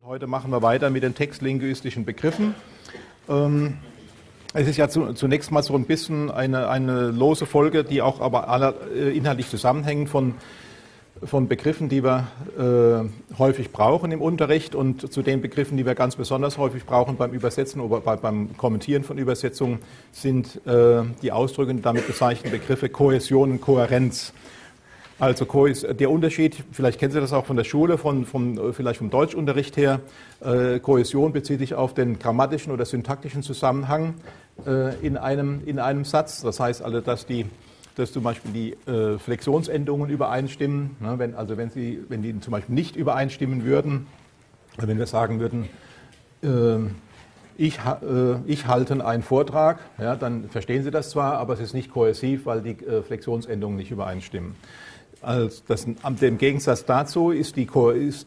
Heute machen wir weiter mit den textlinguistischen Begriffen. Es ist ja zunächst mal so ein bisschen eine lose Folge, die auch aber inhaltlich zusammenhängt von Begriffen, die wir häufig brauchen im Unterricht, und zu den Begriffen, die wir ganz besonders häufig brauchen beim Übersetzen oder beim Kommentieren von Übersetzungen, sind die Ausdrücke und damit bezeichneten Begriffe Kohäsion und Kohärenz. Also der Unterschied, vielleicht kennen Sie das auch von der Schule, vielleicht vom Deutschunterricht her, Kohäsion bezieht sich auf den grammatischen oder syntaktischen Zusammenhang in einem Satz. Das heißt also, dass zum Beispiel die Flexionsendungen übereinstimmen. Ne? Wenn die zum Beispiel nicht übereinstimmen würden, wenn wir sagen würden, ich halte einen Vortrag, ja, dann verstehen Sie das zwar, aber es ist nicht kohäsiv, weil die Flexionsendungen nicht übereinstimmen. Also im Gegensatz dazu ist die Kohärenz,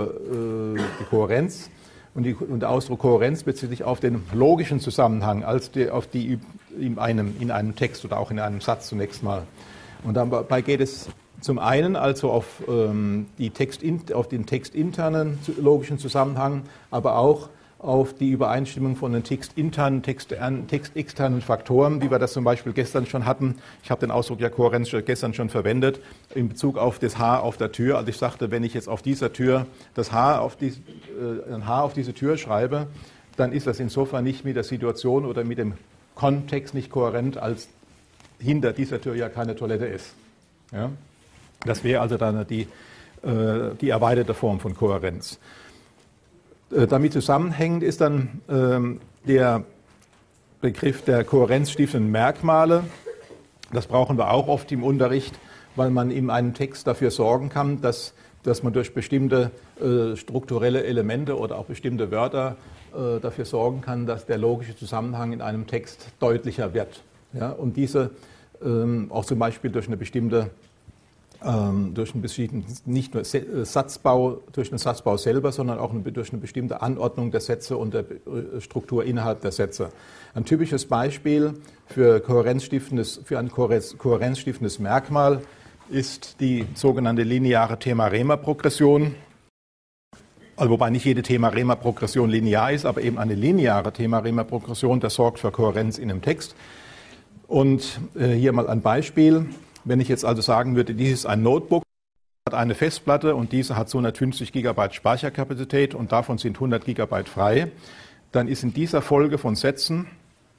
und der Ausdruck Kohärenz bezieht sich auf den logischen Zusammenhang, in einem Text oder auch in einem Satz zunächst mal. Und dabei geht es zum einen also auf den textinternen logischen Zusammenhang, aber auch auf die Übereinstimmung von den textexternen Faktoren, wie wir das zum Beispiel gestern schon hatten. Ich habe den Ausdruck ja Kohärenz gestern schon verwendet, in Bezug auf das H auf der Tür. Also ich sagte, wenn ich jetzt auf dieser Tür ein H auf diese Tür schreibe, dann ist das insofern nicht mit der Situation oder mit dem Kontext nicht kohärent, als hinter dieser Tür ja keine Toilette ist. Ja? Das wäre also dann die erweiterte Form von Kohärenz. Damit zusammenhängend ist dann der Begriff der kohärenzstiftenden Merkmale. Das brauchen wir auch oft im Unterricht, weil man in einem Text dafür sorgen kann, dass man durch bestimmte strukturelle Elemente oder auch bestimmte Wörter dafür sorgen kann, dass der logische Zusammenhang in einem Text deutlicher wird. Ja? Und diese auch zum Beispiel durch einen nicht nur Satzbau, durch den Satzbau selber, sondern auch durch eine bestimmte Anordnung der Sätze und der Struktur innerhalb der Sätze. Ein typisches Beispiel für ein kohärenzstiftendes Merkmal ist die sogenannte lineare Thema-Rema-Progression. Also wobei nicht jede Thema-Rema-Progression linear ist, aber eben eine lineare Thema-Rema-Progression, das sorgt für Kohärenz in einem Text. Und hier mal ein Beispiel. Wenn ich jetzt also sagen würde, dies ist ein Notebook, hat eine Festplatte und diese hat 250 GB Speicherkapazität und davon sind 100 GB frei, dann ist in dieser Folge von Sätzen,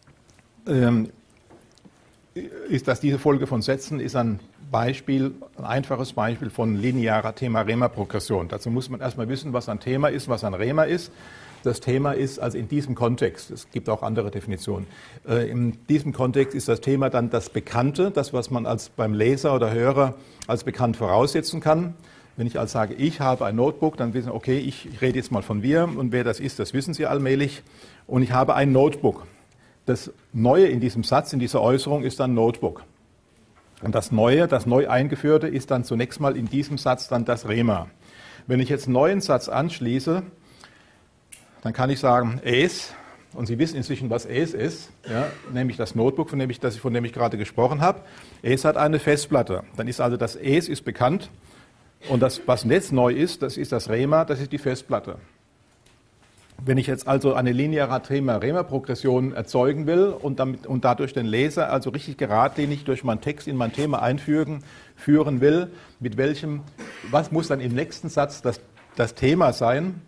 ist ein einfaches Beispiel von linearer Thema-Rema-Progression. Dazu muss man erstmal wissen, was ein Thema ist, was ein Rema ist. Das Thema ist also in diesem Kontext, es gibt auch andere Definitionen, in diesem Kontext ist das Thema dann das Bekannte, das, was man beim Leser oder Hörer als bekannt voraussetzen kann. Wenn ich also sage, ich habe ein Notebook, dann wissen Sie, okay, ich rede jetzt mal von wir, und wer das ist, das wissen Sie allmählich. Und ich habe ein Notebook. Das Neue in diesem Satz, in dieser Äußerung ist dann Notebook. Und das neu eingeführte ist dann zunächst mal in diesem Satz dann das Rema. Wenn ich jetzt einen neuen Satz anschließe, dann kann ich sagen, es, und Sie wissen inzwischen, was es ist, ja, nämlich das Notebook, von dem ich gerade gesprochen habe. Es hat eine Festplatte. Dann ist also das es ist bekannt, und das, was jetzt neu ist, das ist das Rema, das ist die Festplatte. Wenn ich jetzt also eine lineare Thema-Rema-Progression erzeugen will und dadurch den Leser also richtig geradlinig durch meinen Text in mein Thema führen will, was muss dann im nächsten Satz das Thema sein?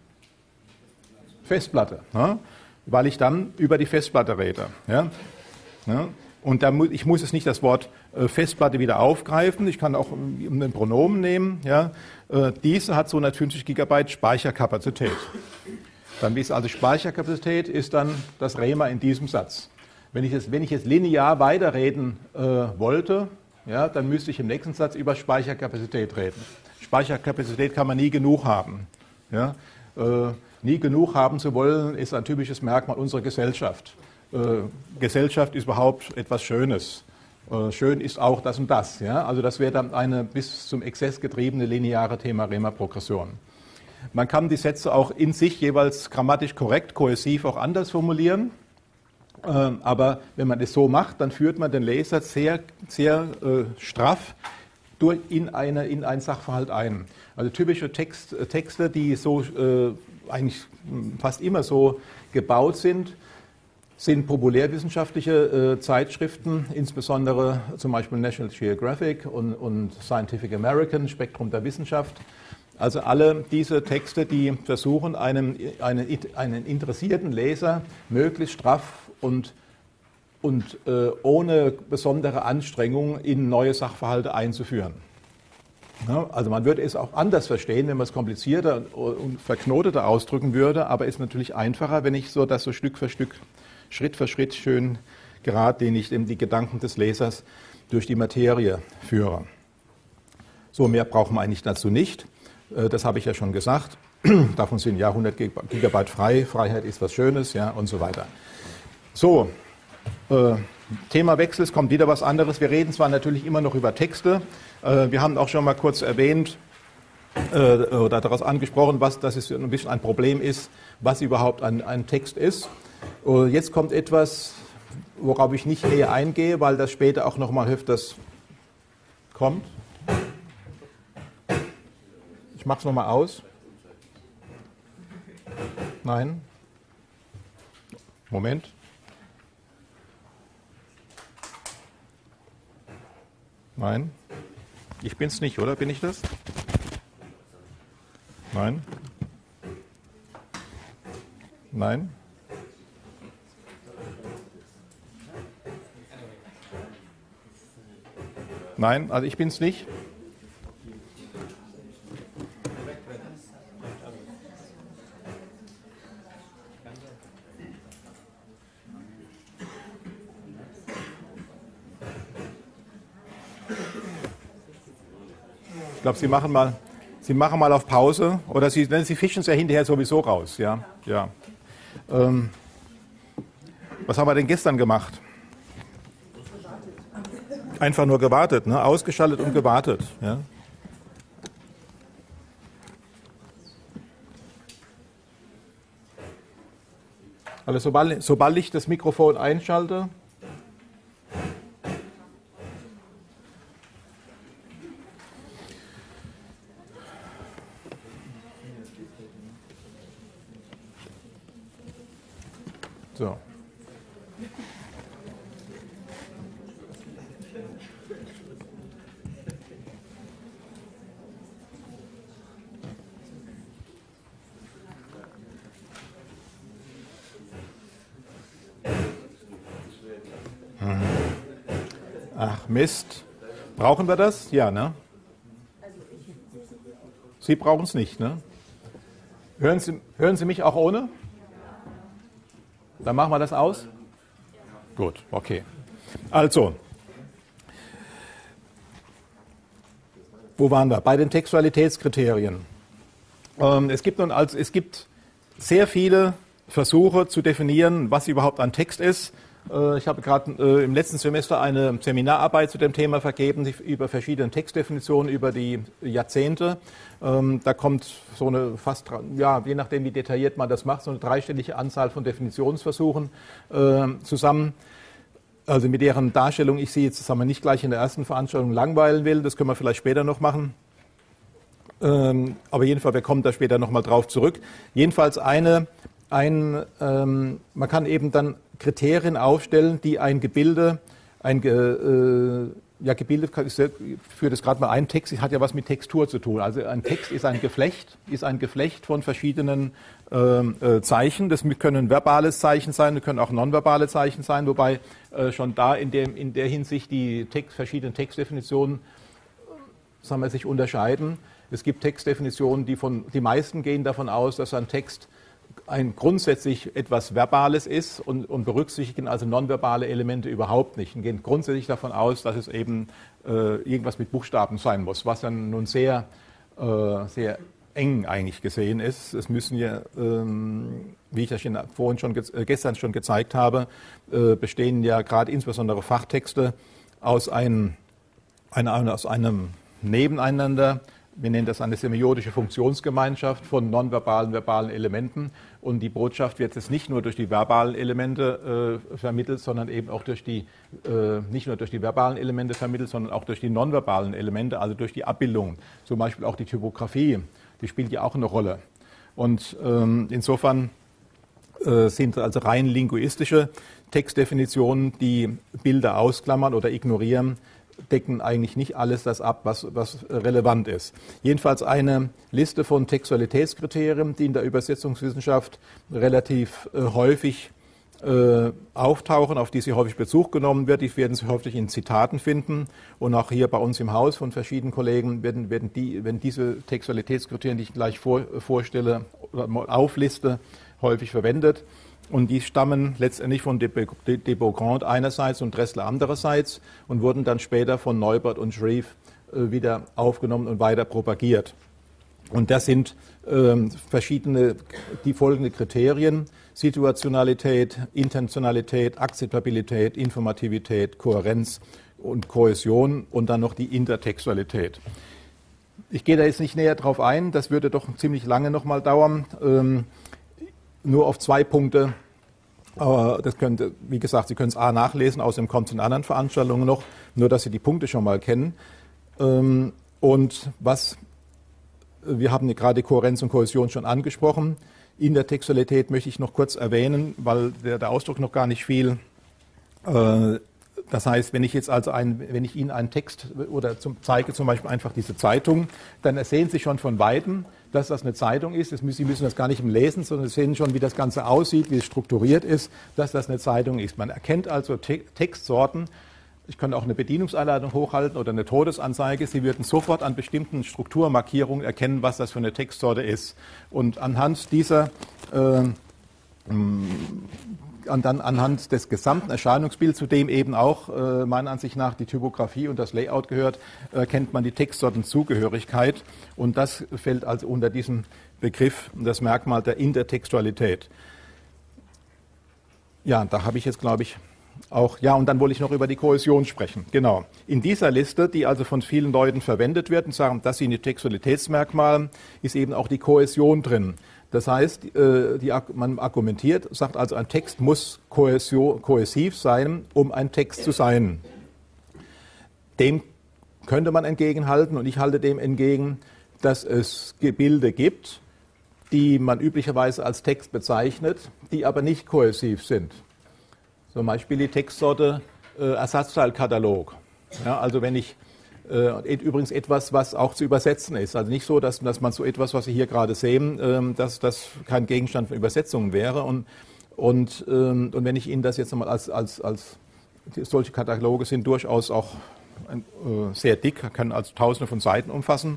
Festplatte, ja, weil ich dann über die Festplatte rede. Ja, ja, und ich muss jetzt nicht das Wort Festplatte wieder aufgreifen, ich kann auch ein Pronomen nehmen. Ja, diese hat 250 GB Speicherkapazität. Dann ist also Speicherkapazität ist dann das Rema in diesem Satz. Wenn ich jetzt linear weiterreden wollte, ja, dann müsste ich im nächsten Satz über Speicherkapazität reden. Speicherkapazität kann man nie genug haben. Ja, nie genug haben zu wollen, ist ein typisches Merkmal unserer Gesellschaft. Gesellschaft ist überhaupt etwas Schönes. Schön ist auch das und das. Ja? Also das wäre dann eine bis zum Exzess getriebene lineare Thema-Rema-Progression. Man kann die Sätze auch in sich jeweils grammatisch korrekt, kohäsiv auch anders formulieren. Aber wenn man es so macht, dann führt man den Leser sehr, sehr straff in einen Sachverhalt ein. Also typische Texte, die so eigentlich fast immer so gebaut sind populärwissenschaftliche Zeitschriften, insbesondere zum Beispiel National Geographic und Scientific American, Spektrum der Wissenschaft. Also alle diese Texte, die versuchen, einen interessierten Leser möglichst straff und ohne besondere Anstrengung in neue Sachverhalte einzuführen. Ja, also man würde es auch anders verstehen, wenn man es komplizierter und verknoteter ausdrücken würde, aber es ist natürlich einfacher, wenn ich so das so Stück für Stück, Schritt für Schritt schön geradlinig die Gedanken des Lesers durch die Materie führe. So, mehr brauchen wir eigentlich dazu nicht. Das habe ich ja schon gesagt. Davon sind ja 100 Gigabyte frei. Freiheit ist was Schönes, ja, und so weiter. So, Thema Wechsel, es kommt wieder was anderes. Wir reden zwar natürlich immer noch über Texte. Wir haben auch schon mal kurz erwähnt oder daraus angesprochen, was das ist ein bisschen ein Problem ist, was überhaupt ein Text ist. Jetzt kommt etwas, worauf ich nicht näher eingehe, weil das später auch noch mal öfters kommt. Ich mache es noch mal aus. Nein. Moment. Nein. Ich bin es nicht, oder? Bin ich das? Nein. Nein. Nein, also ich bin es nicht. Ich glaube, Sie machen mal auf Pause oder Sie fischen es ja hinterher sowieso raus. Ja, ja. Was haben wir denn gestern gemacht? Einfach nur gewartet, ne? Ausgeschaltet und gewartet. Ja. Also sobald ich das Mikrofon einschalte, so. Ach Mist. Brauchen wir das? Ja, ne? Sie brauchen es nicht, ne? Hören Sie mich auch ohne? Dann machen wir das aus? Gut, okay. Also, wo waren wir? Bei den Textualitätskriterien. Es gibt sehr viele Versuche zu definieren, was überhaupt ein Text ist. Ich habe gerade im letzten Semester eine Seminararbeit zu dem Thema vergeben, über verschiedene Textdefinitionen über die Jahrzehnte. Da kommt so eine fast, ja, je nachdem wie detailliert man das macht, so eine dreistellige Anzahl von Definitionsversuchen zusammen. Also mit deren Darstellung ich Sie jetzt nicht gleich in der ersten Veranstaltung langweilen will, das können wir vielleicht später noch machen. Aber jedenfalls, wir kommen da später nochmal drauf zurück. Jedenfalls man kann eben dann Kriterien aufstellen, die ein Gebilde, Gebilde, ich führe das gerade mal ein, Text hat ja was mit Textur zu tun. Also ein Text ist ein Geflecht von verschiedenen Zeichen. Das können verbales Zeichen sein, das können auch nonverbale Zeichen sein, wobei schon da in der Hinsicht die verschiedenen Textdefinitionen sich unterscheiden. Es gibt Textdefinitionen, die meisten gehen davon aus, dass ein Text grundsätzlich etwas Verbales ist und berücksichtigen also nonverbale Elemente überhaupt nicht und gehen grundsätzlich davon aus, dass es eben irgendwas mit Buchstaben sein muss, was dann nun sehr, sehr eng eigentlich gesehen ist. Es müssen ja, wie ich das gestern schon gezeigt habe, bestehen ja gerade insbesondere Fachtexte aus einem Nebeneinander. Wir nennen das eine semiotische Funktionsgemeinschaft von nonverbalen, verbalen Elementen. Und die Botschaft wird jetzt nicht nur durch die verbalen Elemente vermittelt, sondern eben auch nicht nur durch die verbalen Elemente vermittelt, sondern auch durch die nonverbalen Elemente, also durch die Abbildungen. Zum Beispiel auch die Typografie, die spielt ja auch eine Rolle. Und insofern sind also rein linguistische Textdefinitionen, die Bilder ausklammern oder ignorieren, decken eigentlich nicht alles das ab, was relevant ist. Jedenfalls eine Liste von Textualitätskriterien, die in der Übersetzungswissenschaft relativ häufig auftauchen, auf die Sie häufig Bezug genommen wird. Die werden Sie häufig in Zitaten finden. Und auch hier bei uns im Haus von verschiedenen Kollegen werden diese Textualitätskriterien, die ich gleich vorstelle oder aufliste, häufig verwendet. Und die stammen letztendlich von de Beaugrand einerseits und Dressler andererseits und wurden dann später von Neubert und Shreve wieder aufgenommen und weiter propagiert. Und das sind verschiedene, die folgenden Kriterien: Situationalität, Intentionalität, Akzeptabilität, Informativität, Kohärenz und Kohäsion und dann noch die Intertextualität. Ich gehe da jetzt nicht näher drauf ein, das würde doch ziemlich lange nochmal dauern. Nur auf 2 Punkte. Das könnte, wie gesagt, Sie können es nachlesen, außerdem kommt es in anderen Veranstaltungen noch, nur dass Sie die Punkte schon mal kennen. Und wir haben gerade Kohärenz und Kohäsion schon angesprochen. Intertextualität möchte ich noch kurz erwähnen, weil der Ausdruck noch gar nicht viel. Das heißt, wenn ich jetzt also wenn ich Ihnen einen Text oder zeige zum Beispiel einfach diese Zeitung, dann sehen Sie schon von Weitem, dass das eine Zeitung ist. Sie müssen das gar nicht im Lesen, sondern Sie sehen schon, wie das Ganze aussieht, wie es strukturiert ist, dass das eine Zeitung ist. Man erkennt also Textsorten. Ich könnte auch eine Bedienungsanleitung hochhalten oder eine Todesanzeige. Sie würden sofort an bestimmten Strukturmarkierungen erkennen, was das für eine Textsorte ist. Und anhand dieser anhand des gesamten Erscheinungsbilds, zu dem eben auch meiner Ansicht nach die Typografie und das Layout gehört, kennt man die Textsortenzugehörigkeit. Und das fällt also unter diesen Begriff, das Merkmal der Intertextualität. Ja, da habe ich jetzt, glaube ich, auch, ja, und dann wollte ich noch über die Kohäsion sprechen. Genau. In dieser Liste, die also von vielen Leuten verwendet wird und sagen, das sind die Textualitätsmerkmale, ist eben auch die Kohäsion drin. Das heißt, man argumentiert, sagt also, ein Text muss kohäsiv sein, um ein Text zu sein. Dem könnte man entgegenhalten, und ich halte dem entgegen, dass es Gebilde gibt, die man üblicherweise als Text bezeichnet, die aber nicht kohäsiv sind. Zum Beispiel die Textsorte Ersatzteilkatalog. Ja, also wenn ich übrigens etwas, was auch zu übersetzen ist. Also nicht so, dass man so etwas, was Sie hier gerade sehen, dass das kein Gegenstand von Übersetzungen wäre. Und wenn ich Ihnen das jetzt nochmal als solche Kataloge sind durchaus auch sehr dick, können also Tausende von Seiten umfassen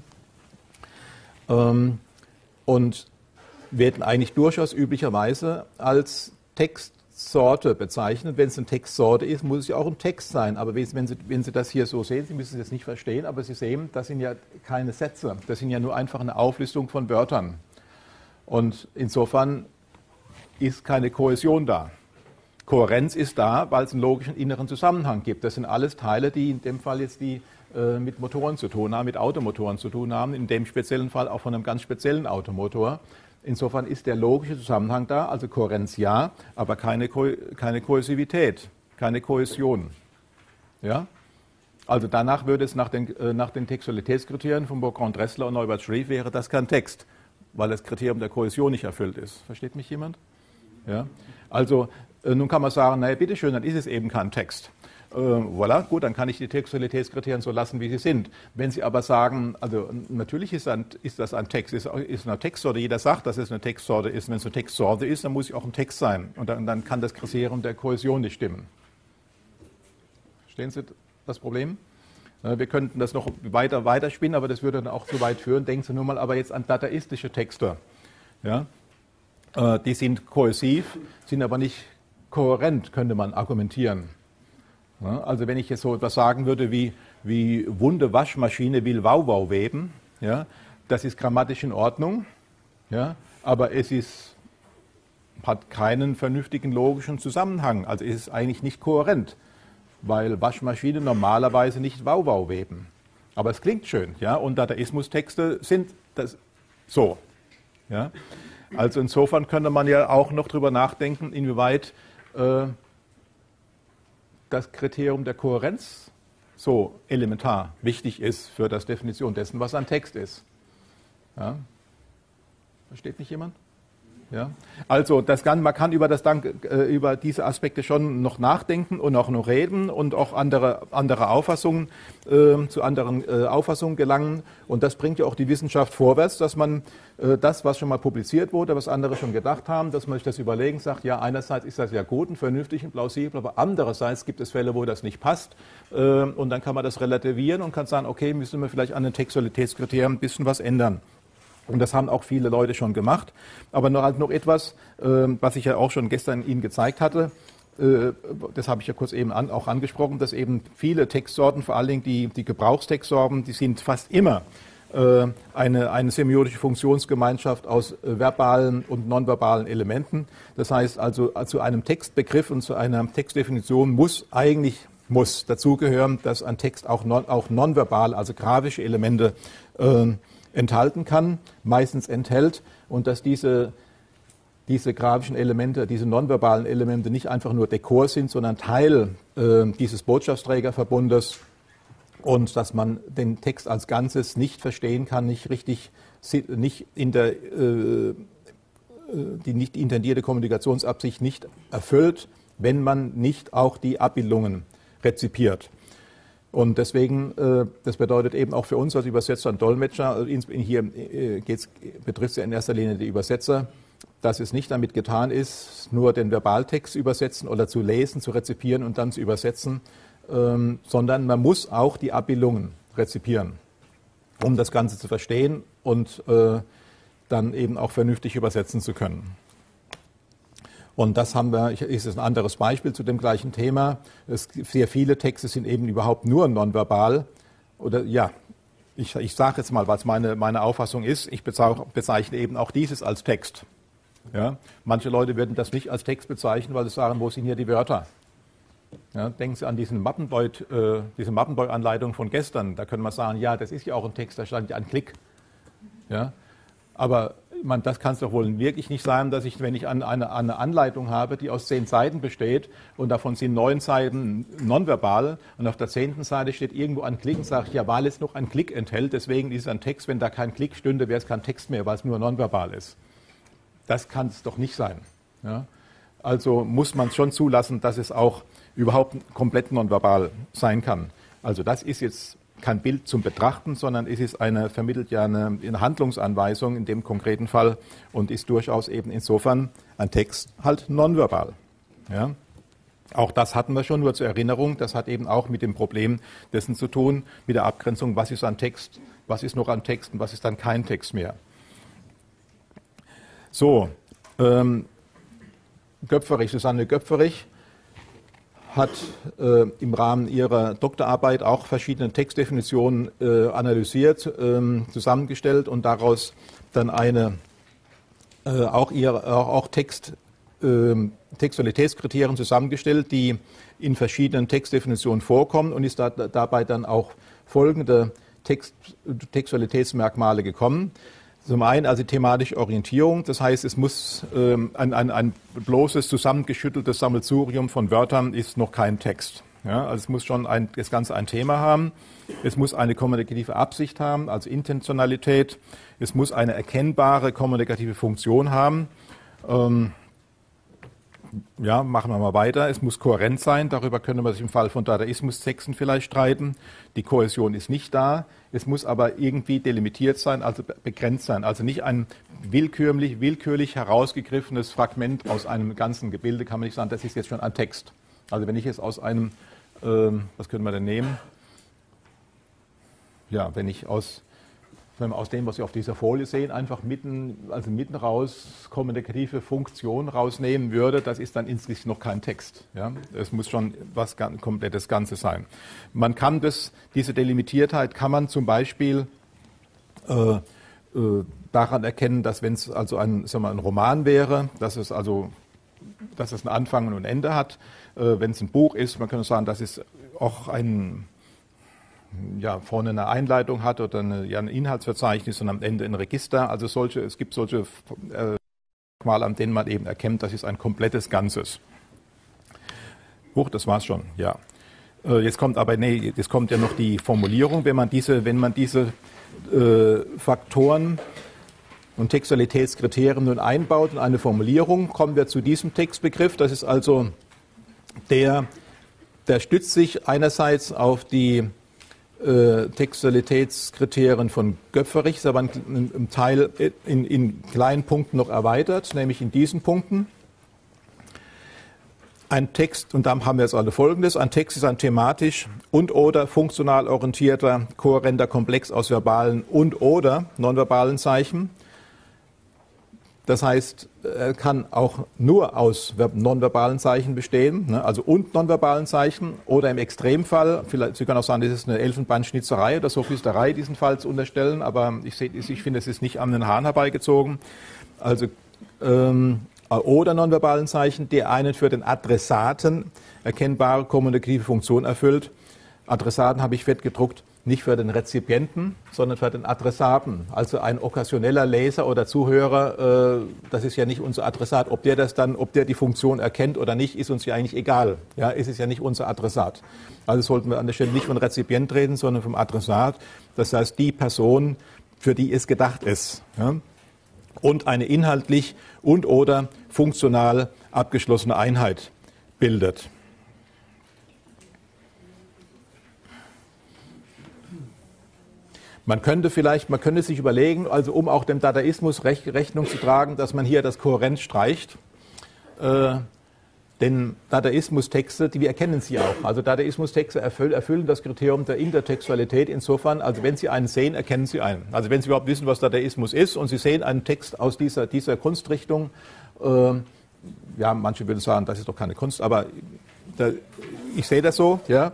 und werden eigentlich durchaus üblicherweise als Textsorte bezeichnet. Wenn es eine Textsorte ist, muss es ja auch ein Text sein. Aber wenn Sie das hier so sehen, Sie müssen es jetzt nicht verstehen, aber Sie sehen, das sind ja keine Sätze. Das sind ja nur einfach eine Auflistung von Wörtern. Und insofern ist keine Kohäsion da. Kohärenz ist da, weil es einen logischen inneren Zusammenhang gibt. Das sind alles Teile, die in dem Fall jetzt mit Motoren zu tun haben, mit Automotoren zu tun haben, in dem speziellen Fall auch von einem ganz speziellen Automotor. Insofern ist der logische Zusammenhang da, also Kohärenz ja, aber keine Kohäsivität, keine Kohäsion. Ja? Also danach würde es nach den Textualitätskriterien von Beaugrand, Dressler und Neubert Shreve wäre das kein Text, weil das Kriterium der Kohäsion nicht erfüllt ist. Versteht mich jemand? Ja? Also nun kann man sagen, naja, bitteschön, dann ist es eben kein Text. Voilà, gut, dann kann ich die Textualitätskriterien so lassen, wie sie sind. Wenn Sie aber sagen, also natürlich ist das ein Text, ist eine Textsorte, jeder sagt, dass es eine Textsorte ist. Wenn es eine Textsorte ist, dann muss es auch ein Text sein. Und dann kann das Kriterium der Kohäsion nicht stimmen. Verstehen Sie das Problem? Wir könnten das noch weiter spinnen, aber das würde dann auch zu weit führen. Denken Sie nur mal aber jetzt an dadaistische Texte. Ja? Die sind kohäsiv, sind aber nicht kohärent, könnte man argumentieren. Also wenn ich jetzt so etwas sagen würde wie Wunde Waschmaschine will Wauwau weben, ja, das ist grammatisch in Ordnung, ja, aber hat keinen vernünftigen logischen Zusammenhang. Also ist es eigentlich nicht kohärent, weil Waschmaschinen normalerweise nicht Wauwau weben. Aber es klingt schön, ja, und Dadaismus-Texte sind das so. Ja. Also insofern könnte man ja auch noch drüber nachdenken, inwieweit das Kriterium der Kohärenz so elementar wichtig ist für die Definition dessen, was ein Text ist. Ja? Versteht nicht jemand? Ja. Also man kann über diese Aspekte schon noch nachdenken und auch noch reden und auch andere Auffassungen, zu anderen Auffassungen gelangen. Und das bringt ja auch die Wissenschaft vorwärts, dass man das, was schon mal publiziert wurde, was andere schon gedacht haben, dass man sich das überlegen, sagt, ja, einerseits ist das ja gut und vernünftig und plausibel, aber andererseits gibt es Fälle, wo das nicht passt. Und dann kann man das relativieren und kann sagen, okay, müssen wir vielleicht an den Textualitätskriterien ein bisschen was ändern. Und das haben auch viele Leute schon gemacht. Aber noch etwas, was ich ja auch schon gestern Ihnen gezeigt hatte, das habe ich ja kurz eben auch angesprochen, dass eben viele Textsorten, vor allen Dingen die Gebrauchstextsorten, die sind fast immer eine semiotische Funktionsgemeinschaft aus verbalen und nonverbalen Elementen. Das heißt also, zu einem Textbegriff und zu einer Textdefinition muss dazugehören, dass ein Text auch nonverbal, also grafische Elemente enthalten kann, meistens enthält, und dass diese grafischen Elemente, diese nonverbalen Elemente nicht einfach nur Dekor sind, sondern Teil dieses Botschaftsträgerverbundes, und dass man den Text als Ganzes nicht verstehen kann, die nicht intendierte Kommunikationsabsicht nicht erfüllt, wenn man nicht auch die Abbildungen rezipiert. Und deswegen, das bedeutet eben auch für uns als Übersetzer und Dolmetscher, hier betrifft es ja in erster Linie die Übersetzer, dass es nicht damit getan ist, nur den Verbaltext zu übersetzen oder zu lesen, zu rezipieren und dann zu übersetzen, sondern man muss auch die Abbildungen rezipieren, um das Ganze zu verstehen und dann eben auch vernünftig übersetzen zu können. Und das ist ein anderes Beispiel zu dem gleichen Thema. Sehr viele Texte sind eben überhaupt nur nonverbal. Oder ja, ich sage jetzt mal, was meine Auffassung ist. Ich bezeichne eben auch dieses als Text. Ja? Manche Leute würden das nicht als Text bezeichnen, weil sie sagen, wo sind hier die Wörter? Ja, denken Sie an diese Mappenboy-Anleitung von gestern. Da können wir sagen, ja, das ist ja auch ein Text, da stand ja ein Klick. Ja? Aber das kann es doch wohl wirklich nicht sein, dass wenn ich eine Anleitung habe, die aus 10 Seiten besteht und davon sind 9 Seiten nonverbal und auf der 10. Seite steht irgendwo ein Klick und sagt, ja, weil es noch ein Klick enthält, deswegen ist es ein Text. Wenn da kein Klick stünde, wäre es kein Text mehr, weil es nur nonverbal ist. Das kann es doch nicht sein. Ja? Also muss man schon zulassen, dass es auch überhaupt komplett nonverbal sein kann. Also das ist jetzt kein Bild zum Betrachten, sondern vermittelt ja eine Handlungsanweisung in dem konkreten Fall und ist durchaus eben insofern ein Text halt nonverbal. Ja? Auch das hatten wir schon, nur zur Erinnerung. Das hat eben auch mit dem Problem dessen zu tun, mit der Abgrenzung, was ist ein Text, was ist noch ein Text und was ist dann kein Text mehr. So, Susanne Göpferich hat im Rahmen ihrer Doktorarbeit auch verschiedene Textdefinitionen analysiert, zusammengestellt und daraus dann auch Textualitätskriterien zusammengestellt, die in verschiedenen Textdefinitionen vorkommen, und ist dabei dann auch folgende Textualitätsmerkmale gekommen. Zum einen also thematische Orientierung, das heißt, es muss ein bloßes zusammengeschütteltes Sammelsurium von Wörtern ist noch kein Text. Ja, also es muss schon das Ganze ein Thema haben, es muss eine kommunikative Absicht haben, also Intentionalität, es muss eine erkennbare kommunikative Funktion haben. Ja, machen wir mal weiter. Es muss kohärent sein, darüber können wir sich im Fall von Dadaismus-Texten vielleicht streiten. Die Kohäsion ist nicht da. Es muss aber irgendwie delimitiert sein, also begrenzt sein. Also nicht ein willkürlich herausgegriffenes Fragment aus einem ganzen Gebilde, kann man nicht sagen, das ist jetzt schon ein Text. Also wenn ich jetzt aus einem, was können wir denn nehmen? Ja, wenn wir aus dem, was Sie auf dieser Folie sehen, einfach mitten raus kommunikative Funktion rausnehmen würde, das ist dann insgesamt noch kein Text. Ja? Es muss schon was komplettes Ganzes sein. Man kann diese Delimitiertheit kann man zum Beispiel daran erkennen, dass wenn es also ein Roman wäre, dass es einen Anfang und ein Ende hat. Wenn es ein Buch ist, man könnte sagen, dass es auch vorne eine Einleitung hat oder ein Inhaltsverzeichnis und am Ende ein Register. Also es gibt solche Merkmale, an denen man eben erkennt, das ist ein komplettes Ganzes. Das war's schon, ja. Jetzt kommt ja noch die Formulierung, wenn man diese Faktoren und Textualitätskriterien nun einbaut in eine Formulierung, kommen wir zu diesem Textbegriff. Das ist also der stützt sich einerseits auf die Textualitätskriterien von Göpferich, ist aber im Teil in kleinen Punkten noch erweitert, nämlich in diesen Punkten. Ein Text, und dann haben wir jetzt alle Folgendes: Ein Text ist ein thematisch und/oder funktional orientierter, kohärenter Komplex aus verbalen und/oder nonverbalen Zeichen. Das heißt, er kann auch nur aus nonverbalen Zeichen bestehen, ne, also und nonverbalen Zeichen, oder im Extremfall, vielleicht, Sie können auch sagen, das ist eine Elfenbeinschnitzerei oder Sophisterei, diesen Fall zu unterstellen, aber ich finde, es ist nicht an den Haaren herbeigezogen. Also oder nonverbalen Zeichen, der einen für den Adressaten erkennbare kommunikative Funktion erfüllt. Adressaten habe ich fett gedruckt, nicht für den Rezipienten, sondern für den Adressaten. Also ein okkasioneller Leser oder Zuhörer, das ist ja nicht unser Adressat. Ob der die Funktion erkennt oder nicht, ist uns ja eigentlich egal. Ja, ist es ja nicht unser Adressat. Also sollten wir an der Stelle nicht von Rezipient reden, sondern vom Adressat. Das heißt, die Person, für die es gedacht ist. Ja? Und eine inhaltlich und/oder funktional abgeschlossene Einheit bildet. Man könnte sich überlegen, also um auch dem Dadaismus Rechnung zu tragen, dass man hier das Kohärenz streicht. Denn Dadaismus-Texte, wir erkennen sie auch. Also Dadaismus-Texte erfüllen das Kriterium der Intertextualität insofern, also wenn Sie einen sehen, erkennen Sie einen. Also wenn Sie überhaupt wissen, was Dadaismus ist und Sie sehen einen Text aus dieser Kunstrichtung, ja, manche würden sagen, das ist doch keine Kunst, aber ich sehe das so, ja,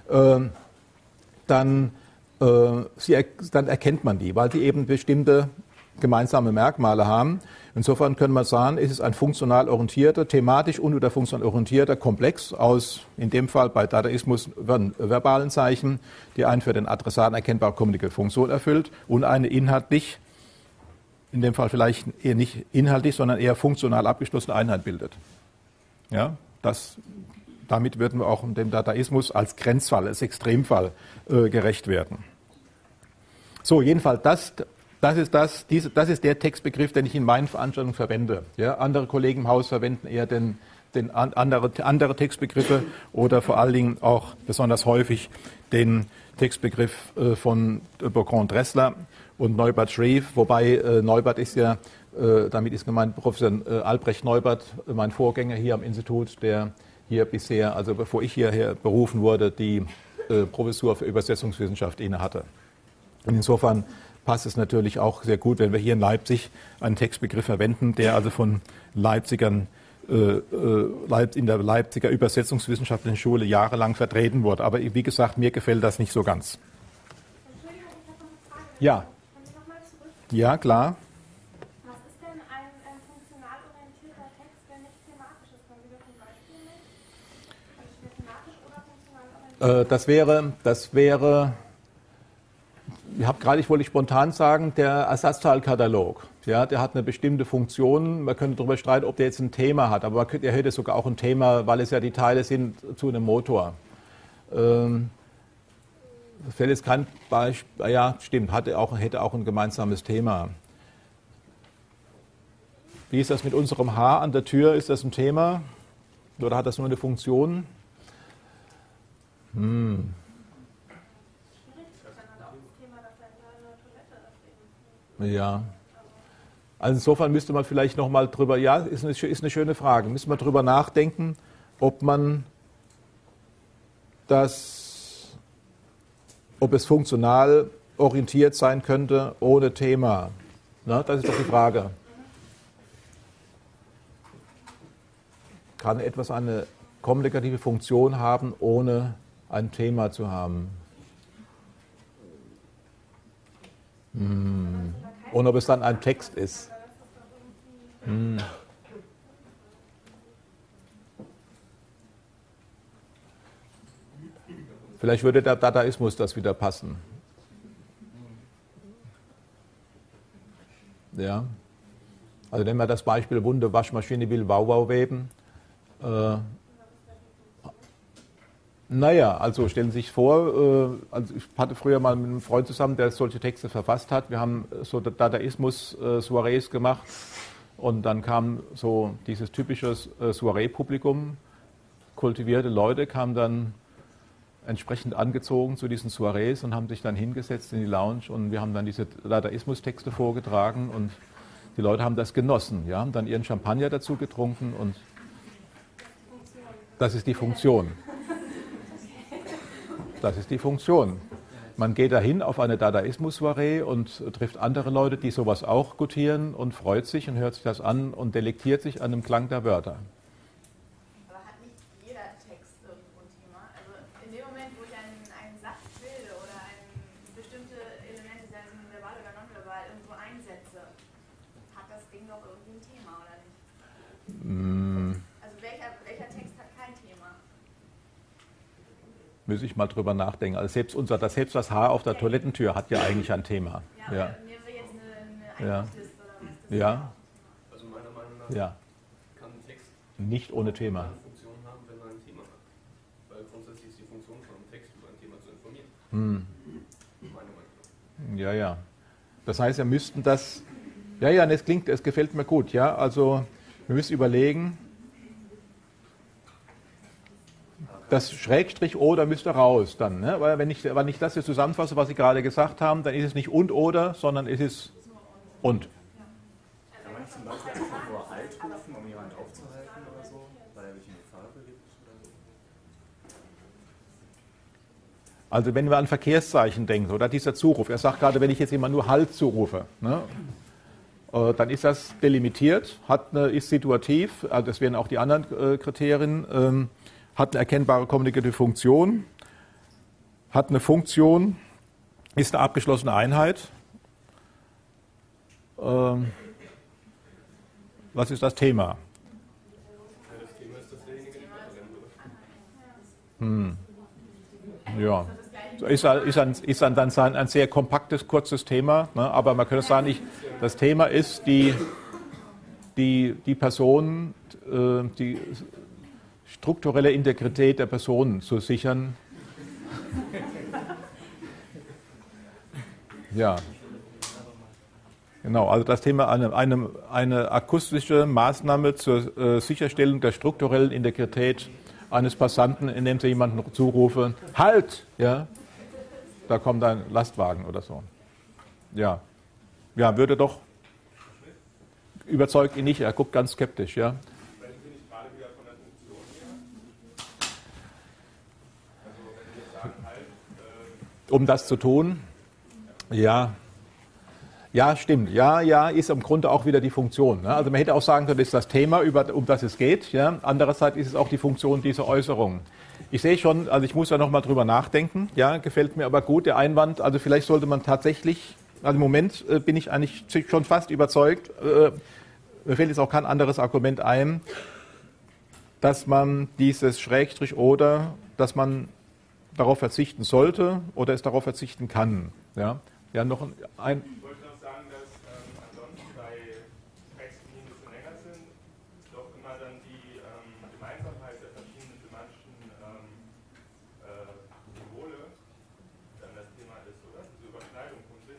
dann erkennt man die, weil die eben bestimmte gemeinsame Merkmale haben. Insofern können wir sagen, es ist ein funktional orientierter, thematisch und oder funktional orientierter Komplex aus, in dem Fall bei Dadaismus, verbalen Zeichen, die einen für den Adressaten erkennbare kommunikative Funktion erfüllt und eine inhaltlich, in dem Fall vielleicht eher nicht inhaltlich, sondern eher funktional abgeschlossene Einheit bildet. Ja, damit würden wir auch dem Dadaismus als Grenzfall, als Extremfall gerecht werden. So, jedenfalls, das ist der Textbegriff, den ich in meinen Veranstaltungen verwende. Ja, andere Kollegen im Haus verwenden eher andere Textbegriffe oder vor allen Dingen auch besonders häufig den Textbegriff von Bertrand-Dressler und Neubert-Schrief, wobei Neubert ist ja, damit ist gemeint Professor Albrecht Neubert, mein Vorgänger hier am Institut, der hier bisher, also bevor ich hierher berufen wurde, die Professur für Übersetzungswissenschaft innehatte. Und insofern passt es natürlich auch sehr gut, wenn wir hier in Leipzig einen Textbegriff verwenden, der also von Leipzigern in der Leipziger Übersetzungswissenschaftlichen Schule jahrelang vertreten wurde. Aber wie gesagt, mir gefällt das nicht so ganz. Entschuldigung, ich habe noch eine Frage. Ja. Können Sie noch mal zurück? Ja, klar. Was ist denn ein funktional orientierter Text, der nicht thematisch ist? Können Sie das zum Beispiel nennen? Also steht thematisch oder funktional orientiert? Das wäre, ich wollte spontan sagen, der Ersatzteilkatalog. Ja, der hat eine bestimmte Funktion. Man könnte darüber streiten, ob der jetzt ein Thema hat, aber er hätte sogar auch ein Thema, weil es ja die Teile sind zu einem Motor. Fällt jetzt kein Beispiel, ja, stimmt, hätte auch ein gemeinsames Thema. Wie ist das mit unserem H an der Tür? Ist das ein Thema oder hat das nur eine Funktion? Ja. Also insofern müsste man vielleicht nochmal drüber, ja, ist eine schöne Frage, müsste man drüber nachdenken, ob es funktional orientiert sein könnte ohne Thema. Na, das ist doch die Frage. Kann etwas eine kommunikative Funktion haben, ohne ein Thema zu haben? Und ob es dann ein Text ist. Vielleicht würde der Dadaismus das wieder passen. Ja. Also nehmen wir das Beispiel, Wunde Waschmaschine will Wauwau weben. Naja, also stellen Sie sich vor, also ich hatte früher mal mit einem Freund zusammen, der solche Texte verfasst hat. Wir haben so Dadaismus-Soirees gemacht und dann kam so dieses typische Soiree-Publikum, kultivierte Leute kamen dann entsprechend angezogen zu diesen Soirees und haben sich dann hingesetzt in die Lounge und wir haben dann diese Dadaismus-Texte vorgetragen und die Leute haben das genossen, ja, haben dann ihren Champagner dazu getrunken und das ist die Funktion. Das ist die Funktion. Man geht dahin auf eine Dadaismus-Soiree und trifft andere Leute, die sowas auch gutieren und freut sich und hört sich das an und delektiert sich an dem Klang der Wörter. Aber hat nicht jeder Text irgendwo ein Thema? Also in dem Moment, wo ich einen Satz bilde oder bestimmte Elemente, sei es verbal oder nonverbal, irgendwo einsetze, hat das Ding doch irgendwie ein Thema, oder nicht? Also welcher Text hat kein Thema? Müsse ich mal drüber nachdenken. Also selbst das Haar auf der Toilettentür hat ja eigentlich ein Thema. Ja, ja. Mir wäre jetzt eine Einkaufsliste oder was. Ja. Also meiner Meinung nach Ja. kann ein Text Nicht ohne Thema. eine Funktion haben, wenn er ein Thema hat. Weil grundsätzlich ist die Funktion von einem Text über ein Thema zu informieren. Meiner Meinung nach. Ja, ja. Das heißt, wir müssten das. Ja, ja, es gefällt mir gut. Ja, also wir müssen überlegen. Das Schrägstrich oder müsste raus dann. Ne? Weil wenn ich das jetzt zusammenfasse, was Sie gerade gesagt haben, dann ist es nicht und oder, sondern ist es und. Kann man zum Beispiel einfach nur Halt rufen, um jemanden aufzuhalten oder so, weil er sich in Gefahr begibt? Also wenn wir an Verkehrszeichen denken oder dieser Zuruf, er sagt gerade, wenn ich jetzt jemand nur Halt zurufe, ne, dann ist das delimitiert, ist situativ, also das wären auch die anderen Kriterien, hat eine erkennbare kommunikative Funktion, hat eine Funktion, ist eine abgeschlossene Einheit. Was ist das Thema? Das Thema ist, dass derjenige nicht verbrennen würde. Ja. Ist dann ein sehr kompaktes, kurzes Thema, ne? Aber man könnte sagen, das Thema ist die Person, die strukturelle Integrität der Person zu sichern. Ja. Genau, also das Thema eine akustische Maßnahme zur Sicherstellung der strukturellen Integrität eines Passanten, indem sie jemanden zurufe, halt! Ja, da kommt ein Lastwagen oder so. Ja, ja, würde doch, überzeugt ihn nicht, er guckt ganz skeptisch, ja. Um das zu tun, ja. Ja, stimmt. Ja, ist im Grunde auch wieder die Funktion. Ne? Also man hätte auch sagen können, das ist das Thema, um das es geht. Ja? Andererseits ist es auch die Funktion dieser Äußerung. Ich sehe schon, also ich muss da nochmal drüber nachdenken. Ja, gefällt mir aber gut, der Einwand. Also vielleicht sollte man tatsächlich, also im Moment bin ich eigentlich schon fast überzeugt, mir fällt jetzt auch kein anderes Argument ein, dass man dieses Schrägstrich oder, dass man darauf verzichten sollte oder es darauf verzichten kann. Ja, ja noch ein Ich wollte noch sagen, dass ansonsten bei Texten, die ein bisschen länger sind, doch immer dann die Gemeinsamkeit der verschiedenen semantischen Symbole dann das Thema ist, oder? Diese Überschneidung von Sinn.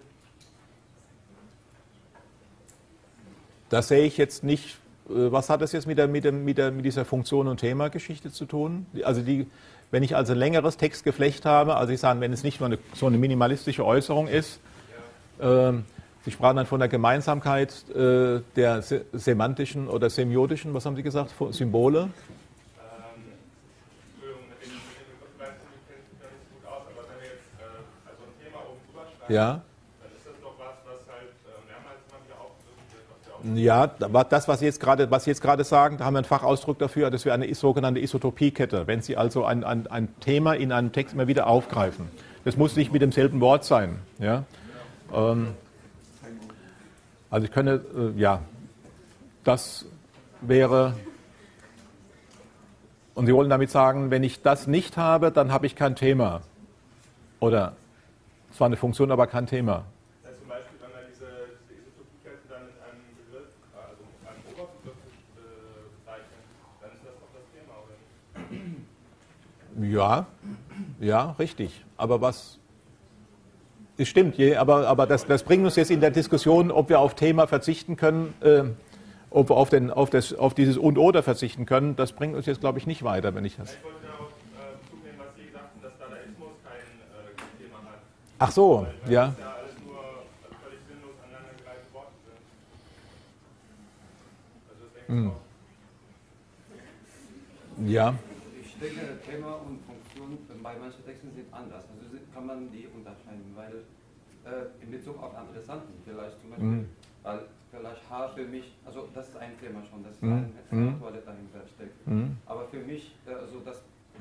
Das sehe ich jetzt nicht. Was hat das jetzt mit dieser Funktion- und Thema-Geschichte zu tun? Also wenn ich also ein längeres Textgeflecht habe, also ich sage, wenn es nicht nur so eine minimalistische Äußerung ist, Sie sprachen dann von der Gemeinsamkeit der semantischen oder semiotischen, was haben Sie gesagt, Symbole? Entschuldigung, mit dem Begriff kenne ich mich da nicht so gut aus, aber wenn wir jetzt also ein Thema oben drüber schreiben, Ja. dann ist das doch was halt mehrmals mal wieder aufgegriffen wird. Ja, das, was Sie jetzt gerade sagen, da haben wir einen Fachausdruck dafür, das wäre eine sogenannte Isotopiekette, wenn Sie also ein Thema in einem Text immer wieder aufgreifen. Das muss nicht mit demselben Wort sein. Ja? Also ich könnte, ja, das wäre, und Sie wollen damit sagen, wenn ich das nicht habe, dann habe ich kein Thema. Oder zwar eine Funktion, aber kein Thema. Das heißt zum Beispiel, wenn man diese Isotopiekette dann mit einem Begriff, also einem Oberbegriff bezeichnet, dann ist das doch das Thema, oder nicht? Ja, ja, richtig. Aber was... Es stimmt, aber das bringt uns jetzt in der Diskussion, ob wir auf Thema verzichten können, ob wir auf dieses Und-Oder verzichten können, das bringt uns jetzt, glaube ich, nicht weiter, wenn ich das... Ich wollte darauf Bezug nehmen, was Sie sagten, dass Dadaismus kein Thema hat. Ach so, weil ja. das ja alles nur völlig sinnlos aneinandergereihte Worte sind. Also das denke ich auch. Ja. Ich denke, Thema und Funktion bei manchen Texten sind anders. Also kann man die unterscheiden, weil in Bezug auf Adressaten vielleicht zum Beispiel, weil vielleicht H für mich, also das ist ein Thema schon, dass eine Antwort dahinter steckt. Aber für mich, also das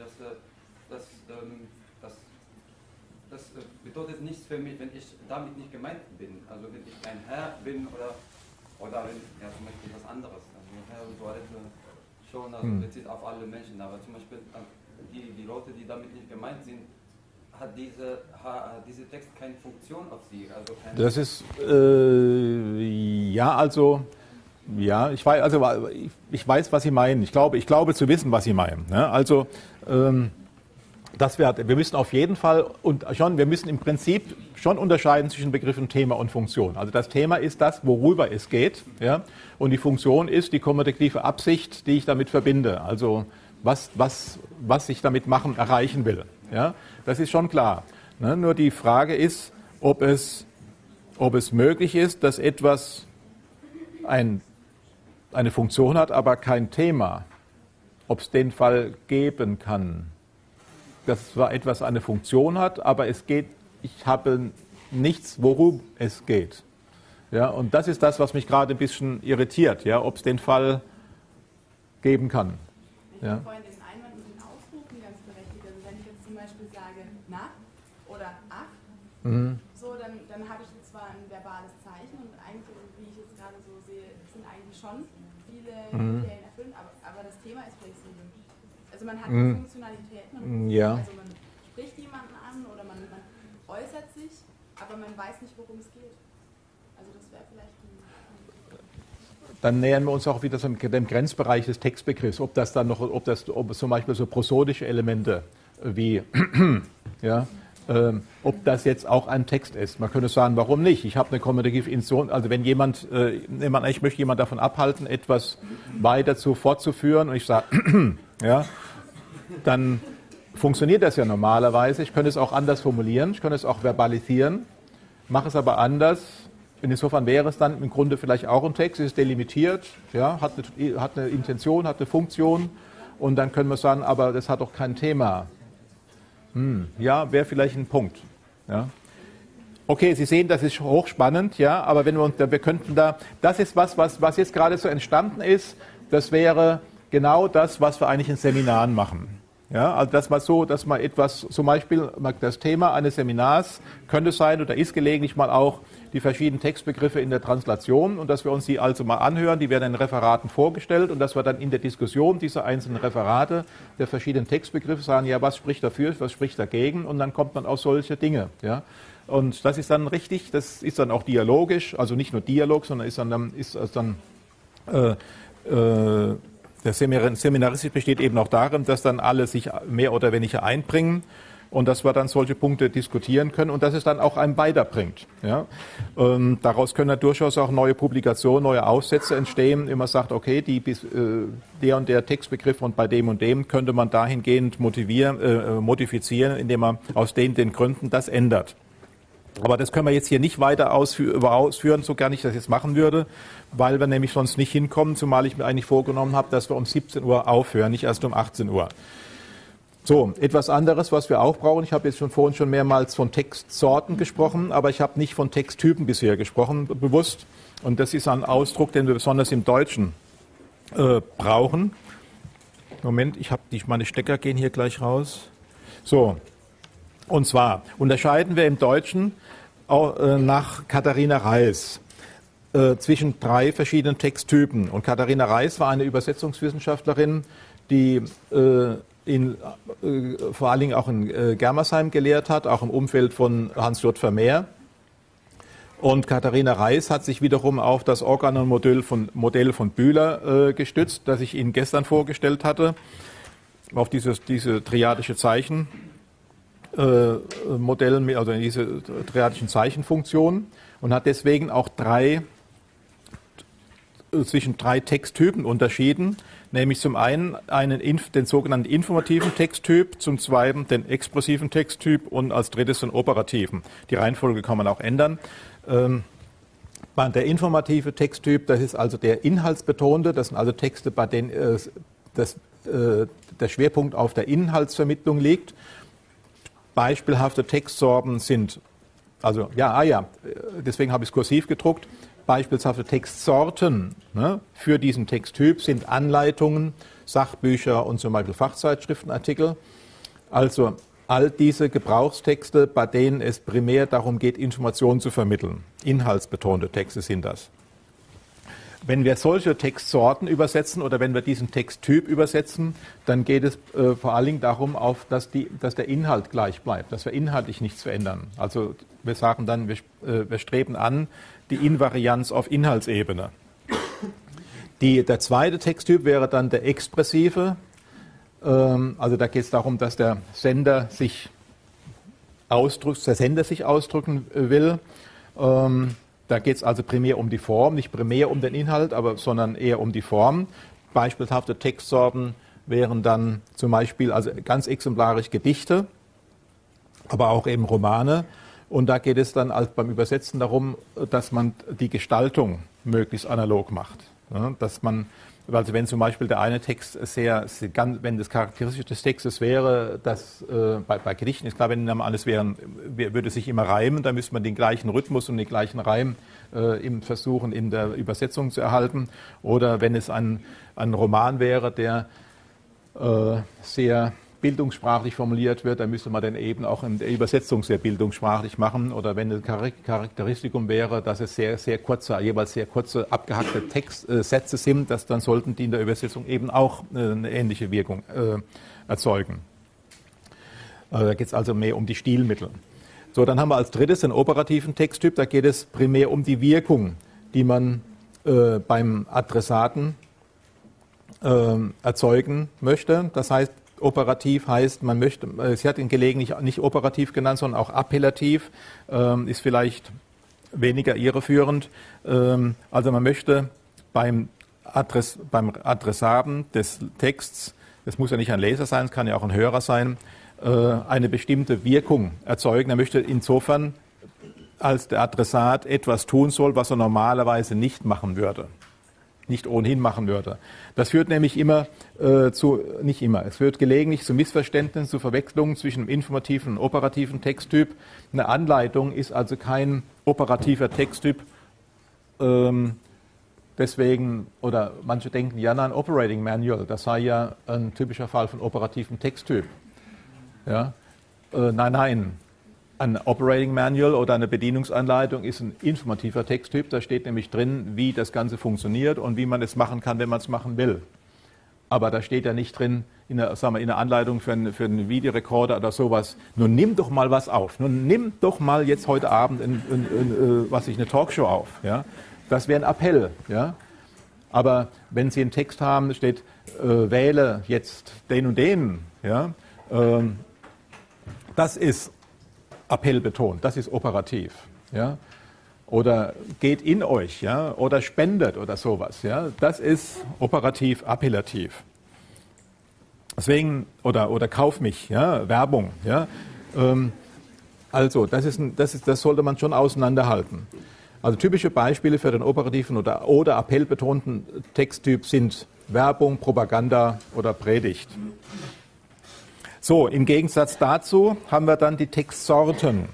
bedeutet nichts für mich, wenn ich damit nicht gemeint bin. Also wenn ich ein Herr bin oder wenn, ja zum Beispiel was anderes. Also Herr und Toilette schon, also bezieht auf alle Menschen, aber zum Beispiel die Leute, die damit nicht gemeint sind, hat dieser Text keine Funktion auf sie. Also keine Das ist, ich weiß, was Sie meinen. Ich glaube zu wissen, was Sie meinen. Ne? Also, wir müssen auf jeden Fall, wir müssen im Prinzip schon unterscheiden zwischen Begriffen Thema und Funktion. Also das Thema ist das, worüber es geht. Ja? Und die Funktion ist die kommunikative Absicht, die ich damit verbinde. Also, was ich damit erreichen will. Ja? Das ist schon klar. Ne? Nur die Frage ist, ob es möglich ist, dass etwas eine Funktion hat, aber kein Thema. Ob es den Fall geben kann, dass zwar etwas eine Funktion hat, aber ich habe nichts, worum es geht. Ja? Und das ist das, was mich gerade ein bisschen irritiert, ja? Ob es den Fall geben kann. Ja? Vorhin den Einwand und den Ausrufen ganz berechtigt. Also wenn ich jetzt zum Beispiel sage na oder ach, so, dann habe ich zwar ein verbales Zeichen und eigentlich, wie ich es gerade so sehe, sind eigentlich schon viele Kriterien erfüllt, aber das Thema ist flexibel. Also man hat Funktionalitäten und also man spricht jemanden an oder man äußert sich, aber man weiß nicht, worum es geht. Also das wäre vielleicht Dann nähern wir uns auch wieder dem Grenzbereich des Textbegriffs, ob es zum Beispiel so prosodische Elemente wie, ja, ob das jetzt auch ein Text ist. Man könnte sagen, warum nicht? Ich habe eine kommunikative Intention, also wenn ich möchte jemand davon abhalten, etwas weiter fortzuführen und ich sage, ja, dann funktioniert das ja normalerweise. Ich könnte es auch anders formulieren, ich könnte es auch verbalisieren, mache es aber anders. Insofern wäre es dann im Grunde vielleicht auch ein Text, es ist delimitiert, ja, hat eine Intention, hat eine Funktion und dann können wir sagen, aber das hat doch kein Thema. Ja, wäre vielleicht ein Punkt. Ja. Okay, Sie sehen, das ist hochspannend, ja, aber wir könnten das ist was jetzt gerade so entstanden ist, das wäre genau das, was wir eigentlich in Seminaren machen. Ja, also dass man etwas, zum Beispiel das Thema eines Seminars könnte sein oder ist gelegentlich mal auch die verschiedenen Textbegriffe in der Translation und dass wir uns die also mal anhören, die werden in Referaten vorgestellt und dass wir dann in der Diskussion dieser einzelnen Referate der verschiedenen Textbegriffe sagen, ja, was spricht dafür, was spricht dagegen und dann kommt man auf solche Dinge. Ja. Und das ist dann richtig, das ist dann auch dialogisch, also nicht nur Dialog, sondern der Seminarismus besteht eben auch darin, dass dann alle sich mehr oder weniger einbringen und dass wir dann solche Punkte diskutieren können und dass es dann auch einem weiterbringt. Ja? Daraus können dann durchaus auch neue Publikationen, neue Aufsätze entstehen, wenn man sagt, okay, der und der Textbegriff und bei dem und dem könnte man dahingehend modifizieren, indem man aus den Gründen das ändert. Aber das können wir jetzt hier nicht weiter ausführen, so gar nicht, dass ich das machen würde, weil wir nämlich sonst nicht hinkommen, zumal ich mir eigentlich vorgenommen habe, dass wir um 17 Uhr aufhören, nicht erst um 18 Uhr. So, etwas anderes, was wir auch brauchen. Ich habe jetzt vorhin schon mehrmals von Textsorten gesprochen, aber ich habe nicht von Texttypen bisher gesprochen, bewusst. Und das ist ein Ausdruck, den wir besonders im Deutschen brauchen. Moment, meine Stecker gehen hier gleich raus. So, und zwar unterscheiden wir im Deutschen nach Katharina Reis zwischen 3 verschiedenen Texttypen. Und Katharina Reis war eine Übersetzungswissenschaftlerin, die vor allen Dingen auch in Germersheim gelehrt hat, auch im Umfeld von Hans-J. Vermeer. Und Katharina Reis hat sich wiederum auf das Organon-Modell von Bühler gestützt, das ich Ihnen gestern vorgestellt hatte. auf diese triadische Zeichen Modell, also diese triadischen Zeichenfunktionen, und hat deswegen auch zwischen drei Texttypen unterschieden, nämlich zum einen den sogenannten informativen Texttyp, zum zweiten den expressiven Texttyp und als drittes den operativen. Die Reihenfolge kann man auch ändern. Der informative Texttyp, das ist also der inhaltsbetonte, das sind also Texte, bei denen der Schwerpunkt auf der Inhaltsvermittlung liegt. Beispielhafte Textsorten sind, also deswegen habe ich es kursiv gedruckt, beispielhafte Textsorten für diesen Texttyp sind Anleitungen, Sachbücher und zum Beispiel Fachzeitschriftenartikel. Also all diese Gebrauchstexte, bei denen es primär darum geht, Informationen zu vermitteln. Inhaltsbetonte Texte sind das. Wenn wir solche Textsorten übersetzen oder wenn wir diesen Texttyp übersetzen, dann geht es vor allen Dingen darum, dass der Inhalt gleich bleibt, dass wir inhaltlich nichts verändern. Also wir sagen dann, wir streben an die Invarianz auf Inhaltsebene. Der zweite Texttyp wäre dann der expressive. Also da geht es darum, dass der Sender sich ausdrücken will. Da geht es also primär um die Form, nicht primär um den Inhalt, sondern eher um die Form. Beispielhafte Textsorten wären dann zum Beispiel, also ganz exemplarisch Gedichte, aber auch eben Romane. Und da geht es dann beim Übersetzen darum, dass man die Gestaltung möglichst analog macht. Ja, also wenn zum Beispiel der eine Text wenn das charakteristisch des Textes wäre, dass bei Gedichten ist klar, wenn alles würde sich immer reimen, dann müsste man den gleichen Rhythmus und den gleichen Reim versuchen in der Übersetzung zu erhalten. Oder wenn es ein Roman wäre, der sehr bildungssprachlich formuliert wird, dann müsste man dann eben auch in der Übersetzung sehr bildungssprachlich machen. Oder wenn ein Charakteristikum wäre, dass es jeweils sehr kurze, abgehackte Textsätze sind, dann sollten die in der Übersetzung eben auch eine ähnliche Wirkung erzeugen. Da geht es also mehr um die Stilmittel. So, dann haben wir als drittes den operativen Texttyp. Da geht es primär um die Wirkung, die man beim Adressaten erzeugen möchte. Das heißt, operativ heißt, sie hat ihn gelegentlich nicht operativ genannt, sondern auch appellativ, ist vielleicht weniger irreführend. Also man möchte beim Adressaten des Texts, das muss ja nicht ein Leser sein, es kann ja auch ein Hörer sein, eine bestimmte Wirkung erzeugen. Er möchte insofern, als der Adressat etwas tun soll, was er normalerweise nicht machen würde. Nicht ohnehin machen würde. Das führt nämlich es führt gelegentlich zu Missverständnissen, zu Verwechslungen zwischen dem informativen und operativen Texttyp. Eine Anleitung ist also kein operativer Texttyp. Deswegen, oder manche denken, ein Operating Manual, das sei ja ein typischer Fall von operativem Texttyp. Ja? Nein. Ein Operating Manual oder eine Bedienungsanleitung ist ein informativer Texttyp. Da steht nämlich drin, wie das Ganze funktioniert und wie man es machen kann, wenn man es machen will. Aber da steht ja nicht drin, in einer Anleitung für einen Videorekorder oder sowas, nun nimm doch mal was auf. Nun nimm doch mal jetzt heute Abend eine Talkshow auf. Ja? Das wäre ein Appell. Ja? Aber wenn Sie einen Text haben, steht, wähle jetzt den und den. Ja? Das ist Appell betont, das ist operativ. Ja? Oder geht in euch, ja? Oder spendet oder sowas. Ja? Das ist operativ, appellativ. Deswegen, oder kauf mich, ja? Werbung. Ja? Also, das sollte man schon auseinanderhalten. Also typische Beispiele für den operativen oder appellbetonten Texttyp sind Werbung, Propaganda oder Predigt. So, im Gegensatz dazu haben wir dann die Textsorten.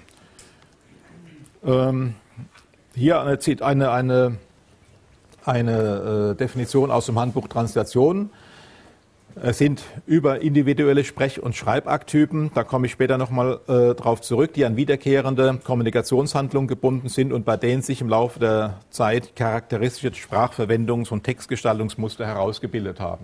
Hier zieht eine Definition aus dem Handbuch Translation. Es sind über individuelle Sprech- und Schreibakttypen, da komme ich später nochmal drauf zurück, die an wiederkehrende Kommunikationshandlungen gebunden sind und bei denen sich im Laufe der Zeit charakteristische Sprachverwendungs- und Textgestaltungsmuster herausgebildet haben.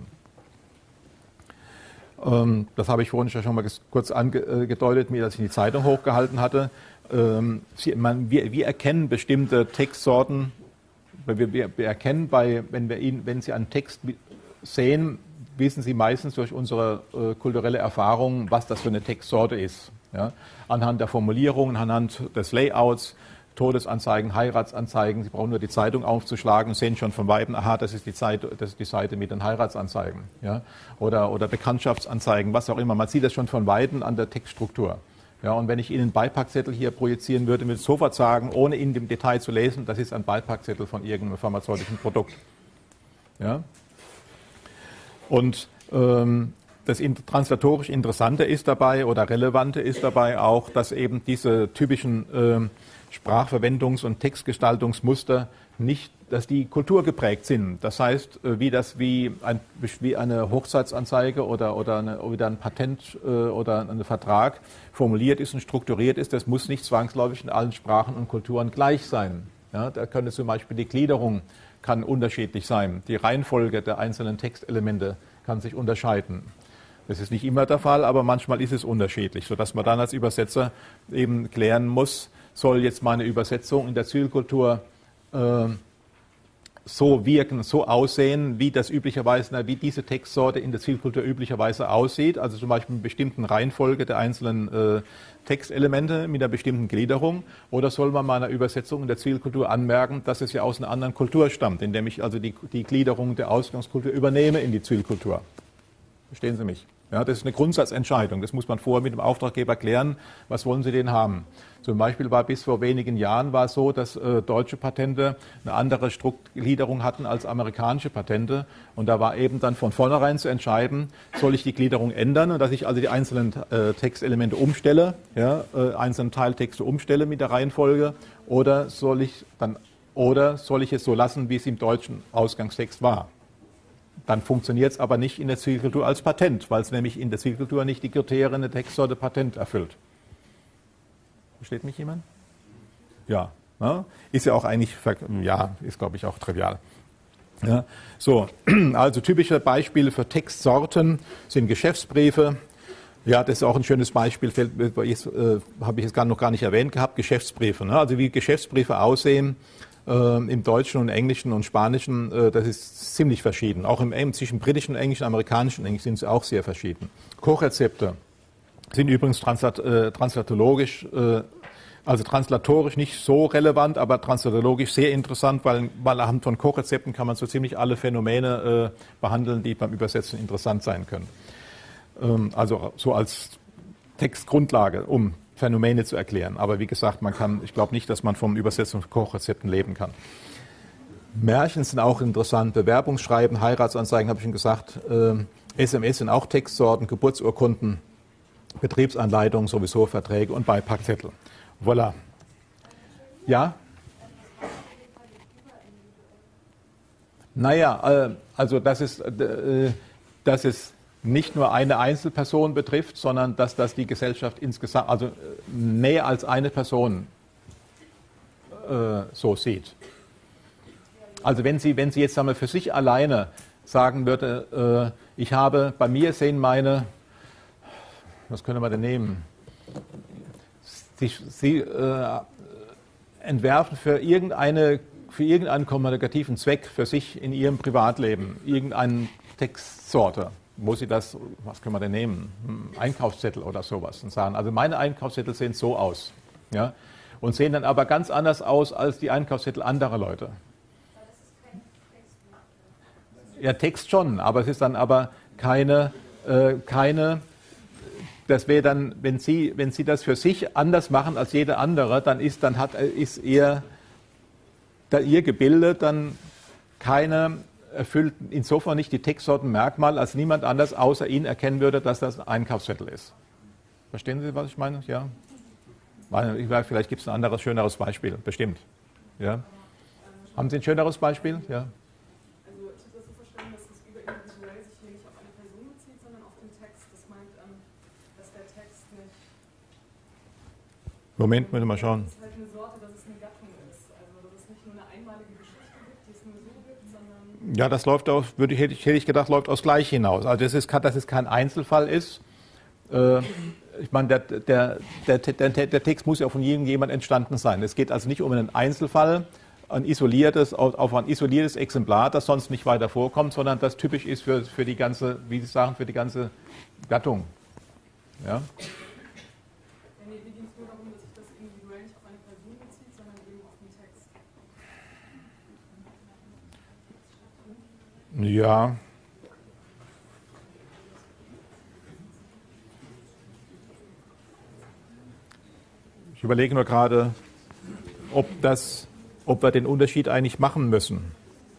Das habe ich vorhin schon mal kurz angedeutet, als ich die Zeitung hochgehalten hatte. Wir erkennen bestimmte Textsorten, wir erkennen wenn Sie einen Text sehen, wissen Sie meistens durch unsere kulturelle Erfahrung, was das für eine Textsorte ist. Ja? Anhand der Formulierungen, anhand des Layouts, Todesanzeigen, Heiratsanzeigen. Sie brauchen nur die Zeitung aufzuschlagen und sehen schon von Weitem, aha, das ist die Seite mit den Heiratsanzeigen. Ja? Oder Bekanntschaftsanzeigen, was auch immer. Man sieht das schon von Weitem an der Textstruktur. Ja, und wenn ich Ihnen einen Beipackzettel hier projizieren würde, würde ich sofort sagen, ohne ihn im Detail zu lesen, das ist ein Beipackzettel von irgendeinem pharmazeutischen Produkt. Ja? Und das translatorisch Interessante ist dabei oder Relevante ist dabei auch, dass eben diese typischen Sprachverwendungs- und Textgestaltungsmuster nicht, dass die kulturgeprägt sind. Das heißt, wie eine Hochzeitsanzeige oder ein Patent oder ein Vertrag formuliert ist und strukturiert ist, das muss nicht zwangsläufig in allen Sprachen und Kulturen gleich sein. Ja, da könnte zum Beispiel die Gliederung kann unterschiedlich sein. Die Reihenfolge der einzelnen Textelemente kann sich unterscheiden. Das ist nicht immer der Fall, aber manchmal ist es unterschiedlich, sodass man dann als Übersetzer eben klären muss, soll jetzt meine Übersetzung in der Zielkultur so wirken, so aussehen, wie diese Textsorte in der Zielkultur üblicherweise aussieht, also zum Beispiel mit einer bestimmten Reihenfolge der einzelnen Textelemente mit einer bestimmten Gliederung, oder soll man meiner Übersetzung in der Zielkultur anmerken, dass es ja aus einer anderen Kultur stammt, indem ich also die Gliederung der Ausgangskultur übernehme in die Zielkultur. Verstehen Sie mich? Ja, das ist eine Grundsatzentscheidung. Das muss man vorher mit dem Auftraggeber klären. Was wollen Sie denn haben? Zum Beispiel war bis vor wenigen Jahren war es so, dass deutsche Patente eine andere Gliederung hatten als amerikanische Patente. Und da war eben dann von vornherein zu entscheiden, soll ich die Gliederung ändern und dass ich also die einzelnen Textelemente umstelle, ja, einzelne Teiltexte umstelle mit der Reihenfolge, oder soll ich es so lassen, wie es im deutschen Ausgangstext war. Dann funktioniert es aber nicht in der Zielkultur als Patent, weil es nämlich in der Zielkultur nicht die Kriterien der Textsorte Patent erfüllt. Versteht mich jemand? Ja. Ne? Ist ja auch eigentlich, ist glaube ich auch trivial. Ja. So, also typische Beispiele für Textsorten sind Geschäftsbriefe. Ja, das ist auch ein schönes Beispiel, habe ich jetzt noch gar nicht erwähnt gehabt, Geschäftsbriefe. Ne? Also wie Geschäftsbriefe aussehen. Im Deutschen und Englischen und Spanischen, das ist ziemlich verschieden. Auch zwischen britischen Englisch und amerikanischen Englisch sind sie auch sehr verschieden. Kochrezepte sind übrigens translatorisch nicht so relevant, aber translatologisch sehr interessant, weil anhand von Kochrezepten kann man so ziemlich alle Phänomene behandeln, die beim Übersetzen interessant sein können. Also so als Textgrundlage, um Phänomene zu erklären. Aber wie gesagt, ich glaube nicht, dass man vom Übersetzen von Kochrezepten leben kann. Märchen sind auch interessant, Bewerbungsschreiben, Heiratsanzeigen, habe ich schon gesagt, SMS sind auch Textsorten, Geburtsurkunden, Betriebsanleitungen, sowieso Verträge und Beipackzettel. Voilà. Ja? Naja, also das ist nicht nur eine Einzelperson betrifft, sondern dass das die Gesellschaft insgesamt, also mehr als eine Person so sieht. Also wenn sie jetzt einmal für sich alleine sagen würde, bei mir sehen meine, was können wir denn nehmen? Sie entwerfen für irgendeinen kommunikativen Zweck für sich in ihrem Privatleben irgendeine Textsorte. Wo sie was können wir denn nehmen? Einkaufszettel oder sowas und sagen, also meine Einkaufszettel sehen so aus. Ja? Und sehen dann aber ganz anders aus als die Einkaufszettel anderer Leute. Ja, Text schon, aber es ist dann aber keine das wäre dann, wenn Sie das für sich anders machen als jeder andere, dann ist Ihr Gebilde dann erfüllt insofern nicht die Textsortenmerkmal, als niemand anders außer Ihnen erkennen würde, dass das ein Einkaufszettel ist. Verstehen Sie, was ich meine? Ja? Vielleicht gibt es ein anderes, schöneres Beispiel, bestimmt. Ja? Haben Sie ein schöneres Beispiel? Ja. Also ich habe das so verstanden, dass das überindividuell sich hier nicht auf eine Person bezieht, sondern auf den Text. Das meint, dass der Text nicht... Moment, müssen wir mal schauen. Das ist halt eine Sorte, dass es eine Gattung ist. Also dass es nicht nur eine einmalige Geschichte gibt, die es nur so gibt, sondern... Ja, das läuft hätte ich gedacht, läuft aufs Gleiche hinaus. Also dass es kein Einzelfall ist. Ich meine, der Text muss ja von jemand entstanden sein. Es geht also nicht um einen Einzelfall, auf ein isoliertes Exemplar, das sonst nicht weiter vorkommt, sondern das typisch ist für die ganze, wie Sie sagen, für die ganze Gattung. Ja? Mir ging es nur darum, dass sich das individuell nicht auf eine Person bezieht, sondern eben auf den Text. Ja. Ich überlege nur gerade, ob wir den Unterschied eigentlich machen müssen.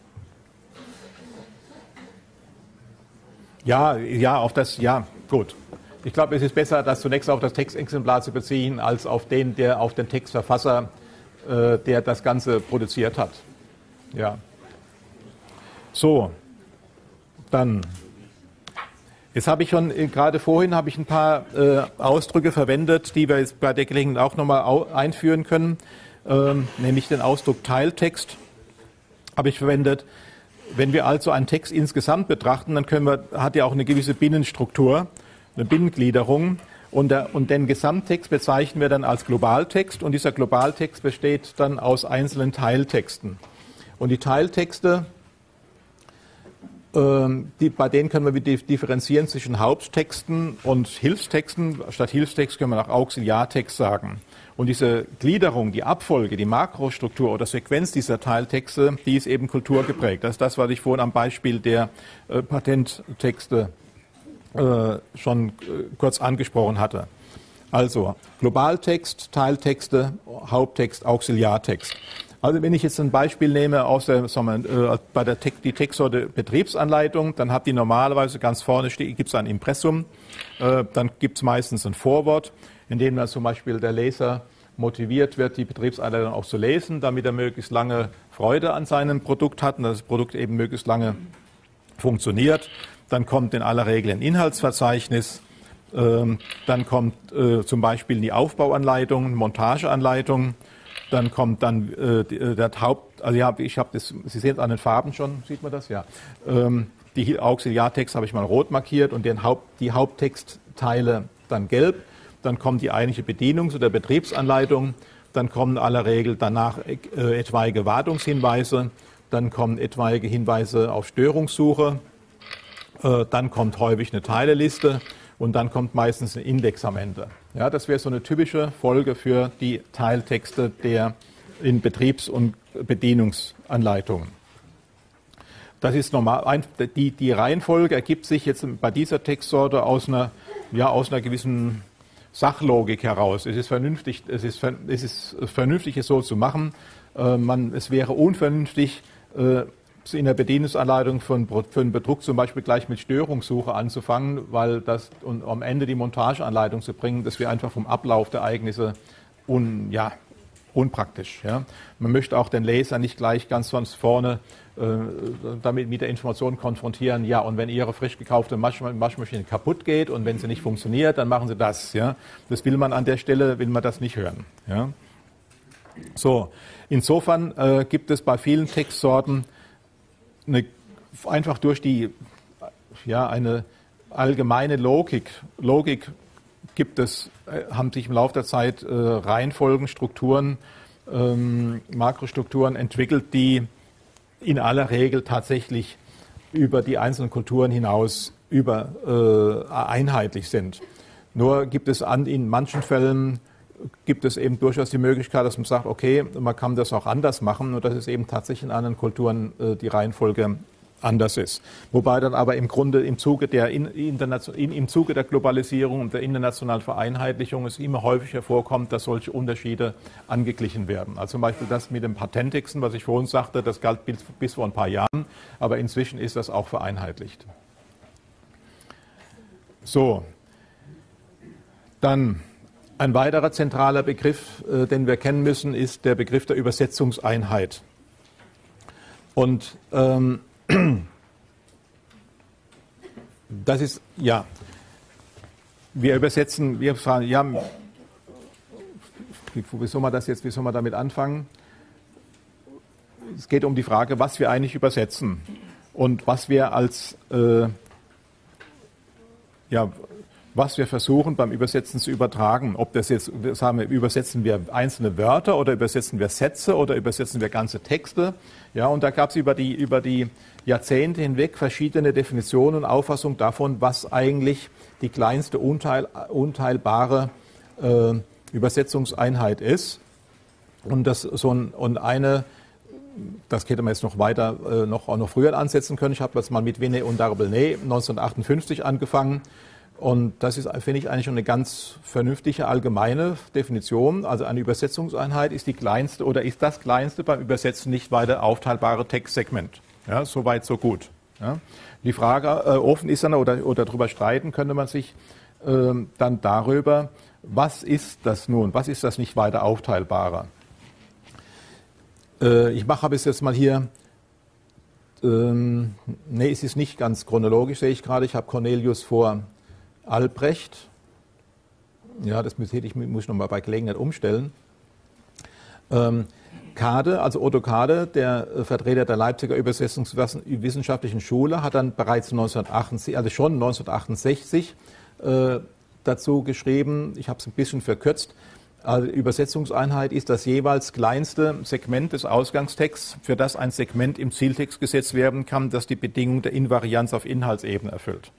Ja, gut. Ich glaube, es ist besser, das zunächst auf das Textexemplar zu beziehen, als auf den Textverfasser, der das Ganze produziert hat. Ja. So, dann. Jetzt habe ich schon, gerade vorhin habe ich ein paar Ausdrücke verwendet, die wir jetzt bei der Gelegenheit auch nochmal einführen können, nämlich den Ausdruck Teiltext habe ich verwendet. Wenn wir also einen Text insgesamt betrachten, dann hat er auch eine gewisse Binnenstruktur, eine Binnengliederung und den Gesamttext bezeichnen wir dann als Globaltext und dieser Globaltext besteht dann aus einzelnen Teiltexten. Und die Teiltexte, bei denen können wir differenzieren zwischen Haupttexten und Hilfstexten. Statt Hilfstext können wir auch Auxiliartext sagen. Und diese Gliederung, die Abfolge, die Makrostruktur oder Sequenz dieser Teiltexte, die ist eben kulturgeprägt. Das ist das, was ich vorhin am Beispiel der Patenttexte schon kurz angesprochen hatte. Also Globaltext, Teiltexte, Haupttext, Auxiliartext. Also wenn ich jetzt ein Beispiel nehme bei der die Textsorte Betriebsanleitung, dann habt ihr normalerweise ganz vorne gibt es ein Impressum, dann gibt es meistens ein Vorwort, in dem dann zum Beispiel der Leser motiviert wird, die Betriebsanleitung auch zu lesen, damit er möglichst lange Freude an seinem Produkt hat und das Produkt eben möglichst lange funktioniert. Dann kommt in aller Regel ein Inhaltsverzeichnis, dann kommt zum Beispiel die Aufbauanleitung, Montageanleitung. Dann kommt dann der Sie sehen es an den Farben schon, sieht man das? Ja. Die Auxiliartext habe ich mal rot markiert und die Haupttextteile dann gelb. Dann kommt die eigentliche Bedienungs- oder Betriebsanleitung. Dann kommen in aller Regel danach etwaige Wartungshinweise. Dann kommen etwaige Hinweise auf Störungssuche. Dann kommt häufig eine Teileliste. Und dann kommt meistens ein Index am Ende. Ja, das wäre so eine typische Folge für die Teiltexte in Betriebs- und Bedienungsanleitungen. Das ist normal. Die Reihenfolge ergibt sich jetzt bei dieser Textsorte aus einer gewissen Sachlogik heraus. Es ist vernünftig, es so zu machen. Es wäre unvernünftig, in der Bedienungsanleitung für einen Bedruck zum Beispiel gleich mit Störungssuche anzufangen, weil und am Ende die Montageanleitung zu bringen, das wäre einfach vom Ablauf der Ereignisse unpraktisch. Ja. Man möchte auch den Leser nicht gleich ganz von vorne damit mit der Information konfrontieren, ja, und wenn Ihre frisch gekaufte Waschmaschine kaputt geht und wenn sie nicht funktioniert, dann machen Sie das. Ja. Das will man an der Stelle, das nicht hören. Ja. So, insofern gibt es bei vielen Textsorten einfach durch eine allgemeine Logik haben sich im Laufe der Zeit Reihenfolgen, Strukturen, Makrostrukturen entwickelt, die in aller Regel tatsächlich über die einzelnen Kulturen hinaus einheitlich sind. Nur gibt es in manchen Fällen eben durchaus die Möglichkeit, dass man sagt, okay, man kann das auch anders machen und dass es eben tatsächlich in anderen Kulturen die Reihenfolge anders ist. Wobei dann aber im Grunde im Zuge der Globalisierung und der internationalen Vereinheitlichung es immer häufiger vorkommt, dass solche Unterschiede angeglichen werden. Also zum Beispiel das mit den Patenttexten, was ich vorhin sagte, das galt bis vor ein paar Jahren, aber inzwischen ist das auch vereinheitlicht. So, dann ein weiterer zentraler Begriff, den wir kennen müssen, ist der Begriff der Übersetzungseinheit. Und das ist, wir übersetzen, wir fragen, wie soll man damit anfangen? Es geht um die Frage, was wir eigentlich übersetzen und was wir als was wir versuchen beim Übersetzen zu übertragen. Ob das jetzt, sagen wir, übersetzen wir einzelne Wörter oder übersetzen wir Sätze oder übersetzen wir ganze Texte. Ja, und da gab es über die Jahrzehnte hinweg verschiedene Definitionen und Auffassungen davon, was eigentlich die kleinste unteilbare Übersetzungseinheit ist. Und das hätte man jetzt noch weiter, noch früher ansetzen können. Ich habe das mal mit Vinay und Darbelnet 1958 angefangen. Und das ist, finde ich, eigentlich schon eine ganz vernünftige allgemeine Definition. Also eine Übersetzungseinheit ist die kleinste oder ist das kleinste beim Übersetzen nicht weiter aufteilbare Textsegment. Ja, so weit, so gut. Ja. Die Frage offen ist dann, oder darüber streiten könnte man sich dann darüber, was ist das nun? Was ist das nicht weiter aufteilbare? Habe es jetzt mal hier, es ist nicht ganz chronologisch, sehe ich gerade. Ich habe Cornelius vor Albrecht. Ja, das muss ich nochmal bei Gelegenheit umstellen. Kade, also Otto Kade, der Vertreter der Leipziger Übersetzungswissenschaftlichen Schule, hat dann bereits schon 1968 dazu geschrieben, ich habe es ein bisschen verkürzt, also Übersetzungseinheit ist das jeweils kleinste Segment des Ausgangstexts, für das ein Segment im Zieltext gesetzt werden kann, das die Bedingung der Invarianz auf Inhaltsebene erfüllt.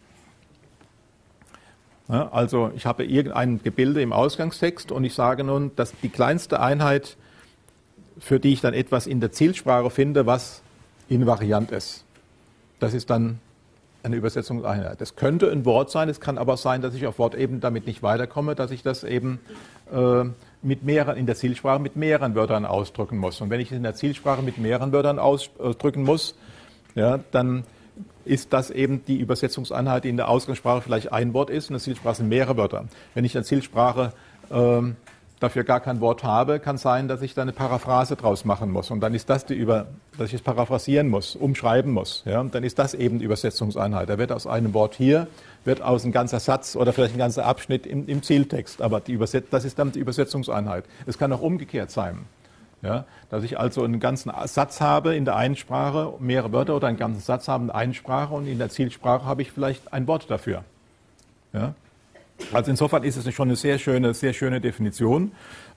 Ja, also ich habe irgendein Gebilde im Ausgangstext und ich sage nun, dass die kleinste Einheit, für die ich dann etwas in der Zielsprache finde, was invariant ist. Das ist dann eine Übersetzungseinheit. Das könnte ein Wort sein, es kann aber sein, dass ich auf Wortebene damit nicht weiterkomme, dass ich das eben in der Zielsprache mit mehreren Wörtern ausdrücken muss. Und wenn ich es in der Zielsprache mit mehreren Wörtern ausdrücken muss, ja, dann ist das eben die Übersetzungseinheit, die in der Ausgangssprache vielleicht ein Wort ist, und in der Zielsprache sind mehrere Wörter. Wenn ich in der Zielsprache dafür gar kein Wort habe, kann sein, dass ich da eine Paraphrase draus machen muss. Und dann ist das dass ich es paraphrasieren muss, umschreiben muss. Ja? Und dann ist das eben die Übersetzungseinheit. Da wird aus einem Wort hier, wird aus ein ganzer Satz oder vielleicht ein ganzer Abschnitt im Zieltext. Aber das ist dann die Übersetzungseinheit. Es kann auch umgekehrt sein. Ja? Dass ich also einen ganzen Satz habe in der einen Sprache, mehrere Wörter, oder einen ganzen Satz habe in der einen Sprache und in der Zielsprache habe ich vielleicht ein Wort dafür. Ja? Also insofern ist es schon eine sehr schöne Definition.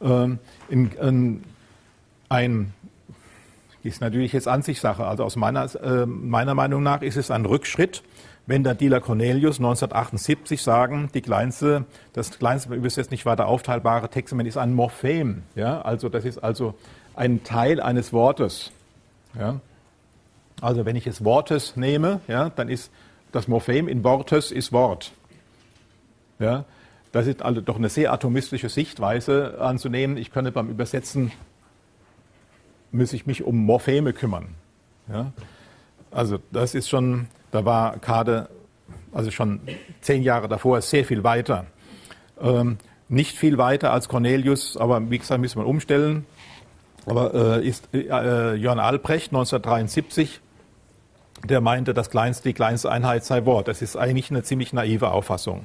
Ist natürlich jetzt Ansichtssache. Also aus meiner Meinung nach ist es ein Rückschritt, wenn der Dieler Cornelius 1978 sagen, das kleinste übersetzt nicht weiter aufteilbare Textelement ist ein Morphem. Ja? Also das ist also ein Teil eines Wortes. Ja? Also wenn ich es Wortes nehme, ja, dann ist das Morphem in Wortes ist Wort. Ja, das ist also doch eine sehr atomistische Sichtweise anzunehmen. Ich könnte beim Übersetzen, muss ich mich um Morpheme kümmern. Ja, also das ist schon, da war Kade, also schon 10 Jahre davor, sehr viel weiter. Nicht viel weiter als Cornelius, aber wie gesagt, müssen wir umstellen. Aber Jörn Albrecht 1973, der meinte, die kleinste Einheit sei Wort. Das ist eigentlich eine ziemlich naive Auffassung.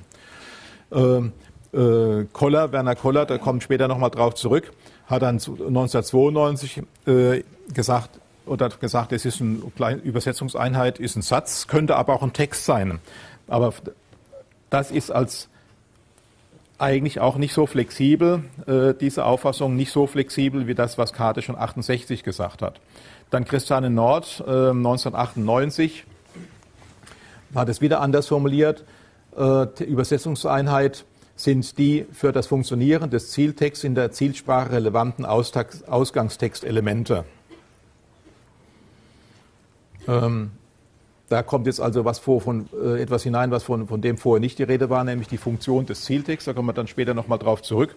Werner Koller, da kommt später nochmal drauf zurück, hat dann 1992 gesagt, es ist eine kleine Übersetzungseinheit, ist ein Satz, könnte aber auch ein Text sein. Aber das ist als eigentlich auch nicht so flexibel, diese Auffassung nicht so flexibel wie das, was Kade schon 68 gesagt hat. Dann Christiane Nord 1998 hat es wieder anders formuliert. Die Übersetzungseinheit sind die für das Funktionieren des Zieltexts in der Zielsprache relevanten Ausgangstextelemente. Da kommt jetzt also etwas hinein, was von dem vorher nicht die Rede war, nämlich die Funktion des Zieltexts. Da kommen wir dann später nochmal drauf zurück.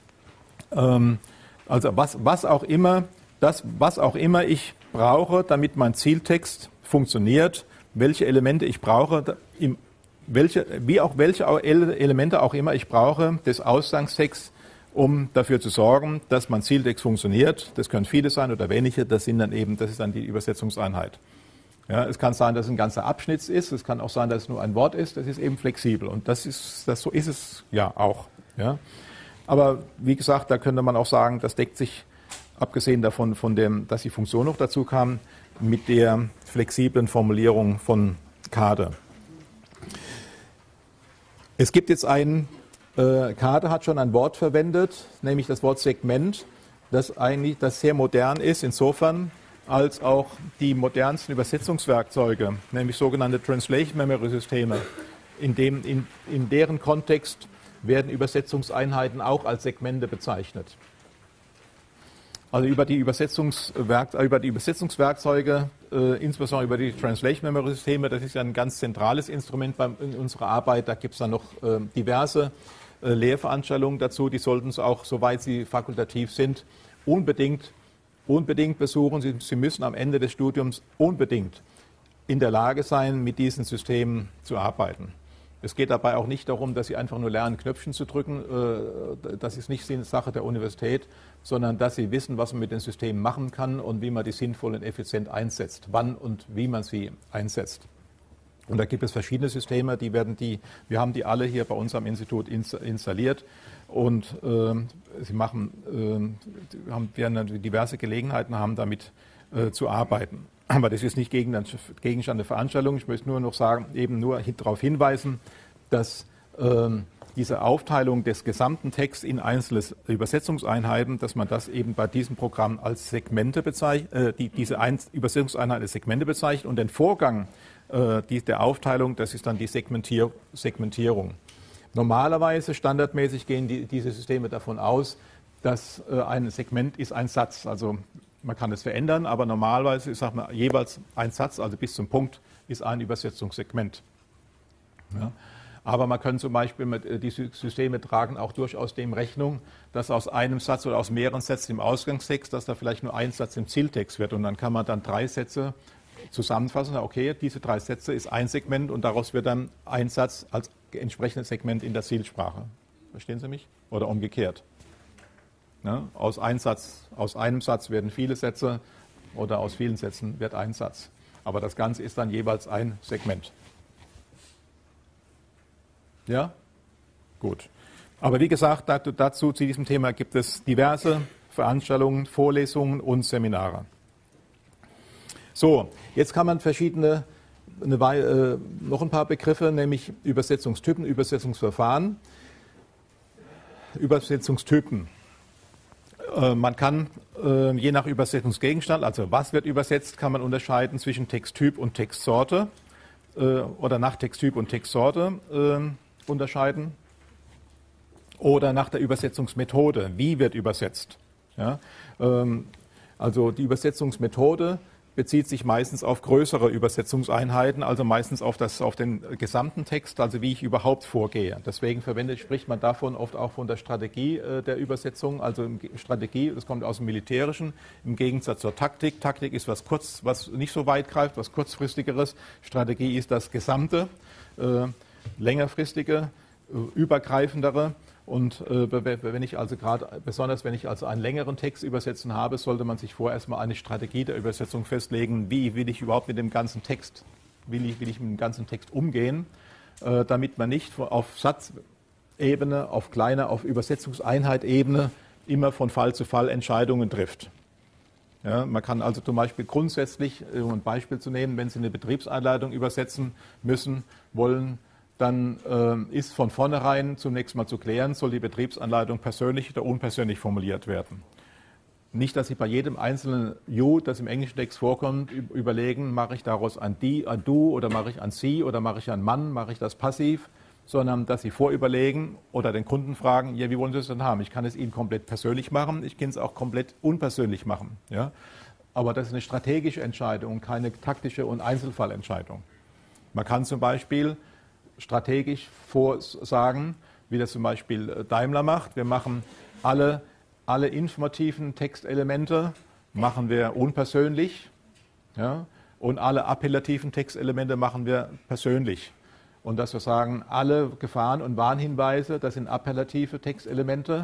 Also was auch immer ich brauche, damit mein Zieltext funktioniert, welche Elemente ich brauche, welche Elemente auch immer ich brauche des Ausgangstexts, um dafür zu sorgen, dass mein Zieltext funktioniert. Das können viele sein oder wenige, das ist dann die Übersetzungseinheit. Ja, es kann sein, dass es ein ganzer Abschnitt ist, es kann auch sein, dass es nur ein Wort ist, das ist eben flexibel und so ist es ja auch. Ja. Aber wie gesagt, da könnte man auch sagen, das deckt sich, abgesehen davon, dass die Funktion noch dazu kam, mit der flexiblen Formulierung von Kade. Es gibt jetzt Kade hat schon ein Wort verwendet, nämlich das Wort Segment, das sehr modern ist, insofern, als auch die modernsten Übersetzungswerkzeuge, nämlich sogenannte Translation Memory Systeme, in deren Kontext werden Übersetzungseinheiten auch als Segmente bezeichnet. Also über die Übersetzungswerkzeuge, insbesondere über die Translation Memory Systeme, das ist ja ein ganz zentrales Instrument in unserer Arbeit. Da gibt es dann noch diverse Lehrveranstaltungen dazu, die sollten Sie auch, soweit sie fakultativ sind, unbedingt besuchen. Sie müssen am Ende des Studiums unbedingt in der Lage sein, mit diesen Systemen zu arbeiten. Es geht dabei auch nicht darum, dass Sie einfach nur lernen, Knöpfchen zu drücken. Das ist nicht Sache der Universität, sondern dass Sie wissen, was man mit den Systemen machen kann und wie man die sinnvoll und effizient einsetzt, wann und wie man sie einsetzt. Und da gibt es verschiedene Systeme, wir haben die alle hier bei uns am Institut installiert und werden diverse Gelegenheiten haben, damit zu arbeiten. Aber das ist nicht Gegenstand der Veranstaltung. Ich möchte nur noch sagen, eben nur darauf hinweisen, dass diese Aufteilung des gesamten Texts in einzelne Übersetzungseinheiten, dass man das eben bei diesem Programm als Segmente bezeichnet, diese Übersetzungseinheiten als Segmente bezeichnet und den Vorgang der Aufteilung, das ist dann die Segmentierung. Normalerweise, standardmäßig gehen diese Systeme davon aus, dass ein Segment ist ein Satz. Also man kann es verändern, aber normalerweise ist jeweils ein Satz, also bis zum Punkt, ist ein Übersetzungssegment. Ja. Aber man kann zum Beispiel, diese Systeme tragen auch durchaus dem Rechnung, dass aus einem Satz oder aus mehreren Sätzen im Ausgangstext, dass da vielleicht nur ein Satz im Zieltext wird. Und dann kann man dann 3 Sätze zusammenfassen. Okay, diese 3 Sätze ist ein Segment und daraus wird dann ein Satz als entsprechendes Segment in der Zielsprache. Verstehen Sie mich? Oder umgekehrt. Ja, aus einem Satz werden viele Sätze oder aus vielen Sätzen wird ein Satz. Aber das Ganze ist dann jeweils ein Segment. Ja? Gut. Aber wie gesagt, zu diesem Thema gibt es diverse Veranstaltungen, Vorlesungen und Seminare. So, jetzt kann man noch ein paar Begriffe, nämlich Übersetzungstypen, Übersetzungsverfahren, Übersetzungstypen. Man kann je nach Übersetzungsgegenstand, also was wird übersetzt, kann man unterscheiden zwischen Texttyp und Textsorte oder nach Texttyp und Textsorte unterscheiden oder nach der Übersetzungsmethode, wie wird übersetzt. Ja? Also die Übersetzungsmethode bezieht sich meistens auf größere Übersetzungseinheiten, also meistens auf den gesamten Text, also wie ich überhaupt vorgehe. Deswegen spricht man davon oft auch von der Strategie der Übersetzung. Also Strategie, das kommt aus dem Militärischen, im Gegensatz zur Taktik. Taktik ist was nicht so weit greift, was kurzfristigeres. Strategie ist das Gesamte, längerfristige, übergreifendere. Und besonders wenn ich also einen längeren Text übersetzen habe, sollte man sich vorerst mal eine Strategie der Übersetzung festlegen. Wie will ich überhaupt mit dem ganzen Text, mit dem ganzen Text umgehen, damit man nicht auf Satzebene, auf Übersetzungseinheit-Ebene immer von Fall zu Fall Entscheidungen trifft. Ja, man kann also zum Beispiel grundsätzlich, um ein Beispiel zu nehmen, wenn Sie eine Betriebsanleitung übersetzen wollen, dann ist von vornherein zunächst mal zu klären, soll die Betriebsanleitung persönlich oder unpersönlich formuliert werden. Nicht, dass Sie bei jedem einzelnen You, das im englischen Text vorkommt, überlegen, mache ich daraus ein Die, ein Du oder mache ich ein Sie oder mache ich ein Mann, mache ich das passiv, sondern dass Sie vorüberlegen oder den Kunden fragen, ja, wie wollen Sie es denn haben? Ich kann es Ihnen komplett persönlich machen, ich kann es auch komplett unpersönlich machen. Ja? Aber das ist eine strategische Entscheidung, keine taktische und Einzelfallentscheidung. Man kann zum Beispiel strategisch vorsagen, wie das zum Beispiel Daimler macht. Wir machen alle informativen Textelemente machen wir unpersönlich, ja, und alle appellativen Textelemente machen wir persönlich. Und dass wir sagen, alle Gefahren- und Warnhinweise, das sind appellative Textelemente.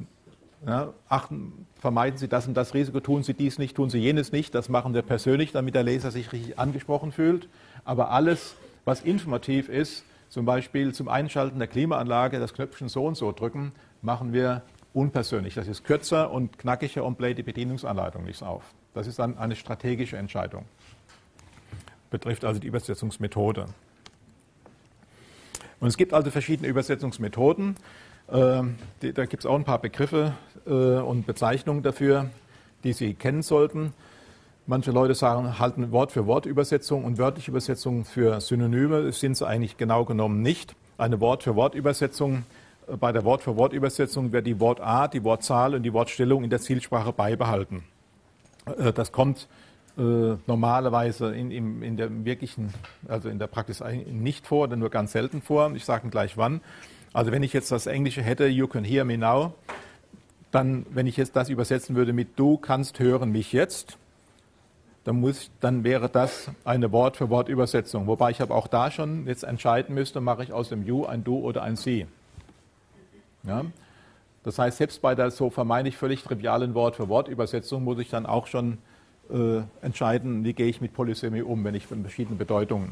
Ja, vermeiden Sie das und das Risiko, tun Sie dies nicht, tun Sie jenes nicht. Das machen wir persönlich, damit der Leser sich richtig angesprochen fühlt. Aber alles, was informativ ist, zum Beispiel zum Einschalten der Klimaanlage das Knöpfchen so und so drücken, machen wir unpersönlich. Das ist kürzer und knackiger und bläht die Bedienungsanleitung nicht auf. Das ist dann eine strategische Entscheidung. Betrifft also die Übersetzungsmethode. Und es gibt also verschiedene Übersetzungsmethoden. Da gibt es auch ein paar Begriffe und Bezeichnungen dafür, die Sie kennen sollten. Manche Leute halten Wort-für-Wort-Übersetzung und wörtliche Übersetzung für Synonyme. Das sind sie eigentlich genau genommen nicht. Eine Wort-für-Wort-Übersetzung, bei der Wort-für-Wort-Übersetzung wird die Wortart, die Wortzahl und die Wortstellung in der Zielsprache beibehalten. Das kommt normalerweise in der wirklichen, also in der Praxis nicht vor, oder nur ganz selten vor. Ich sage Ihnen gleich wann. Also wenn ich jetzt das Englische hätte, you can hear me now, dann, wenn ich jetzt das übersetzen würde mit du kannst hören mich jetzt, dann wäre das eine Wort-für-Wort-Übersetzung. Wobei ich aber auch da schon jetzt entscheiden müsste, mache ich aus dem you ein du oder ein sie. Ja? Das heißt, selbst bei der so vermeintlich völlig trivialen Wort-für-Wort-Übersetzung muss ich dann auch schon entscheiden, wie gehe ich mit Polysemie um, wenn ich verschiedene Bedeutungen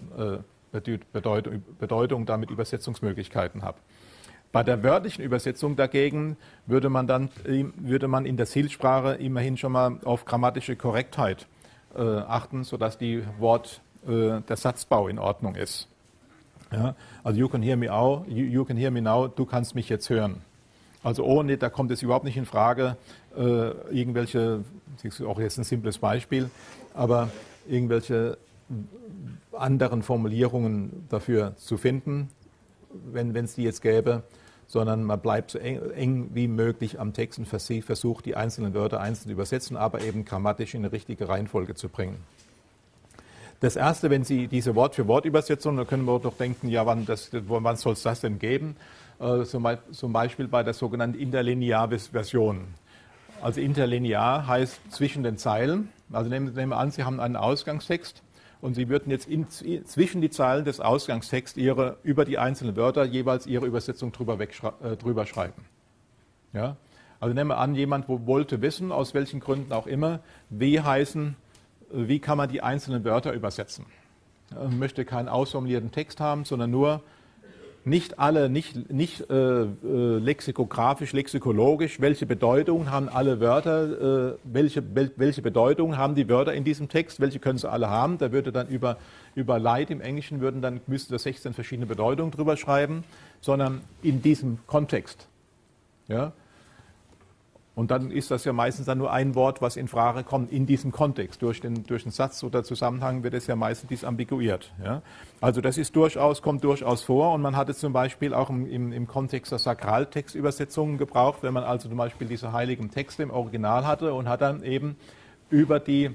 damit Übersetzungsmöglichkeiten habe. Bei der wörtlichen Übersetzung dagegen würde man in der Zielsprache immerhin schon mal auf grammatische Korrektheit achten, sodass der Satzbau in Ordnung ist. Ja? Also you can hear me now, du kannst mich jetzt hören. Also ohne, da kommt es überhaupt nicht in Frage, irgendwelche, das ist auch jetzt ein simples Beispiel, aber irgendwelche anderen Formulierungen dafür zu finden, wenn es die jetzt gäbe, sondern man bleibt so eng wie möglich am Text und versucht, die einzelnen Wörter einzeln zu übersetzen, aber eben grammatisch in eine richtige Reihenfolge zu bringen. Das Erste, wenn Sie diese Wort-für-Wort-Übersetzung, da können wir doch denken, ja, wann soll es das denn geben? Zum Beispiel bei der sogenannten Interlinear-Version. Also interlinear heißt zwischen den Zeilen. Also nehmen wir an, Sie haben einen Ausgangstext und Sie würden jetzt zwischen die Zeilen des Ausgangstexts über die einzelnen Wörter jeweils Ihre Übersetzung drüber schreiben. Ja? Also nehmen wir an, jemand wollte wissen, aus welchen Gründen auch immer, wie kann man die einzelnen Wörter übersetzen. Er möchte keinen ausformulierten Text haben, sondern nur nicht lexikografisch, lexikologisch, welche Bedeutung haben alle Wörter, welche Bedeutung haben die Wörter in diesem Text, welche können sie alle haben. Da würde dann über Light im Englischen müssten da 16 verschiedene Bedeutungen drüber schreiben, sondern in diesem Kontext. Ja? Und dann ist das ja meistens dann nur ein Wort, was in Frage kommt in diesem Kontext. Durch den Satz oder Zusammenhang wird es ja meistens disambiguiert. Ja? Also das kommt durchaus vor und man hat es zum Beispiel auch im Kontext der Sakraltextübersetzungen gebraucht, wenn man also zum Beispiel diese heiligen Texte im Original hatte und hat dann eben über die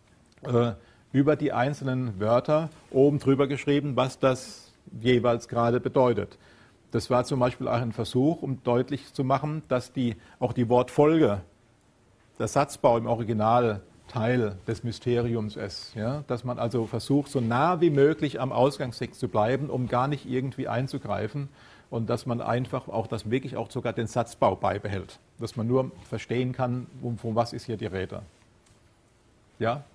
einzelnen Wörter oben drüber geschrieben, was das jeweils gerade bedeutet. Das war zum Beispiel auch ein Versuch, um deutlich zu machen, dass auch die Wortfolge, der Satzbau im Original Teil des Mysteriums ist. Ja? Dass man also versucht, so nah wie möglich am Ausgangstext zu bleiben, um gar nicht irgendwie einzugreifen und dass man einfach wirklich auch sogar den Satzbau beibehält. Dass man nur verstehen kann, von was ist hier die Rede. Ja?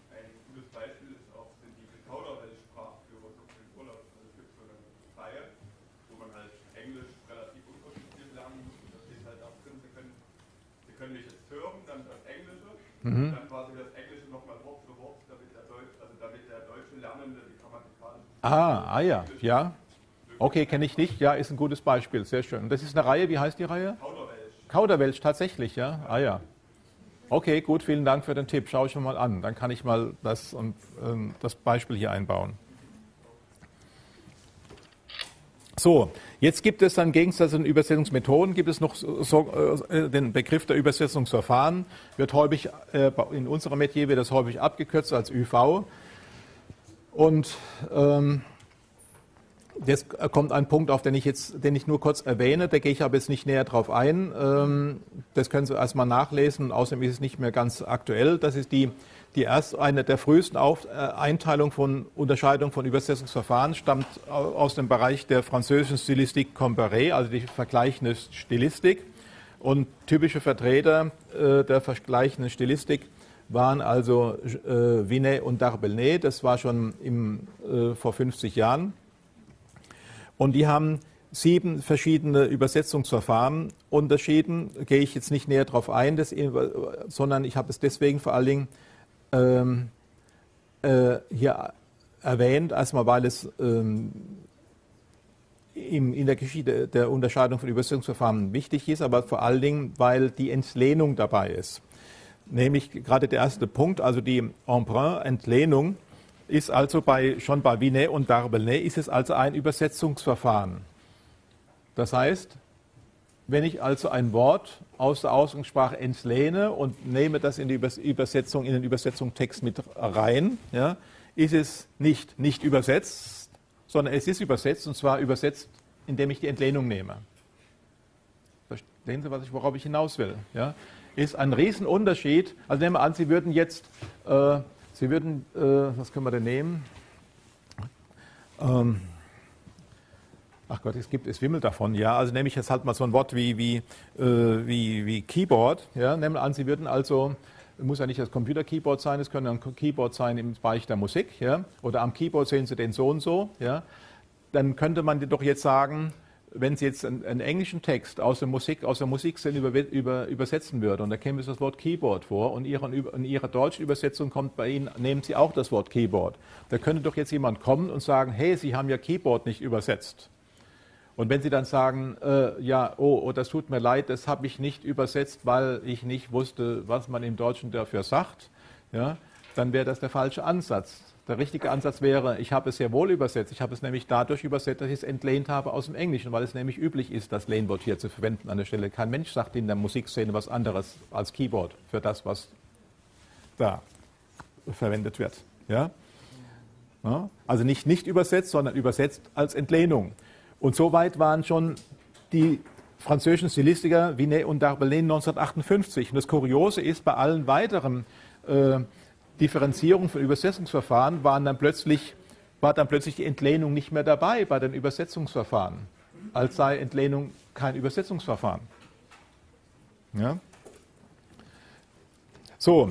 Dann quasi das Englische nochmal Wort für Wort, damit der deutsche Lernende die grammatikalische. Ja. Okay, kenne ich nicht. Ja, ist ein gutes Beispiel. Sehr schön. Und das ist eine Reihe, wie heißt die Reihe? Kauderwelsch. Kauderwelsch, tatsächlich, ja. Ja. Okay, gut, vielen Dank für den Tipp. Schaue ich schon mal an. Dann kann ich mal das Beispiel hier einbauen. So, jetzt gibt es dann im Gegensatz zu den Übersetzungsmethoden, gibt es noch den Begriff der Übersetzungsverfahren. Wird häufig, in unserem Metier wird das häufig abgekürzt als ÜV. Und jetzt kommt ein Punkt, auf den ich nur kurz erwähne, da gehe ich aber jetzt nicht näher drauf ein. Das können Sie erstmal nachlesen und außerdem ist es nicht mehr ganz aktuell. Das ist eine der frühesten Unterscheidung von Übersetzungsverfahren, stammt aus dem Bereich der französischen Stilistik Comparée, also die vergleichende Stilistik. Und typische Vertreter der vergleichenden Stilistik waren also Vinet und Darbelnet, das war schon vor 50 Jahren. Und die haben 7 verschiedene Übersetzungsverfahren unterschieden, gehe ich jetzt nicht näher darauf ein, sondern ich habe es deswegen vor allen Dingen hier erwähnt, erstmal weil es in in der Geschichte der Unterscheidung von Übersetzungsverfahren wichtig ist, aber vor allen Dingen, weil die Entlehnung dabei ist. Nämlich gerade der erste Punkt, also die Emprunt-Entlehnung, ist also schon bei Binet und Darbelnet ist es also ein Übersetzungsverfahren. Das heißt, wenn ich also ein Wort aus der Ausgangssprache entlehne und nehme das in die Übersetzung, in den Übersetzungstext mit rein, ja, ist es nicht übersetzt, sondern es ist übersetzt, und zwar übersetzt, indem ich die Entlehnung nehme. Verstehen Sie, worauf ich hinaus will? Ja? Ist ein Riesenunterschied. Also nehmen wir an, Sie würden jetzt, was können wir denn nehmen? Ach Gott, es wimmelt davon, ja. Also nehme ich jetzt halt mal so ein Wort wie Keyboard. Ja. Nehmen wir an, Sie würden also, muss ja nicht das Computer-Keyboard sein, es könnte ein Keyboard sein im Bereich der Musik, ja. Oder am Keyboard sehen Sie den so und so, ja. Dann könnte man doch jetzt sagen, wenn Sie jetzt einen englischen Text aus der Musikszene übersetzen würden und da käme das Wort Keyboard vor und in Ihrer deutschen Übersetzung kommt bei Ihnen, nehmen Sie auch das Wort Keyboard. Da könnte doch jetzt jemand kommen und sagen, hey, Sie haben ja Keyboard nicht übersetzt. Und wenn Sie dann sagen, das tut mir leid, das habe ich nicht übersetzt, weil ich nicht wusste, was man im Deutschen dafür sagt, ja, dann wäre das der falsche Ansatz. Der richtige Ansatz wäre, ich habe es sehr wohl übersetzt. Ich habe es nämlich dadurch übersetzt, dass ich es entlehnt habe aus dem Englischen, weil es nämlich üblich ist, das Lehnwort hier zu verwenden an der Stelle. Kein Mensch sagt in der Musikszene was anderes als Keyboard für das, was da verwendet wird. Ja? Ja? Also nicht übersetzt, sondern übersetzt als Entlehnung. Und soweit waren schon die französischen Stilistiker Binet und Darbelnet 1958. Und das Kuriose ist, bei allen weiteren Differenzierungen von Übersetzungsverfahren war dann plötzlich die Entlehnung nicht mehr dabei bei den Übersetzungsverfahren, als sei Entlehnung kein Übersetzungsverfahren. Ja? So,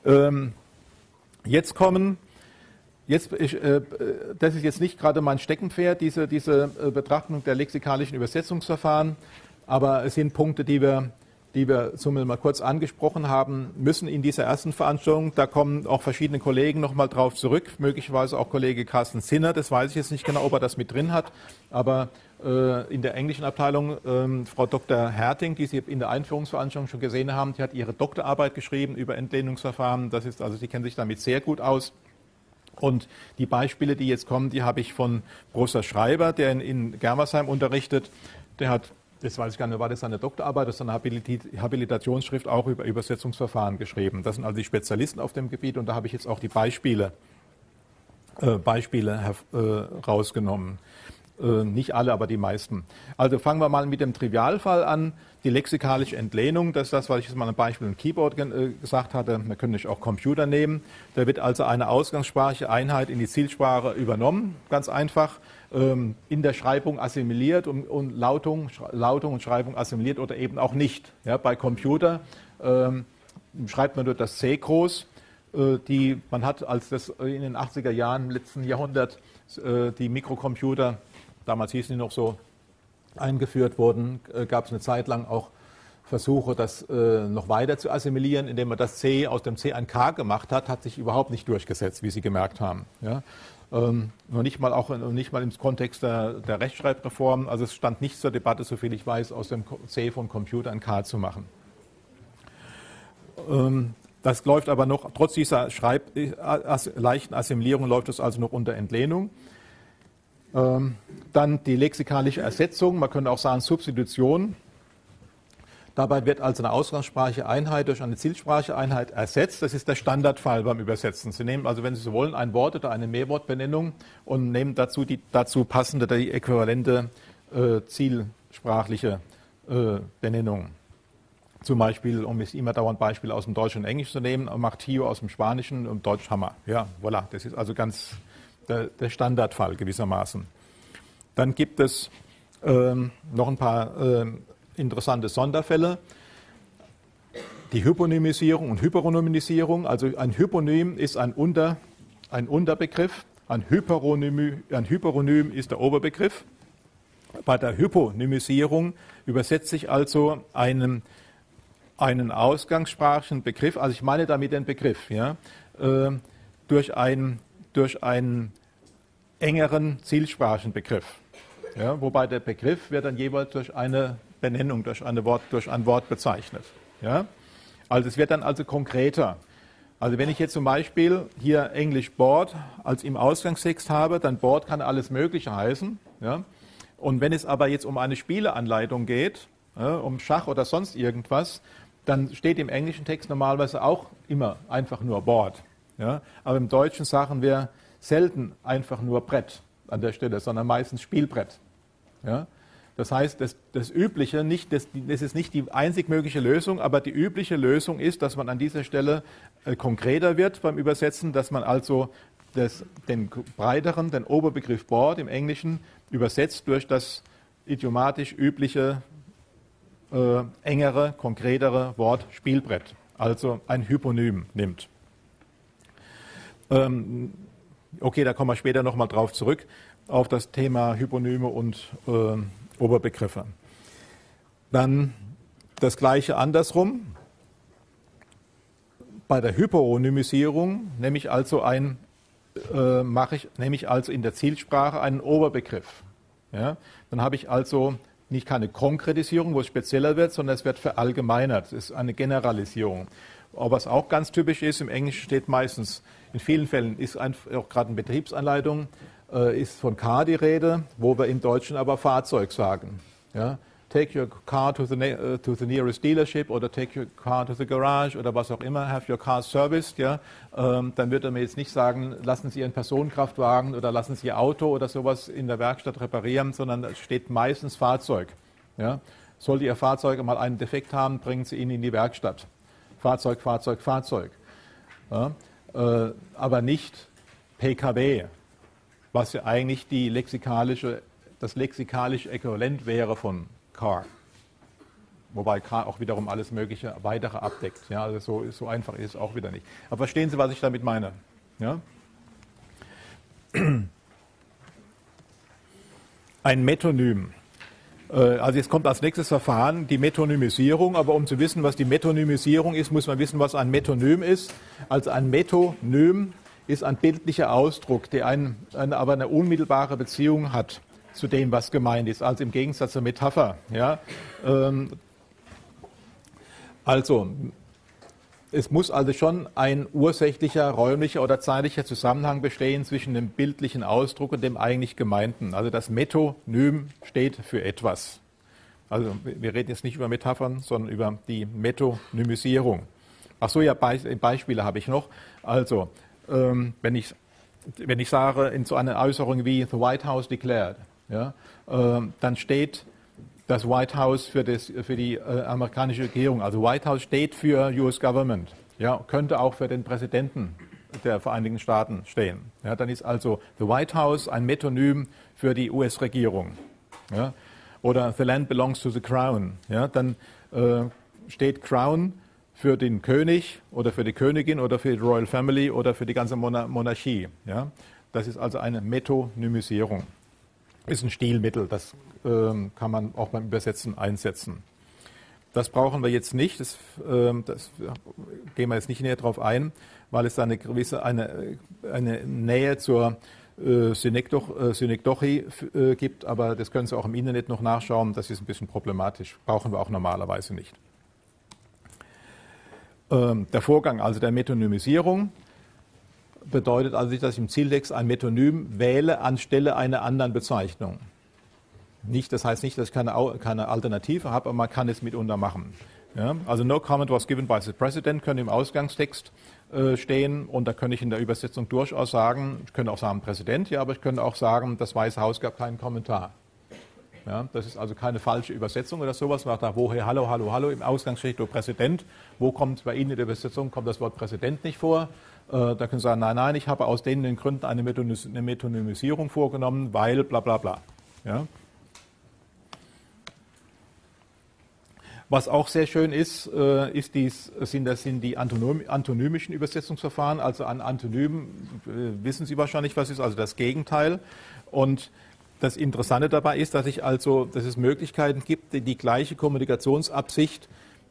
das ist jetzt nicht gerade mein Steckenpferd, diese Betrachtung der lexikalischen Übersetzungsverfahren, aber es sind Punkte, die wir zumindest mal kurz angesprochen haben müssen in dieser ersten Veranstaltung. Da kommen auch verschiedene Kollegen nochmal drauf zurück, möglicherweise auch Kollege Carsten Zinner, das weiß ich jetzt nicht genau, ob er das mit drin hat, aber in der englischen Abteilung Frau Dr. Herting, die Sie in der Einführungsveranstaltung schon gesehen haben, die hat ihre Doktorarbeit geschrieben über Entlehnungsverfahren, sie kennen sich damit sehr gut aus. Und die Beispiele, die jetzt kommen, die habe ich von Professor Schreiber, der in Germersheim unterrichtet. Der hat, jetzt weiß ich gar nicht, war das seine Doktorarbeit, das ist eine Habilitationsschrift auch über Übersetzungsverfahren geschrieben. Das sind also die Spezialisten auf dem Gebiet und da habe ich jetzt auch die Beispiele rausgenommen. Nicht alle, aber die meisten. Also fangen wir mal mit dem Trivialfall an. Die lexikalische Entlehnung, das ist das, was ich jetzt mal ein Beispiel im Keyboard gesagt hatte. Wir können nicht auch Computer nehmen. Da wird also eine ausgangssprachliche Einheit in die Zielsprache übernommen, ganz einfach. In der Schreibung assimiliert und Lautung und Schreibung assimiliert oder eben auch nicht. Ja, bei Computer schreibt man dort das C groß. Man hat, als das in den 80er Jahren im letzten Jahrhundert die Mikrocomputer, damals hießen die noch so, eingeführt wurden, gab es eine Zeit lang auch Versuche, das noch weiter zu assimilieren, indem man das C aus dem C ein K gemacht hat sich überhaupt nicht durchgesetzt, wie Sie gemerkt haben. Ja? Noch nicht mal im Kontext der Rechtschreibreform, also es stand nicht zur Debatte, soviel ich weiß, aus dem C von Computer ein K zu machen. Das läuft aber noch, trotz dieser leichten Assimilierung läuft es also noch unter Entlehnung. Dann die lexikalische Ersetzung, man könnte auch sagen Substitution. Dabei wird also eine ausgangssprachliche Einheit durch eine zielsprachliche Einheit ersetzt. Das ist der Standardfall beim Übersetzen. Sie nehmen also, wenn Sie so wollen, ein Wort oder eine Mehrwortbenennung und nehmen dazu die dazu passende, die äquivalente zielsprachliche Benennung. Zum Beispiel, um jetzt immer dauernd Beispiele aus dem Deutschen und Englischen zu nehmen, Martillo aus dem Spanischen und Deutsch Hammer. Ja, voilà, das ist also ganz der Standardfall gewissermaßen. Dann gibt es noch ein paar interessante Sonderfälle. Die Hyponymisierung und Hyperonymisierung. Also ein Hyponym ist ein Unterbegriff, ein Hyperonym ist der Oberbegriff. Bei der Hyponymisierung übersetze ich also einen ausgangssprachlichen Begriff, also ich meine damit den Begriff, ja, durch einen engeren zielsprachlichen Begriff. Ja, wobei der Begriff wird dann jeweils durch eine Benennung, durch ein Wort bezeichnet. Ja? Also es wird dann also konkreter. Also wenn ich jetzt zum Beispiel hier English Board als im Ausgangstext habe, dann Board kann alles Mögliche heißen. Ja? Und wenn es aber jetzt um eine Spieleanleitung geht, ja, um Schach oder sonst irgendwas, dann steht im englischen Text normalerweise auch immer einfach nur Board. Ja? Aber im Deutschen sagen wir selten einfach nur Brett an der Stelle, sondern meistens Spielbrett. Ja? Das heißt, das Übliche, das ist nicht die einzig mögliche Lösung, aber die übliche Lösung ist, dass man an dieser Stelle konkreter wird beim Übersetzen, dass man also den breiteren, den Oberbegriff Board im Englischen übersetzt durch das idiomatisch übliche, engere, konkretere Wort Spielbrett, also ein Hyponym nimmt. Okay, da kommen wir später nochmal drauf zurück, auf das Thema Hyponyme und Oberbegriffe. Dann das Gleiche andersrum. Bei der Hyperonymisierung nehme ich also in der Zielsprache einen Oberbegriff. Ja? Dann habe ich also nicht keine Konkretisierung, wo es spezieller wird, sondern es wird verallgemeinert. Es ist eine Generalisierung. Aber was auch ganz typisch ist, im Englischen steht meistens, in vielen Fällen ist auch gerade in Betriebsanleitungen, ist von Car die Rede, wo wir im Deutschen aber Fahrzeug sagen. Ja? Take your car to the nearest dealership oder take your car to the garage oder was auch immer, have your car serviced. Ja? Dann würde man jetzt nicht sagen, lassen Sie Ihren Personenkraftwagen oder lassen Sie Ihr Auto oder sowas in der Werkstatt reparieren, sondern es steht meistens Fahrzeug. Ja? Sollte Ihr Fahrzeug mal einen Defekt haben, bringen Sie ihn in die Werkstatt. Fahrzeug, Fahrzeug, Fahrzeug. Ja? Aber nicht PKW, was ja eigentlich das lexikalische Äquivalent wäre von Car. Wobei Car auch wiederum alles mögliche weitere abdeckt. Ja, also so einfach ist es auch wieder nicht. Aber verstehen Sie, was ich damit meine? Ja? Ein Metonym. Also jetzt kommt als nächstes Verfahren die Metonymisierung, aber um zu wissen, was die Metonymisierung ist, muss man wissen, was ein Metonym ist. Also ein Metonym ist ein bildlicher Ausdruck, der aber eine unmittelbare Beziehung hat zu dem, was gemeint ist, also im Gegensatz zur Metapher. Ja? Also es muss also schon ein ursächlicher, räumlicher oder zeitlicher Zusammenhang bestehen zwischen dem bildlichen Ausdruck und dem eigentlich Gemeinten. Also das Metonym steht für etwas. Also wir reden jetzt nicht über Metaphern, sondern über die Metonymisierung. Ach so, ja, Beispiele habe ich noch. Also wenn ich sage in so einer Äußerung wie the White House declared, ja, dann steht das White House für die amerikanische Regierung. Also White House steht für US Government. Ja, könnte auch für den Präsidenten der Vereinigten Staaten stehen. Ja, dann ist also the White House ein Metonym für die US-Regierung. Ja, oder the land belongs to the Crown. Ja, dann steht Crown für den König oder für die Königin oder für die Royal Family oder für die ganze Monarchie. Ja, das ist also eine Metonymisierung. Ist ein Stilmittel, das kann man auch beim Übersetzen einsetzen. Das brauchen wir jetzt nicht, das gehen wir jetzt nicht näher drauf ein, weil es da eine gewisse eine Nähe zur Synekdoche gibt, aber das können Sie auch im Internet noch nachschauen, das ist ein bisschen problematisch, brauchen wir auch normalerweise nicht. Der Vorgang also der Metonymisierung bedeutet also, dass ich im Zieltext ein Metonym wähle anstelle einer anderen Bezeichnung. Das heißt nicht, dass ich keine Alternative habe, aber man kann es mitunter machen. Ja? Also no comment was given by the President könnte im Ausgangstext stehen und da könnte ich in der Übersetzung durchaus sagen, ich könnte auch sagen Präsident, ja, aber ich könnte auch sagen, das Weiße Haus gab keinen Kommentar. Ja? Das ist also keine falsche Übersetzung oder sowas. Man sagt da, woher, hallo, hallo, hallo, im Ausgang steht nur Präsident. Wo kommt bei Ihnen in der Übersetzung, kommt das Wort Präsident nicht vor? Da können Sie sagen, nein, nein, ich habe aus den Gründen eine Metonymisierung vorgenommen, weil bla bla bla. Ja? Was auch sehr schön ist, sind die antonymischen Übersetzungsverfahren. Also an Antonym wissen Sie wahrscheinlich, was ist, also das Gegenteil. Und das Interessante dabei ist, dass es Möglichkeiten gibt, die gleiche Kommunikationsabsicht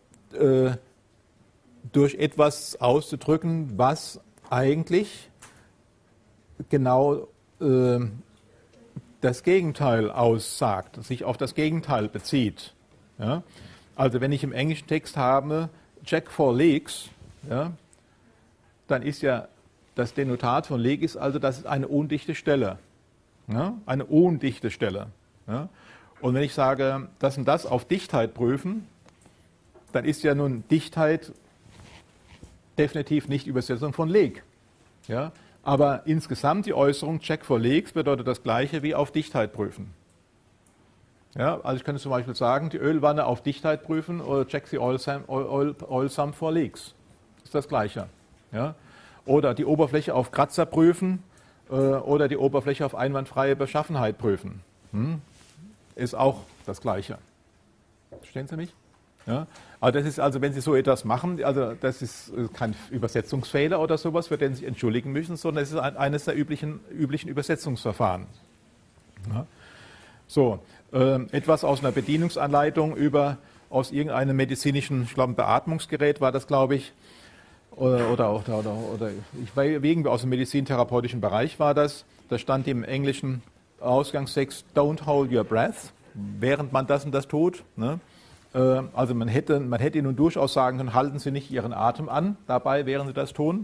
durch etwas auszudrücken, was eigentlich genau das Gegenteil aussagt, sich auf das Gegenteil bezieht. Ja? Also wenn ich im englischen Text habe, check for leaks, ja, dann ist ja das Denotat von leak ist also, das ist eine undichte Stelle. Ja? Eine undichte Stelle. Ja? Und wenn ich sage, das und das auf Dichtheit prüfen, dann ist ja nun Dichtheit definitiv nicht Übersetzung von leak. Ja? Aber insgesamt die Äußerung check for leaks bedeutet das Gleiche wie auf Dichtheit prüfen. Ja? Also ich könnte zum Beispiel sagen, die Ölwanne auf Dichtheit prüfen oder check the oil sump for leaks. Ist das Gleiche. Ja? Oder die Oberfläche auf Kratzer prüfen oder die Oberfläche auf einwandfreie Beschaffenheit prüfen. Ist auch das Gleiche. Verstehen Sie mich? Ja? Aber das ist also, wenn Sie so etwas machen, also das ist kein Übersetzungsfehler oder sowas, für den Sie sich entschuldigen müssen, sondern es ist eines der üblichen Übersetzungsverfahren. Ja? So, etwas aus einer Bedienungsanleitung aus irgendeinem medizinischen, ich glaube, ein Beatmungsgerät war das, glaube ich, oder irgendwie aus dem medizintherapeutischen Bereich war das. Da stand im englischen Ausgangstext, don't hold your breath, während man das und das tut. Ne? Also man hätte nun durchaus sagen können, halten Sie nicht Ihren Atem an dabei, während Sie das tun.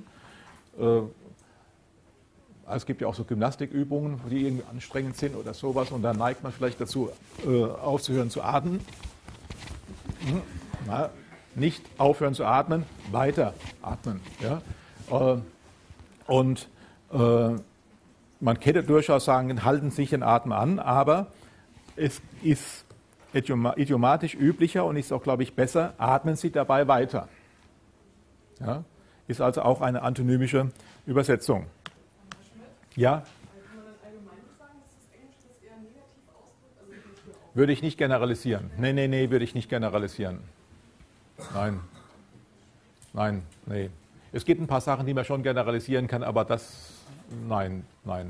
Es gibt ja auch so Gymnastikübungen, die irgendwie anstrengend sind oder sowas, und dann neigt man vielleicht dazu, aufzuhören zu atmen. Na, nicht aufhören zu atmen, weiter atmen. Ja? Und man hätte durchaus sagen, halten Sie sich den Atem an, aber es ist idiomatisch üblicher und ist auch, glaube ich, besser, atmen Sie dabei weiter. Ja? Ist also auch eine antonymische Übersetzung. Ja? Kann man dann allgemein sagen, dass das Englisch das eher negativ ausdrückt? Würde ich nicht generalisieren. Nee, würde ich nicht generalisieren. Nein. Es gibt ein paar Sachen, die man schon generalisieren kann, aber das, nein.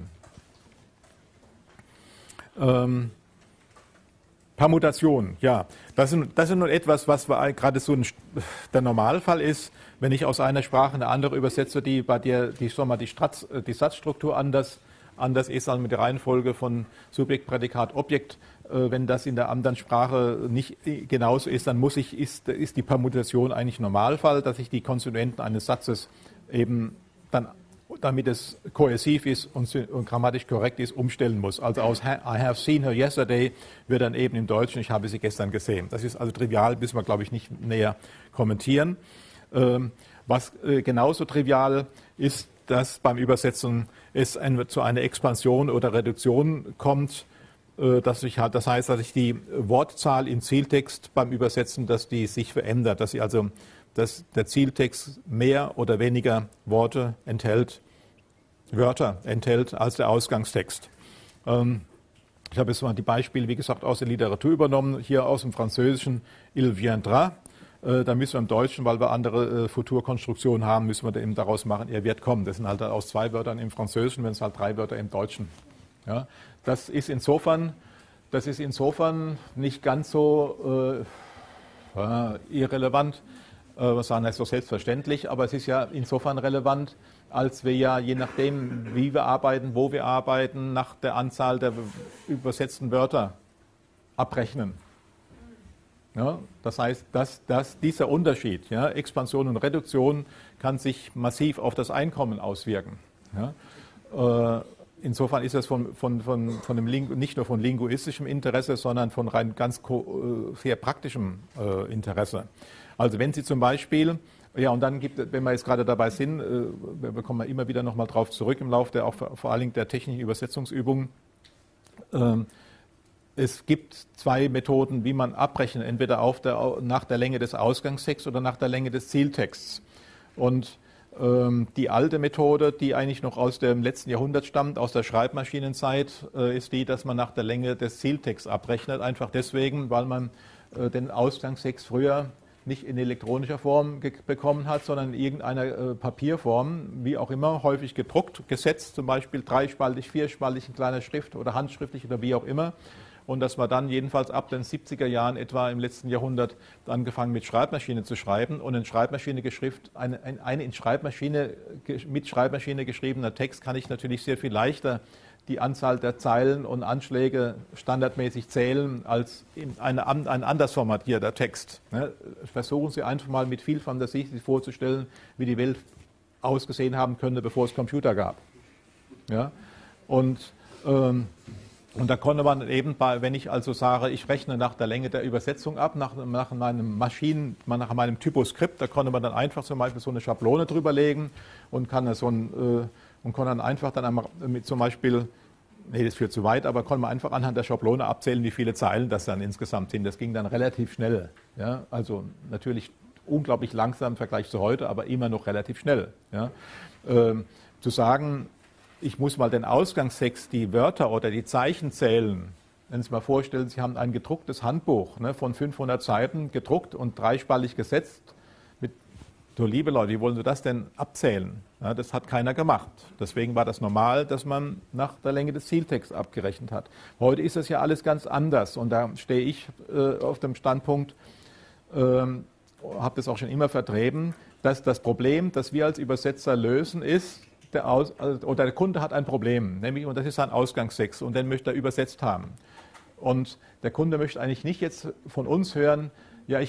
Permutation, ja. Das ist nun etwas, was gerade so der Normalfall ist, wenn ich aus einer Sprache eine andere übersetze, bei der die Satzstruktur anders ist, also mit der Reihenfolge von Subjekt, Prädikat, Objekt. Wenn das in der anderen Sprache nicht genauso ist, dann ist die Permutation eigentlich Normalfall, dass ich die Konsonanten eines Satzes eben dann, damit es kohäsiv ist und grammatisch korrekt ist, umstellen muss. Also aus I have seen her yesterday wird dann eben im Deutschen, ich habe sie gestern gesehen. Das ist also trivial, müssen wir, glaube ich, nicht näher kommentieren. Was genauso trivial ist, dass beim Übersetzen es zu einer Expansion oder Reduktion kommt. Das heißt, dass sich die Wortzahl im Zieltext beim Übersetzen, dass die sich verändert, dass der Zieltext mehr oder weniger Wörter enthält als der Ausgangstext. Ich habe jetzt mal die Beispiele, wie gesagt, aus der Literatur übernommen, hier aus dem Französischen Il viendra. Da müssen wir im Deutschen, weil wir andere Futurkonstruktionen haben, müssen wir eben daraus machen, er wird kommen. Das sind halt aus 2 Wörtern im Französischen, wenn es halt 3 Wörter im Deutschen. Ja, das ist insofern nicht ganz so irrelevant, wir sagen das so selbstverständlich, aber es ist ja insofern relevant, als wir ja je nachdem, wie wir arbeiten, wo wir arbeiten, nach der Anzahl der übersetzten Wörter abrechnen. Ja, das heißt, dass dieser Unterschied, ja, Expansion und Reduktion, kann sich massiv auf das Einkommen auswirken. Ja. Insofern ist das nicht nur von linguistischem Interesse, sondern von rein ganz sehr praktischem Interesse. Also wenn Sie zum Beispiel, ja, und dann wenn wir jetzt gerade dabei sind, wir kommen immer wieder nochmal drauf zurück im Laufe vor allen Dingen der technischen Übersetzungsübungen. Es gibt 2 Methoden, wie man abrechnet, entweder nach der Länge des Ausgangstexts oder nach der Länge des Zieltexts. Und die alte Methode, die eigentlich noch aus dem letzten Jahrhundert stammt, aus der Schreibmaschinenzeit, ist die, dass man nach der Länge des Zieltexts abrechnet. Einfach deswegen, weil man den Ausgangstext früher nicht in elektronischer Form bekommen hat, sondern in irgendeiner Papierform, wie auch immer, häufig gedruckt, gesetzt, zum Beispiel 3-spaltig, 4-spaltig in kleiner Schrift oder handschriftlich oder wie auch immer. Und dass man dann jedenfalls ab den 70er Jahren etwa im letzten Jahrhundert angefangen mit Schreibmaschine zu schreiben. Und mit Schreibmaschine geschriebener Text kann ich natürlich sehr viel leichter die Anzahl der Zeilen und Anschläge standardmäßig zählen als ein anders formatierter Text. Versuchen Sie einfach mal mit viel Fantasie sich vorzustellen, wie die Welt ausgesehen haben könnte, bevor es Computer gab. Ja? Und da konnte man eben, wenn ich also sage, ich rechne nach der Länge der Übersetzung ab, nach meinem Typoskript, da konnte man dann einfach zum Beispiel so eine Schablone drüber legen und kann dann einfach dann mit zum Beispiel, nee, das führt zu weit, aber konnte man einfach anhand der Schablone abzählen, wie viele Zeilen das dann insgesamt sind. Das ging dann relativ schnell. Ja? Also natürlich unglaublich langsam im Vergleich zu heute, aber immer noch relativ schnell. Ja? Zu sagen, ich muss mal den Ausgangstext, die Wörter oder die Zeichen zählen. Wenn Sie sich mal vorstellen, Sie haben ein gedrucktes Handbuch von 500 Seiten gedruckt und dreispaltig gesetzt. So, liebe Leute, wie wollen Sie das denn abzählen? Ja, das hat keiner gemacht. Deswegen war das normal, dass man nach der Länge des Zieltexts abgerechnet hat. Heute ist das ja alles ganz anders und da stehe ich auf dem Standpunkt, habe das auch schon immer vertreten, dass das Problem, das wir als Übersetzer lösen, ist, der Kunde hat ein Problem, nämlich, und das ist sein Ausgangstext und den möchte er übersetzt haben. Und der Kunde möchte eigentlich nicht jetzt von uns hören, ja,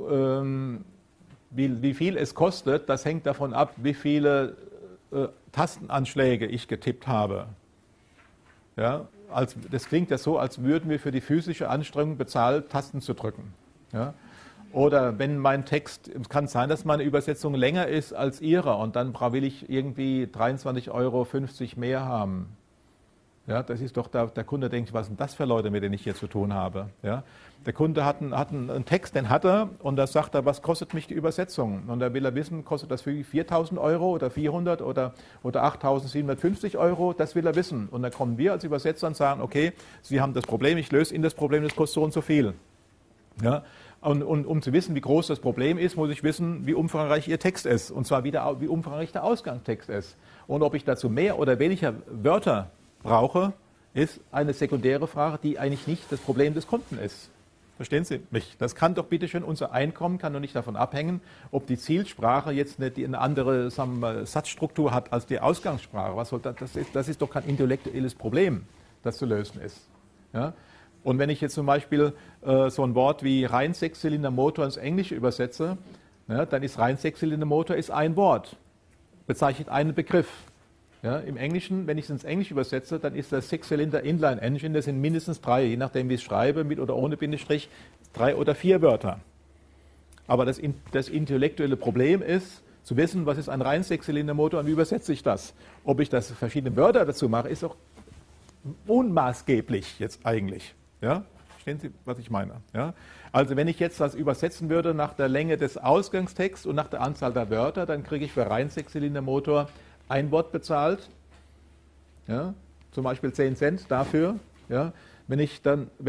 wie viel es kostet, das hängt davon ab, wie viele Tastenanschläge ich getippt habe. Ja, das klingt ja so, als würden wir für die physische Anstrengung bezahlt, Tasten zu drücken. Ja. Oder wenn mein Text, es kann sein, dass meine Übersetzung länger ist als Ihre und dann will ich irgendwie 23,50 € mehr haben. Ja, das ist doch, der Kunde denkt, was sind das für Leute, mit denen ich hier zu tun habe. Ja, der Kunde hat einen Text, den hat er und da sagt er, was kostet mich die Übersetzung? Und da will er wissen, kostet das für 4.000 € oder 400 oder 8.750 €? Das will er wissen. Und dann kommen wir als Übersetzer und sagen, okay, Sie haben das Problem, ich löse Ihnen das Problem, das kostet so und so viel. Ja. Und um zu wissen, wie groß das Problem ist, muss ich wissen, wie umfangreich Ihr Text ist. Und zwar wie umfangreich der Ausgangstext ist. Und ob ich dazu mehr oder weniger Wörter brauche, ist eine sekundäre Frage, die eigentlich nicht das Problem des Kunden ist. Verstehen Sie mich? Das kann doch bitte schön, unser Einkommen kann doch nicht davon abhängen, ob die Zielsprache jetzt eine andere Satzstruktur hat als die Ausgangssprache. Was soll das ist doch kein intellektuelles Problem, das zu lösen ist. Ja? Und wenn ich jetzt zum Beispiel so ein Wort wie Rein-Sechszylinder-Motor ins Englische übersetze, dann ist Rein-Sechszylinder-Motor ist ein Wort, bezeichnet einen Begriff. Ja, im Englischen, wenn ich es ins Englische übersetze, dann ist das Six-Cylinder-Inline-Engine, das sind mindestens 3, je nachdem wie ich es schreibe, mit oder ohne Bindestrich, 3 oder 4 Wörter. Aber das intellektuelle Problem ist, zu wissen, was ist ein Rein-Sechszylinder-Motor und wie übersetze ich das. Ob ich das verschiedene Wörter dazu mache, ist auch unmaßgeblich jetzt eigentlich. Ja? Verstehen Sie, was ich meine? Ja? Also wenn ich jetzt das übersetzen würde nach der Länge des Ausgangstexts und nach der Anzahl der Wörter, dann kriege ich für Rein-Sechszylinder-Motor ein Wort bezahlt, ja? Zum Beispiel 10 Cent dafür. Ja? Wenn ich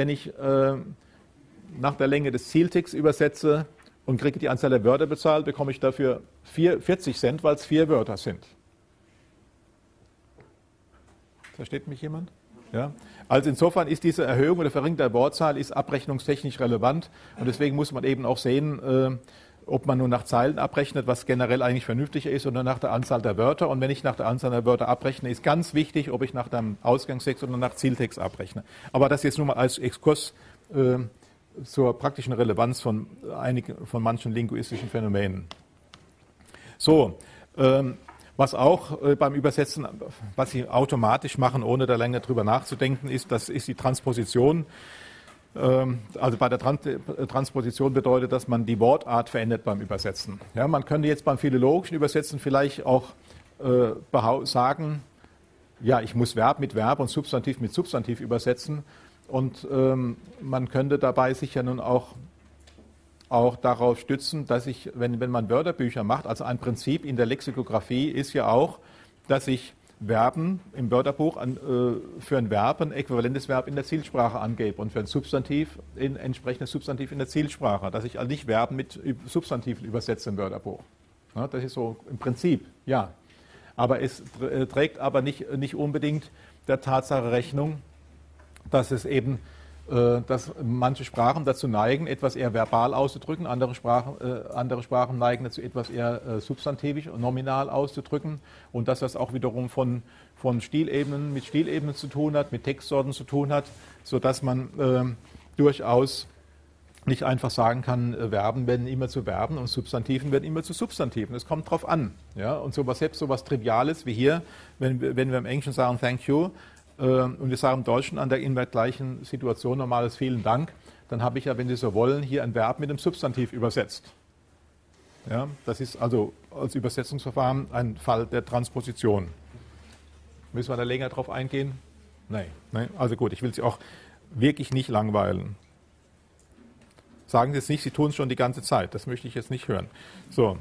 nach der Länge des Zieltexts übersetze und kriege die Anzahl der Wörter bezahlt, bekomme ich dafür 40 Cent, weil es 4 Wörter sind. Versteht mich jemand? Ja? Also insofern ist diese Erhöhung oder Verringerung der Wortzahl ist abrechnungstechnisch relevant und deswegen muss man eben auch sehen, ob man nur nach Zeilen abrechnet, was generell eigentlich vernünftiger ist, oder nach der Anzahl der Wörter. Und wenn ich nach der Anzahl der Wörter abrechne, ist ganz wichtig, ob ich nach dem Ausgangstext oder nach Zieltext abrechne. Aber das jetzt nur mal als Exkurs zur praktischen Relevanz von manchen linguistischen Phänomenen. So, was auch beim Übersetzen, was Sie automatisch machen, ohne da länger drüber nachzudenken, das ist die Transposition. Also bei der Transposition bedeutet, dass man die Wortart verändert beim Übersetzen. Ja, man könnte jetzt beim philologischen Übersetzen vielleicht auch sagen, ja, ich muss Verb mit Verb und Substantiv mit Substantiv übersetzen. Und man könnte dabei sich ja nun auch darauf stützen, dass wenn man Wörterbücher macht, also ein Prinzip in der Lexikographie ist ja auch, dass ich Verben im Wörterbuch für ein Verb ein äquivalentes Verb in der Zielsprache angebe und für ein Substantiv ein entsprechendes Substantiv in der Zielsprache, dass ich also nicht Verben mit Substantiven übersetze im Wörterbuch. Ja, das ist so im Prinzip, ja. Aber es trägt aber nicht unbedingt der Tatsache Rechnung, dass es eben dass manche Sprachen dazu neigen, etwas eher verbal auszudrücken, andere Sprachen neigen dazu, etwas eher substantivisch und nominal auszudrücken und dass das auch wiederum von Stilebenen mit Stilebenen zu tun hat, mit Textsorten zu tun hat, sodass man durchaus nicht einfach sagen kann, Verben werden immer zu Verben und Substantiven werden immer zu Substantiven. Es kommt drauf an. Ja? Und selbst so was Triviales wie hier, wenn wir im Englischen sagen Thank you und wir sagen im Deutschen in der gleichen Situation normales Vielen Dank, dann habe ich ja, wenn Sie so wollen, hier ein Verb mit einem Substantiv übersetzt. Ja? Das ist also als Übersetzungsverfahren ein Fall der Transposition. Müssen wir da länger drauf eingehen? Nein. Also gut, ich will Sie auch wirklich nicht langweilen. Sagen Sie es nicht, Sie tun es schon die ganze Zeit. Das möchte ich jetzt nicht hören. So.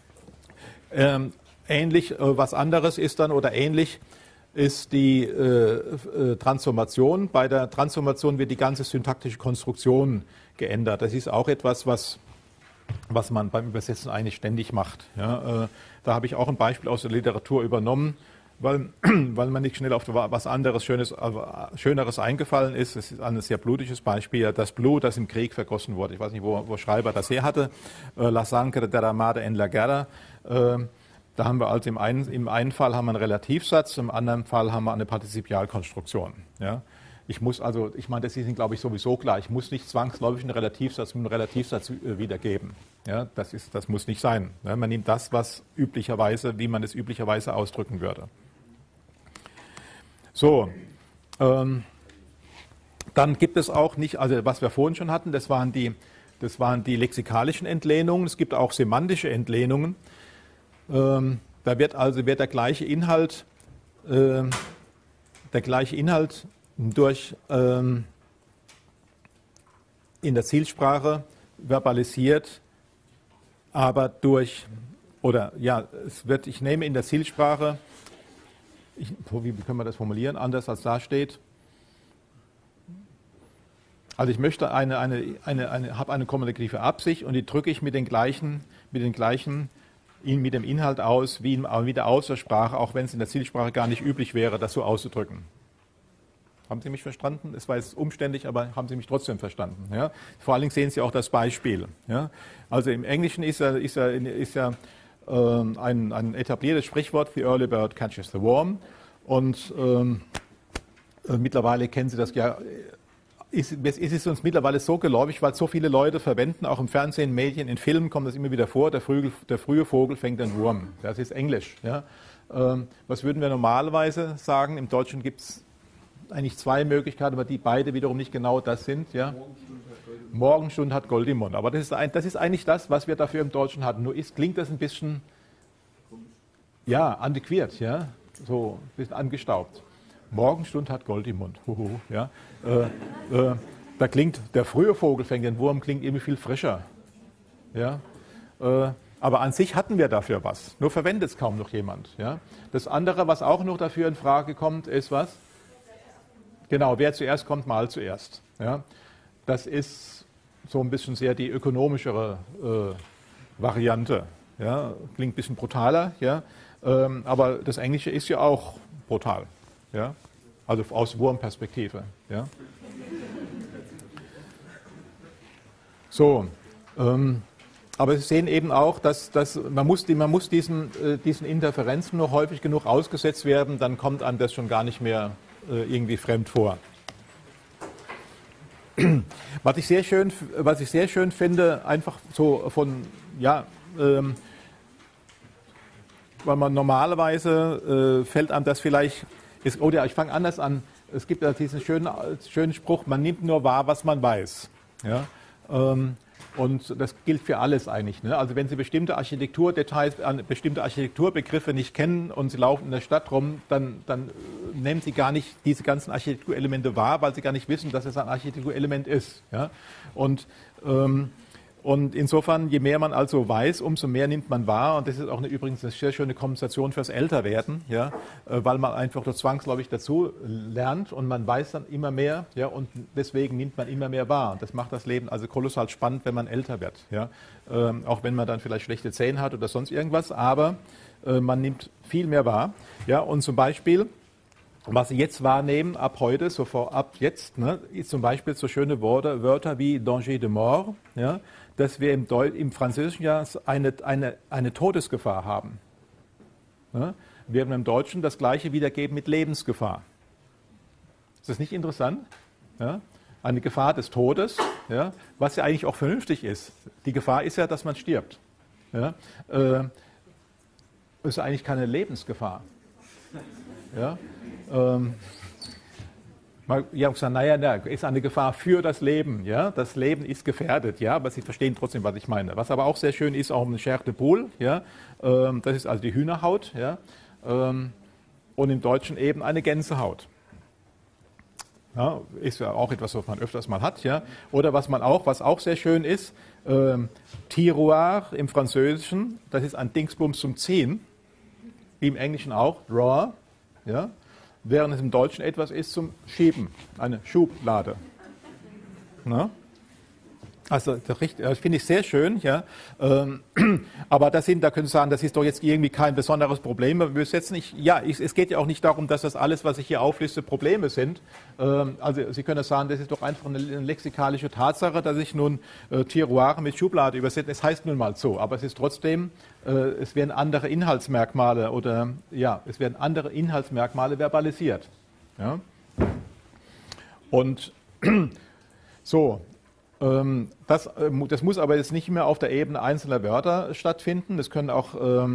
Ähnlich, was anderes ist dann, oder ähnlich ist die Transformation. Bei der Transformation wird die ganze syntaktische Konstruktion geändert. Das ist auch etwas, was man beim Übersetzen eigentlich ständig macht. Ja, da habe ich auch ein Beispiel aus der Literatur übernommen, weil man nicht schnell auf was anderes, Schöneres eingefallen ist. Es ist ein sehr blutiges Beispiel, das Blut, das im Krieg vergossen wurde. Ich weiß nicht, wo Schreiber das her hatte. La sangre derramada en la guerra. Da haben wir also im einen Fall haben wir einen Relativsatz, im anderen Fall haben wir eine Partizipialkonstruktion. Ja? Ich meine, das ist, glaube ich, sowieso klar. Ich muss nicht zwangsläufig einen Relativsatz mit einem Relativsatz wiedergeben. Ja? Das muss nicht sein. Ja? Man nimmt das, wie man es üblicherweise ausdrücken würde. So, dann gibt es auch nicht, also was wir vorhin schon hatten, das waren die lexikalischen Entlehnungen. Es gibt auch semantische Entlehnungen. Da wird der gleiche Inhalt durch in der Zielsprache verbalisiert, aber ich nehme in der Zielsprache, wie können wir das formulieren, anders als da steht. Also ich möchte habe eine kommunikative Absicht und die drücke ich mit dem Inhalt aus, wie in der Außersprache, auch wenn es in der Zielsprache gar nicht üblich wäre, das so auszudrücken. Haben Sie mich verstanden? Es war jetzt umständlich, aber haben Sie mich trotzdem verstanden? Ja? Vor allen Dingen sehen Sie auch das Beispiel. Ja? Also im Englischen ist ja ein etabliertes Sprichwort, the early bird catches the worm. Und mittlerweile kennen Sie das ja. Es ist uns mittlerweile so geläufig, weil so viele Leute verwenden, auch im Fernsehen, Medien, in Filmen kommt das immer wieder vor, der frühe Vogel fängt den Wurm. Das ist Englisch. Ja. Was würden wir normalerweise sagen? Im Deutschen gibt es eigentlich zwei Möglichkeiten, aber die beide wiederum nicht genau das sind. Ja. Morgenstund hat Gold im Mund. Aber das ist eigentlich das, was wir dafür im Deutschen hatten. Nur klingt das ein bisschen antiquiert, ja? So ein bisschen angestaubt. Morgenstund hat Gold im Mund. Ja. Da klingt, der frühe Vogel fängt den Wurm, klingt irgendwie viel frischer. Ja. Aber an sich hatten wir dafür was. Nur verwendet es kaum noch jemand. Ja. Das andere, was auch noch dafür in Frage kommt, ist was? Genau, wer zuerst kommt, mal zuerst. Ja. Das ist so ein bisschen sehr die ökonomischere Variante. Ja. Klingt ein bisschen brutaler, ja. Aber das Englische ist ja auch brutal. Ja. Also aus Wurmperspektive. Ja. So, aber Sie sehen eben auch, dass man muss diesen Interferenzen nur häufig genug ausgesetzt werden, dann kommt einem das schon gar nicht mehr irgendwie fremd vor. Was ich sehr schön finde, einfach so weil man normalerweise fällt einem das vielleicht, ich fange anders an, es gibt ja diesen schönen Spruch, man nimmt nur wahr, was man weiß. Ja? Und das gilt für alles eigentlich. Ne? Also wenn Sie bestimmte Architekturdetails, bestimmte Architekturbegriffe nicht kennen und Sie laufen in der Stadt rum, dann nehmen Sie gar nicht diese ganzen Architekturelemente wahr, weil Sie gar nicht wissen, dass es ein Architekturelement ist. Ja? Und insofern, je mehr man also weiß, umso mehr nimmt man wahr. Und das ist auch übrigens eine sehr schöne Kompensation fürs Älterwerden, ja, weil man einfach nur zwangsläufig dazu lernt und man weiß dann immer mehr, ja, und deswegen nimmt man immer mehr wahr. Und das macht das Leben also kolossal spannend, wenn man älter wird. Ja. Auch wenn man dann vielleicht schlechte Zähne hat oder sonst irgendwas, aber man nimmt viel mehr wahr. Ja. Und zum Beispiel Was Sie jetzt wahrnehmen, ab heute, sofort, ab jetzt, ne, ist zum Beispiel so schöne Wörter wie Danger de mort, ja, dass wir im Französischen ja eine Todesgefahr haben. Ja. Wir werden im Deutschen das Gleiche wiedergeben mit Lebensgefahr. Ist das nicht interessant? Ja. Eine Gefahr des Todes, ja, was ja eigentlich auch vernünftig ist. Die Gefahr ist ja, dass man stirbt. Ja. Ist eigentlich keine Lebensgefahr. Ja. Ich habe gesagt, naja, da ist eine Gefahr für das Leben. Ja? Das Leben ist gefährdet, ja, aber Sie verstehen trotzdem, was ich meine. Was aber auch sehr schön ist, auch ein Chair de Poule, ja? Das ist also die Hühnerhaut, ja? Und im Deutschen eben eine Gänsehaut. Ja, ist ja auch etwas, was man öfters mal hat. Ja? Oder was auch sehr schön ist, Tiroir im Französischen, das ist ein Dingsbums zum Ziehen, wie im Englischen auch, Drawer, ja? Während es im Deutschen etwas ist zum Schieben, eine Schublade. Na? Also das finde ich sehr schön, ja. Aber da können Sie sagen, das ist doch jetzt irgendwie kein besonderes Problem. Es geht ja auch nicht darum, dass das alles, was ich hier aufliste, Probleme sind. Also Sie können sagen, das ist doch einfach eine lexikalische Tatsache, dass ich nun Tiroir mit Schublade übersetze. Es heißt nun mal so, aber es ist trotzdem, es werden andere Inhaltsmerkmale verbalisiert. Ja? Und so. Das muss aber jetzt nicht mehr auf der Ebene einzelner Wörter stattfinden. Das können auch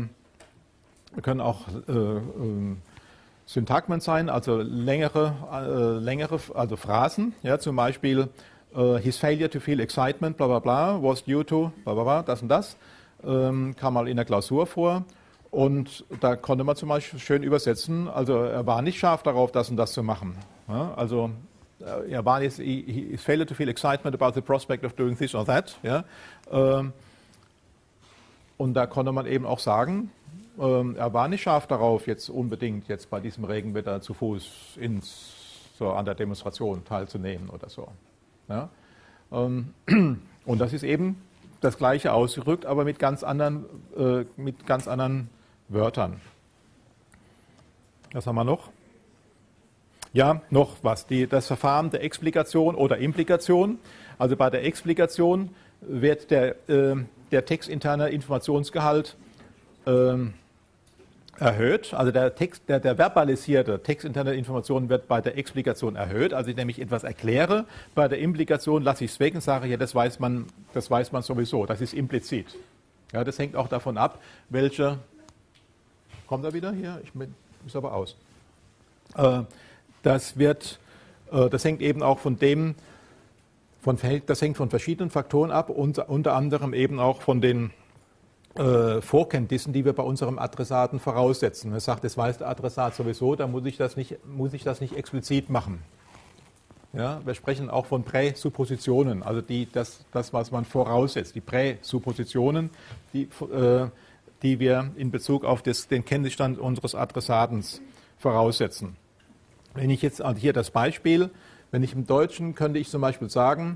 Syntagmen sein, also längere also Phrasen. Ja, zum Beispiel his failure to feel excitement, bla bla bla, was due to, bla bla bla, das und das. Kam mal in der Klausur vor. Und da konnte man zum Beispiel schön übersetzen, also er war nicht scharf darauf, das und das zu machen. Ja, also er war jetzt, he failed to feel excitement about the prospect of doing this or that. Ja? Und da konnte man eben auch sagen, er war nicht scharf darauf, jetzt unbedingt jetzt bei diesem Regenwetter zu Fuß an der Demonstration teilzunehmen oder so. Ja? Und das ist eben das Gleiche ausgerückt, aber mit ganz anderen Wörtern. Was haben wir noch? Ja, noch was. Das Verfahren der Explikation oder Implikation. Also bei der Explikation wird der textinterne Informationsgehalt erhöht. Also der verbalisierte textinterne Information wird bei der Explikation erhöht. Also ich nämlich etwas erkläre. Bei der Implikation lasse ich es weg und sage, ja, das weiß man sowieso. Das ist implizit. Ja, das hängt auch davon ab, welche. Kommt er wieder hier? Ist aber aus. Das hängt eben auch das hängt von verschiedenen Faktoren ab, unter anderem eben auch von den Vorkenntnissen, die wir bei unserem Adressaten voraussetzen. Wenn er sagt, das weiß der Adressat sowieso, dann muss ich das nicht explizit machen. Ja, wir sprechen auch von Präsuppositionen, also das, was man voraussetzt, die Präsuppositionen, die wir in Bezug auf den Kenntnisstand unseres Adressatens voraussetzen. Wenn ich jetzt hier das Beispiel, wenn ich im Deutschen könnte ich zum Beispiel sagen,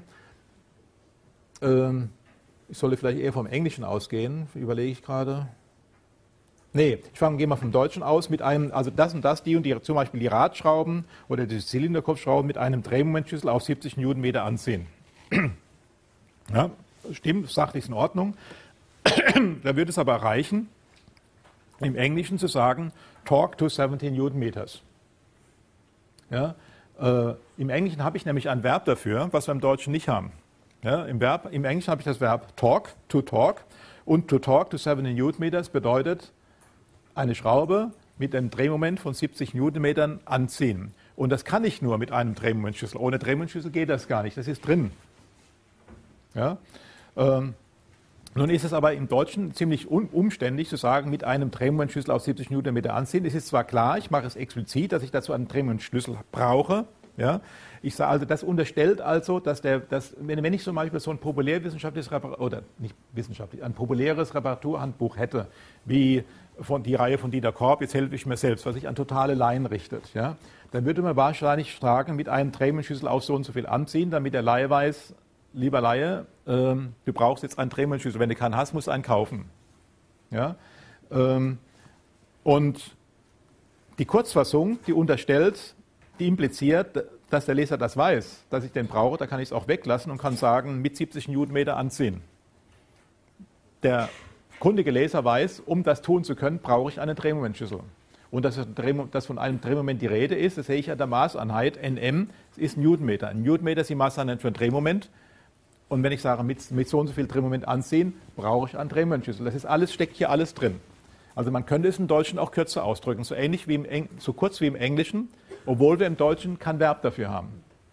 ich sollte vielleicht eher vom Englischen ausgehen, überlege ich gerade. Nee, gehe mal vom Deutschen aus mit einem, also das und das, die und die, zum Beispiel die Radschrauben oder die Zylinderkopfschrauben mit einem Drehmomentschlüssel auf 70 Newtonmeter anziehen. Ja, stimmt, sachlich ist in Ordnung. Da würde es aber reichen, im Englischen zu sagen, torque to 17 Newtonmeters. Ja, im Englischen habe ich nämlich ein Verb dafür, was wir im Deutschen nicht haben. Ja, im Englischen habe ich das Verb torque, to torque, und to torque to 17 Newtonmeters bedeutet eine Schraube mit einem Drehmoment von 70 Newtonmetern anziehen. Und das kann ich nur mit einem Drehmomentschlüssel. Ohne Drehmomentschlüssel geht das gar nicht, das ist drin. Ja, nun ist es aber im Deutschen ziemlich umständlich zu sagen, mit einem Drehmomentschlüssel auf 70 Newtonmeter anziehen. Es ist zwar klar, ich mache es explizit, dass ich dazu einen Drehmomentschlüssel brauche. Ja. Ich sage also, das unterstellt also, dass wenn ich zum Beispiel so ein populärwissenschaftliches ein populäres Reparaturhandbuch hätte, wie die Reihe von Dieter Korb, jetzt helfe ich mir selbst, was sich an totale Laien richtet, ja, dann würde man wahrscheinlich sagen, mit einem Drehmomentschlüssel auf so und so viel anziehen, damit der Laie weiß, lieber Laie, du brauchst jetzt einen Drehmomentschlüssel. Wenn du keinen hast, musst du einen kaufen. Ja? Und Die Kurzfassung, die unterstellt, die impliziert, dass der Leser das weiß, dass ich den brauche, da kann ich es auch weglassen und kann sagen, mit 70 Newtonmeter anziehen. Der kundige Leser weiß, um das tun zu können, brauche ich eine Drehmomentschlüssel. Und dass von einem Drehmoment die Rede ist, das sehe ich an der Maßeinheit, Nm, ist Newtonmeter. Ein Newtonmeter ist die Maßeinheit für ein Drehmoment. Und wenn ich sage, mit so und so viel Drehmoment anziehen, brauche ich einen Drehmomentschlüssel. Das ist alles, steckt hier alles drin. Also man könnte es im Deutschen auch kürzer ausdrücken, so ähnlich wie so kurz wie im Englischen, obwohl wir im Deutschen kein Verb dafür haben.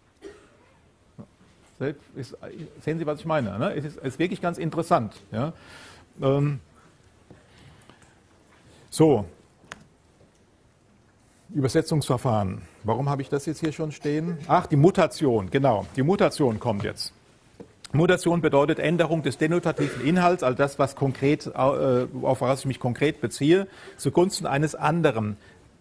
Sehen Sie, was ich meine? Ne? Es ist wirklich ganz interessant. Ja? So, Übersetzungsverfahren. Warum habe ich das jetzt hier schon stehen? Ach, die Mutation, genau. Die Mutation kommt jetzt. Mutation bedeutet Änderung des denotativen Inhalts, also das, was konkret, auf was ich mich konkret beziehe, zugunsten eines anderen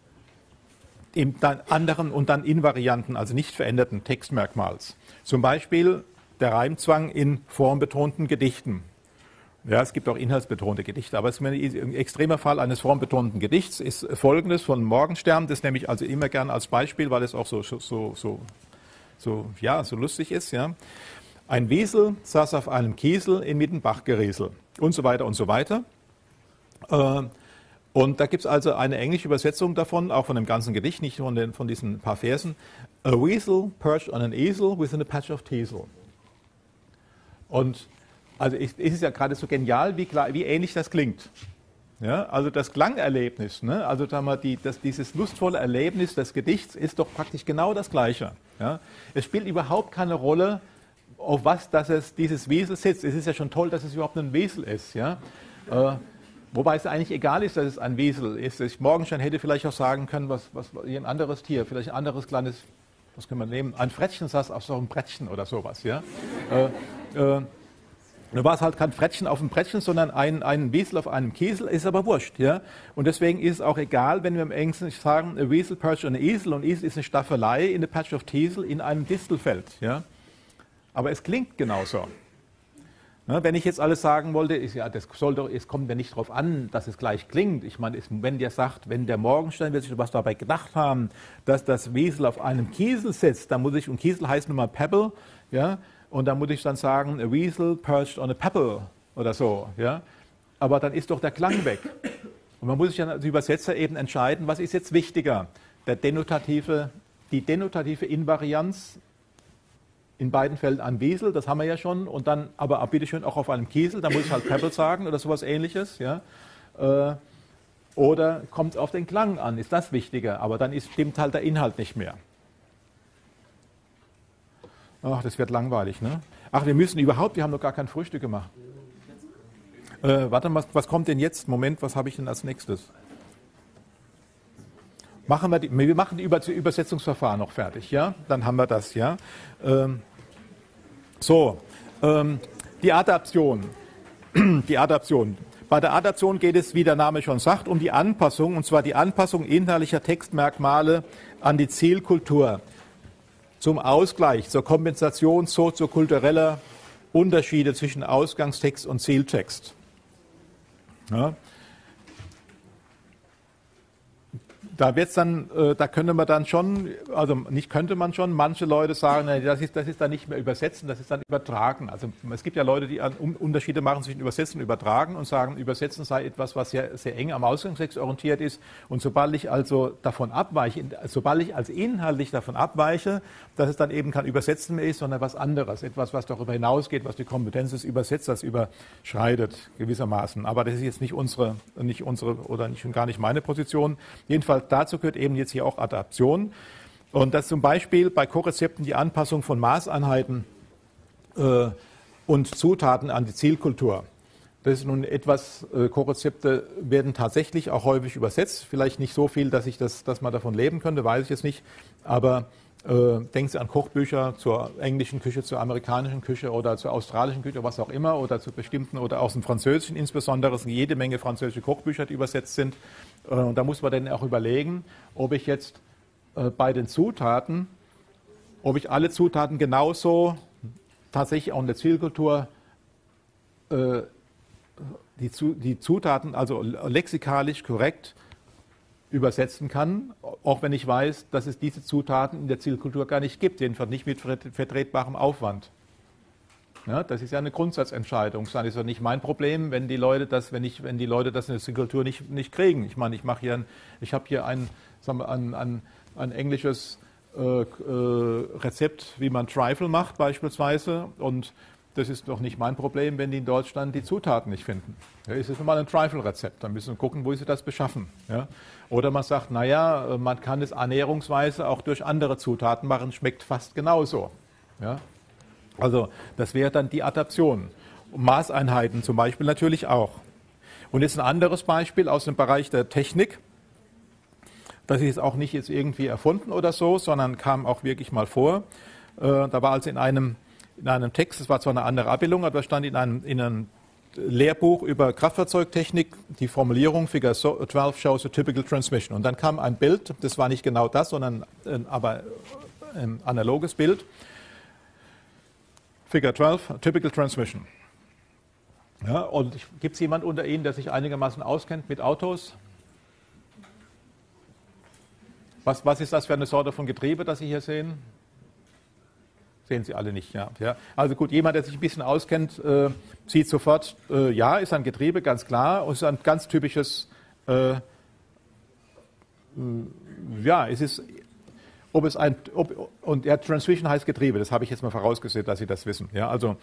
und dann invarianten, also nicht veränderten Textmerkmals. Zum Beispiel der Reimzwang in formbetonten Gedichten. Ja, es gibt auch inhaltsbetonte Gedichte, aber ein extremer Fall eines formbetonten Gedichts ist folgendes von Morgenstern, das nehme ich also immer gern als Beispiel, weil es auch so lustig ist. Ja. Ein Wiesel saß auf einem Kiesel inmitten Bachgeriesel und so weiter und so weiter. Und da gibt es also eine englische Übersetzung davon, auch von dem ganzen Gedicht, nicht von diesen paar Versen. A weasel perched on an easel within a patch of teasel. Und also es ist ja gerade so genial, wie ähnlich das klingt. Ja, also das Klangerlebnis, ne? Also dieses lustvolle Erlebnis des Gedichts ist doch praktisch genau das Gleiche. Ja? Es spielt überhaupt keine Rolle, auf was dieses Wesel sitzt. Es ist ja schon toll, dass es überhaupt ein Wesel ist. Ja? Wobei es eigentlich egal ist, dass es ein Wesel ist. Morgenstern hätte vielleicht auch sagen können, was ein anderes Tier, vielleicht ein anderes kleines, was können wir nehmen, ein Frettchen saß auf so einem Brettchen oder sowas. Ja? Da war es halt kein Frettchen auf dem Brettchen, sondern ein Wesel auf einem Kiesel, ist aber wurscht. Ja? Und deswegen ist es auch egal, wenn wir im Englischen sagen, a weasel perched on an easel, und Esel ist eine Staffelei in a patch of teasel in einem Distelfeld. Ja? Aber es klingt genauso. Ja, wenn ich jetzt alles sagen wollte, es kommt mir nicht darauf an, dass es gleich klingt. Ich meine, wenn der Morgenstern wird sich was dabei gedacht haben, dass das Wesel auf einem Kiesel sitzt, dann muss ich, und Kiesel heißt nun mal Pebble, ja, und dann muss ich dann sagen, a weasel perched on a pebble oder so. Ja? Aber dann ist doch der Klang weg. Und man muss sich dann als Übersetzer eben entscheiden, was ist jetzt wichtiger? Die denotative Invarianz in beiden Fällen an Wesel, das haben wir ja schon, und dann aber bitteschön auch auf einem Kiesel, da muss ich halt Pebble sagen oder sowas Ähnliches. Ja? Oder kommt es auf den Klang an, ist das wichtiger? Aber dann stimmt halt der Inhalt nicht mehr. Ach, das wird langweilig, ne? Ach, wir haben noch gar kein Frühstück gemacht. Warte mal, was kommt denn jetzt? Moment, was habe ich denn als nächstes? Wir machen die Übersetzungsverfahren noch fertig, ja? Dann haben wir das, ja? Die Adaption. Die Adaption. Bei der Adaption geht es, wie der Name schon sagt, um die Anpassung, und zwar die Anpassung inhaltlicher Textmerkmale an die Zielkultur. Zum Ausgleich, zur Kompensation soziokultureller Unterschiede zwischen Ausgangstext und Zieltext. Ja. Da könnte man dann schon, also nicht könnte man schon, manche Leute sagen, das ist dann nicht mehr übersetzen, das ist dann übertragen. Also es gibt ja Leute, die Unterschiede machen zwischen übersetzen und übertragen und sagen, übersetzen sei etwas, was sehr, sehr eng am Ausgangstext orientiert ist. Und sobald ich also davon abweiche, sobald ich als inhaltlich davon abweiche, dass es dann eben kein Übersetzen mehr ist, sondern was anderes, etwas, was darüber hinausgeht, was die Kompetenz des Übersetzers überschreitet gewissermaßen. Aber das ist jetzt nicht unsere oder gar nicht meine Position. Jedenfalls dazu gehört eben jetzt hier auch Adaption. Und das zum Beispiel bei Korrezepten die Anpassung von Maßeinheiten und Zutaten an die Zielkultur. Das ist nun etwas, Korrezepte werden tatsächlich auch häufig übersetzt. Vielleicht nicht so viel, dass man davon leben könnte, weiß ich jetzt nicht. Aber denken Sie an Kochbücher zur englischen Küche, zur amerikanischen Küche oder zur australischen Küche, was auch immer, oder zu bestimmten, oder aus dem Französischen insbesondere. Es sind jede Menge französische Kochbücher, die übersetzt sind. Und da muss man dann auch überlegen, ob ich jetzt bei den Zutaten, ob ich alle Zutaten genauso tatsächlich auch in der Zielkultur die Zutaten, also lexikalisch korrekt übersetzen kann, auch wenn ich weiß, dass es diese Zutaten in der Zielkultur gar nicht gibt, jedenfalls nicht mit vertretbarem Aufwand. Ja, das ist ja eine Grundsatzentscheidung. Das ist ja nicht mein Problem, wenn die Leute das, wenn die Leute das in der Zielkultur nicht kriegen. Ich meine, ich habe hier ein englisches Rezept, wie man Trifle macht beispielsweise, und das ist doch nicht mein Problem, wenn die in Deutschland die Zutaten nicht finden. Ja, ist es nun mal ein Trifle-Rezept, dann müssen wir gucken, wo sie das beschaffen. Ja? Oder man sagt, naja, man kann es ernährungsweise auch durch andere Zutaten machen, schmeckt fast genauso. Ja? Also das wäre dann die Adaption. Maßeinheiten zum Beispiel natürlich auch. Und jetzt ein anderes Beispiel aus dem Bereich der Technik. Das ist auch nicht jetzt irgendwie erfunden oder so, sondern kam auch wirklich mal vor. Da war also in einem Text, das war zwar eine andere Abbildung, aber da stand in einem Lehrbuch über Kraftfahrzeugtechnik die Formulierung Figure 12 shows a typical transmission. Und dann kam ein Bild, das war nicht genau das, sondern aber ein analoges Bild. Figure 12, a typical transmission. Ja, und gibt es jemand unter Ihnen, der sich einigermaßen auskennt mit Autos? Was ist das für eine Sorte von Getriebe, das Sie hier sehen? Sehen Sie alle nicht, ja. Also gut, jemand, der sich ein bisschen auskennt, sieht sofort, ja, ist ein Getriebe, ganz klar, und ist ein ganz typisches, ja, es ist, und ja, Transmission heißt Getriebe, das habe ich jetzt mal vorausgesetzt, dass Sie das wissen, ja, also,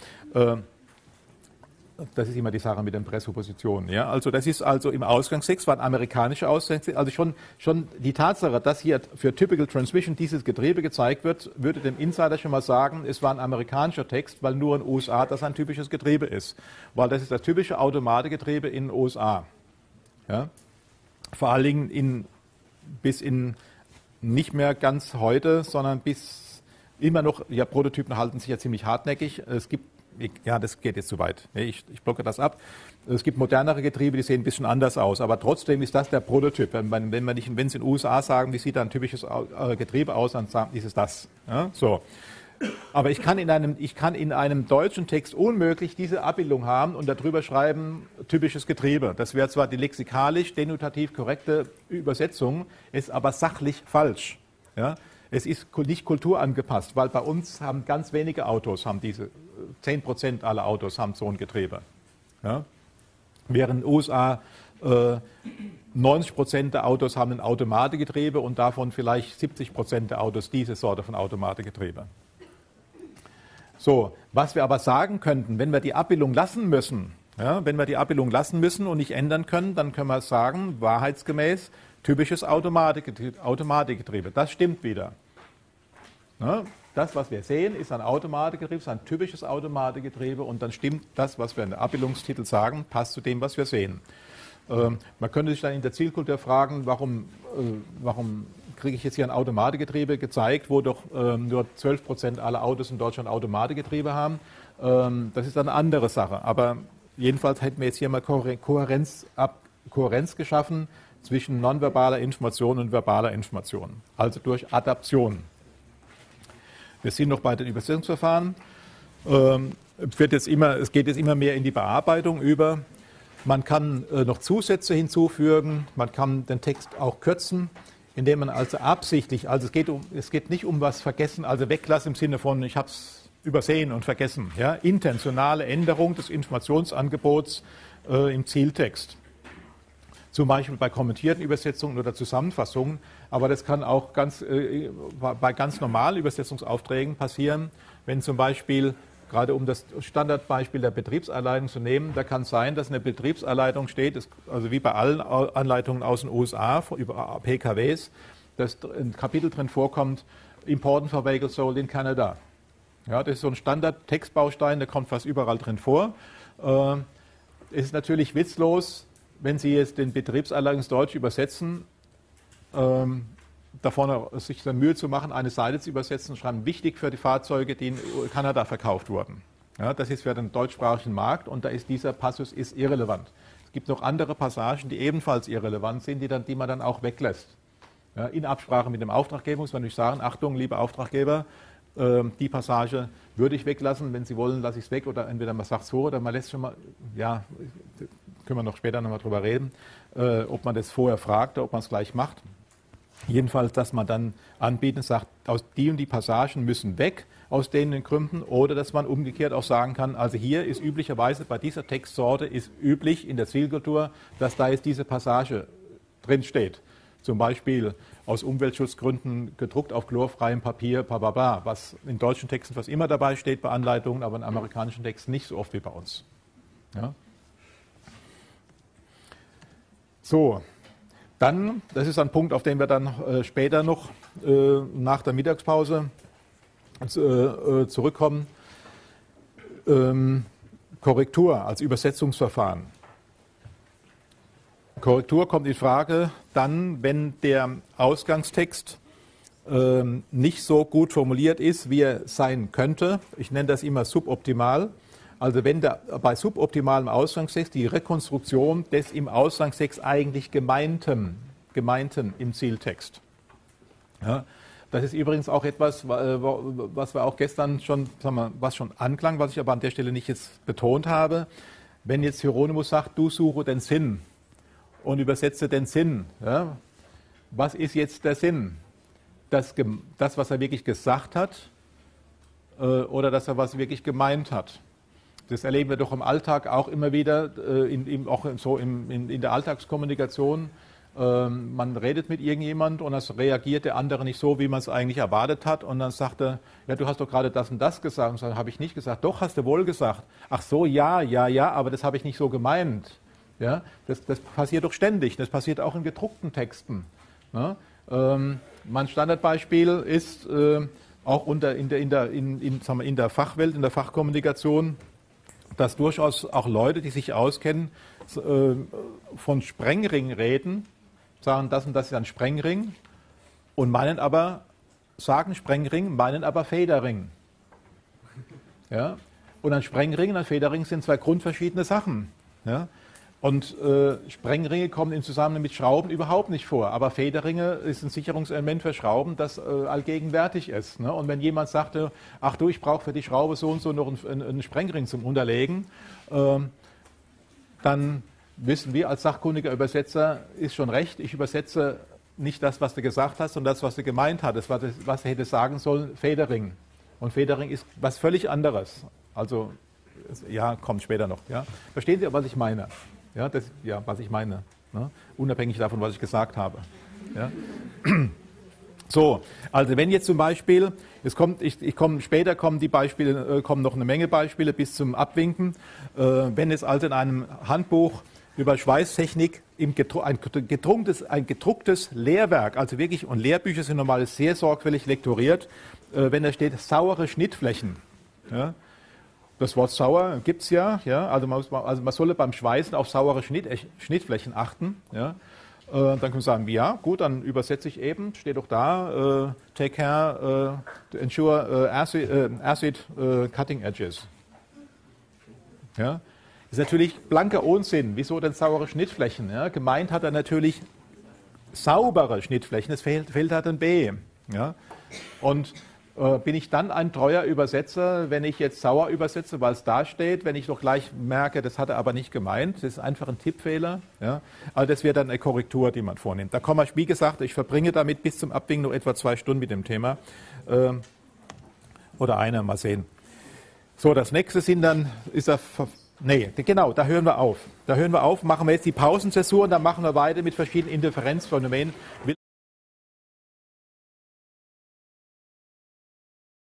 das ist immer die Sache mit den Präsuppositionen. Ja? Also das ist also im Ausgangstext, war ein amerikanischer Ausgangstext, also schon die Tatsache, dass hier für Typical Transmission dieses Getriebe gezeigt wird, würde dem Insider schon mal sagen, es war ein amerikanischer Text, weil nur in den USA das ein typisches Getriebe ist. Weil das ist das typische Automatikgetriebe in den USA. Ja? Vor allen Dingen bis in nicht mehr ganz heute, sondern bis immer noch, ja, Prototypen halten sich ja ziemlich hartnäckig. Es gibt, ja, das geht jetzt zu weit. Ich blocke das ab. Es gibt modernere Getriebe, die sehen ein bisschen anders aus, aber trotzdem ist das der Prototyp. Wenn Sie in den USA sagen, wie sieht ein typisches Getriebe aus, dann ist es das. Ja, so. Aber ich kann in einem deutschen Text unmöglich diese Abbildung haben und darüber schreiben, typisches Getriebe. Das wäre zwar die lexikalisch, denotativ korrekte Übersetzung, ist aber sachlich falsch. Ja? Es ist nicht kulturangepasst, weil bei uns haben ganz wenige Autos, 10% aller Autos haben so ein Getriebe. Ja? Während in den USA 90% der Autos haben ein Automatikgetriebe und davon vielleicht 70% der Autos diese Sorte von Automatikgetriebe. So, was wir aber sagen könnten, wenn wir die Abbildung lassen müssen, ja, und nicht ändern können, dann können wir sagen, wahrheitsgemäß, typisches Automatikgetriebe. Das stimmt wieder. Ja, das, was wir sehen, ist ein Automatikgetriebe, ist ein typisches Automatikgetriebe und dann stimmt das, was wir in der Abbildungstitel sagen, passt zu dem, was wir sehen. Man könnte sich dann in der Zielkultur fragen, warum kriege ich jetzt hier ein Automatikgetriebe gezeigt, wo doch nur 12% aller Autos in Deutschland Automatikgetriebe haben. Das ist eine andere Sache. Aber jedenfalls hätten wir jetzt hier mal Kohärenz geschaffen zwischen nonverbaler Information und verbaler Information, also durch Adaption. Wir sind noch bei den Übersetzungsverfahren. Es geht jetzt immer mehr in die Bearbeitung über. Man kann noch Zusätze hinzufügen, man kann den Text auch kürzen, indem man also absichtlich, also es geht nicht um was vergessen, also weglassen im Sinne von, ich habe es übersehen und vergessen. Ja? Intentionale Änderung des Informationsangebots im Zieltext. Zum Beispiel bei kommentierten Übersetzungen oder Zusammenfassungen, aber das kann auch bei ganz normalen Übersetzungsaufträgen passieren, wenn zum Beispiel, gerade um das Standardbeispiel der Betriebsanleitung zu nehmen, da kann es sein, dass in der Betriebsanleitung steht, also wie bei allen Anleitungen aus den USA über PKWs, dass ein Kapitel drin vorkommt, Important for Vehicle Sold in Canada. Ja, das ist so ein Standard-Textbaustein, der kommt fast überall drin vor. Es ist natürlich witzlos, wenn Sie jetzt den Betriebsanleitung ins Deutsche übersetzen, davon sich dann Mühe zu machen, eine Seite zu übersetzen, schreiben, wichtig für die Fahrzeuge, die in Kanada verkauft wurden. Ja, das ist für den deutschsprachigen Markt und da ist dieser Passus irrelevant. Es gibt noch andere Passagen, die ebenfalls irrelevant sind, die man dann auch weglässt. Ja, in Absprache mit dem Auftraggeber muss man natürlich sagen, Achtung, lieber Auftraggeber, die Passage würde ich weglassen, wenn Sie wollen, lasse ich es weg oder entweder man sagt es so oder man lässt schon mal, ja, können wir noch später nochmal drüber reden, ob man das vorher fragt oder ob man es gleich macht. Jedenfalls, dass man dann anbietet und sagt, die und die Passagen müssen weg aus den Gründen, oder dass man umgekehrt auch sagen kann, also hier ist üblicherweise bei dieser Textsorte ist üblich in der Zielkultur, dass da jetzt diese Passage drin steht. Zum Beispiel aus Umweltschutzgründen gedruckt auf chlorfreiem Papier, bla bla bla, was in deutschen Texten fast immer dabei steht bei Anleitungen, aber in amerikanischen Texten nicht so oft wie bei uns. Ja. So, dann, das ist ein Punkt, auf den wir dann später noch nach der Mittagspause zurückkommen. Korrektur als Übersetzungsverfahren. Korrektur kommt in Frage dann, wenn der Ausgangstext nicht so gut formuliert ist, wie er sein könnte. Ich nenne das immer suboptimal. Also wenn bei suboptimalem Ausgangstext die Rekonstruktion des im Ausgangstext eigentlich Gemeinten im Zieltext. Ja, das ist übrigens auch etwas, was wir auch gestern schon, sagen wir, was schon anklang, was ich aber an der Stelle nicht jetzt betont habe. Wenn jetzt Hieronymus sagt, du suche den Sinn und übersetze den Sinn, ja, was ist jetzt der Sinn? Das, was er wirklich gesagt hat oder dass er was wirklich gemeint hat? Das erleben wir doch im Alltag auch immer wieder, auch so in der Alltagskommunikation. Man redet mit irgendjemand und das reagiert der andere nicht so, wie man es eigentlich erwartet hat. Und dann sagt er, ja, du hast doch gerade das und das gesagt. Und dann habe ich nicht gesagt. Doch, hast du wohl gesagt. Ach so, ja, aber das habe ich nicht so gemeint. Ja, das passiert doch ständig. Das passiert auch in gedruckten Texten. Ja, mein Standardbeispiel ist auch in der Fachwelt, in der Fachkommunikation, dass durchaus auch Leute, die sich auskennen, von Sprengring reden, sagen, das und das ist ein Sprengring und sagen Sprengring, meinen aber Federring. Ja? Und ein Sprengring und ein Federring sind zwei grundverschiedene Sachen. Ja? Und Sprengringe kommen im Zusammenhang mit Schrauben überhaupt nicht vor. Aber Federringe ist ein Sicherungselement für Schrauben, das allgegenwärtig ist. Ne? Und wenn jemand sagte, ach du, ich brauche für die Schraube so und so noch einen Sprengring zum Unterlegen, dann wissen wir als sachkundiger Übersetzer, ist schon recht, ich übersetze nicht das, was du gesagt hast, sondern das, was du gemeint hattest, was er hätte sagen sollen, Federring. Und Federring ist was völlig anderes. Also, ja, kommt später noch. Ja. Verstehen Sie, was ich meine? Ja, was ich meine. Ne? Unabhängig davon, was ich gesagt habe. Ja. So, also wenn jetzt zum Beispiel, später kommen noch eine Menge Beispiele bis zum Abwinken. Wenn es also in einem Handbuch über Schweißtechnik ein gedrucktes Lehrwerk, also wirklich, und Lehrbücher sind normal sehr sorgfältig lektoriert, wenn da steht saure Schnittflächen. Ja, das Wort sauer gibt es ja, also man solle beim Schweißen auf saure Schnittflächen achten. Ja. Dann können wir sagen, ja, gut, dann übersetze ich eben, steht doch da, take care to ensure acid cutting edges. Ja. Das ist natürlich blanker Unsinn. Wieso denn saure Schnittflächen? Ja. Gemeint hat er natürlich saubere Schnittflächen, es fehlt halt ein B. Ja. Und bin ich dann ein treuer Übersetzer, wenn ich jetzt sauer übersetze, weil es da steht, wenn ich doch gleich merke, das hat er aber nicht gemeint, das ist einfach ein Tippfehler. Ja? Also das wäre dann eine Korrektur, die man vornimmt. Da komme ich, wie gesagt, ich verbringe damit bis zum Abwinken noch etwa 2 Stunden mit dem Thema. Oder eine, mal sehen. So, das nächste sind dann, da hören wir auf. Machen wir jetzt die Pausenzäsur und dann machen wir weiter mit verschiedenen Interferenzphänomenen.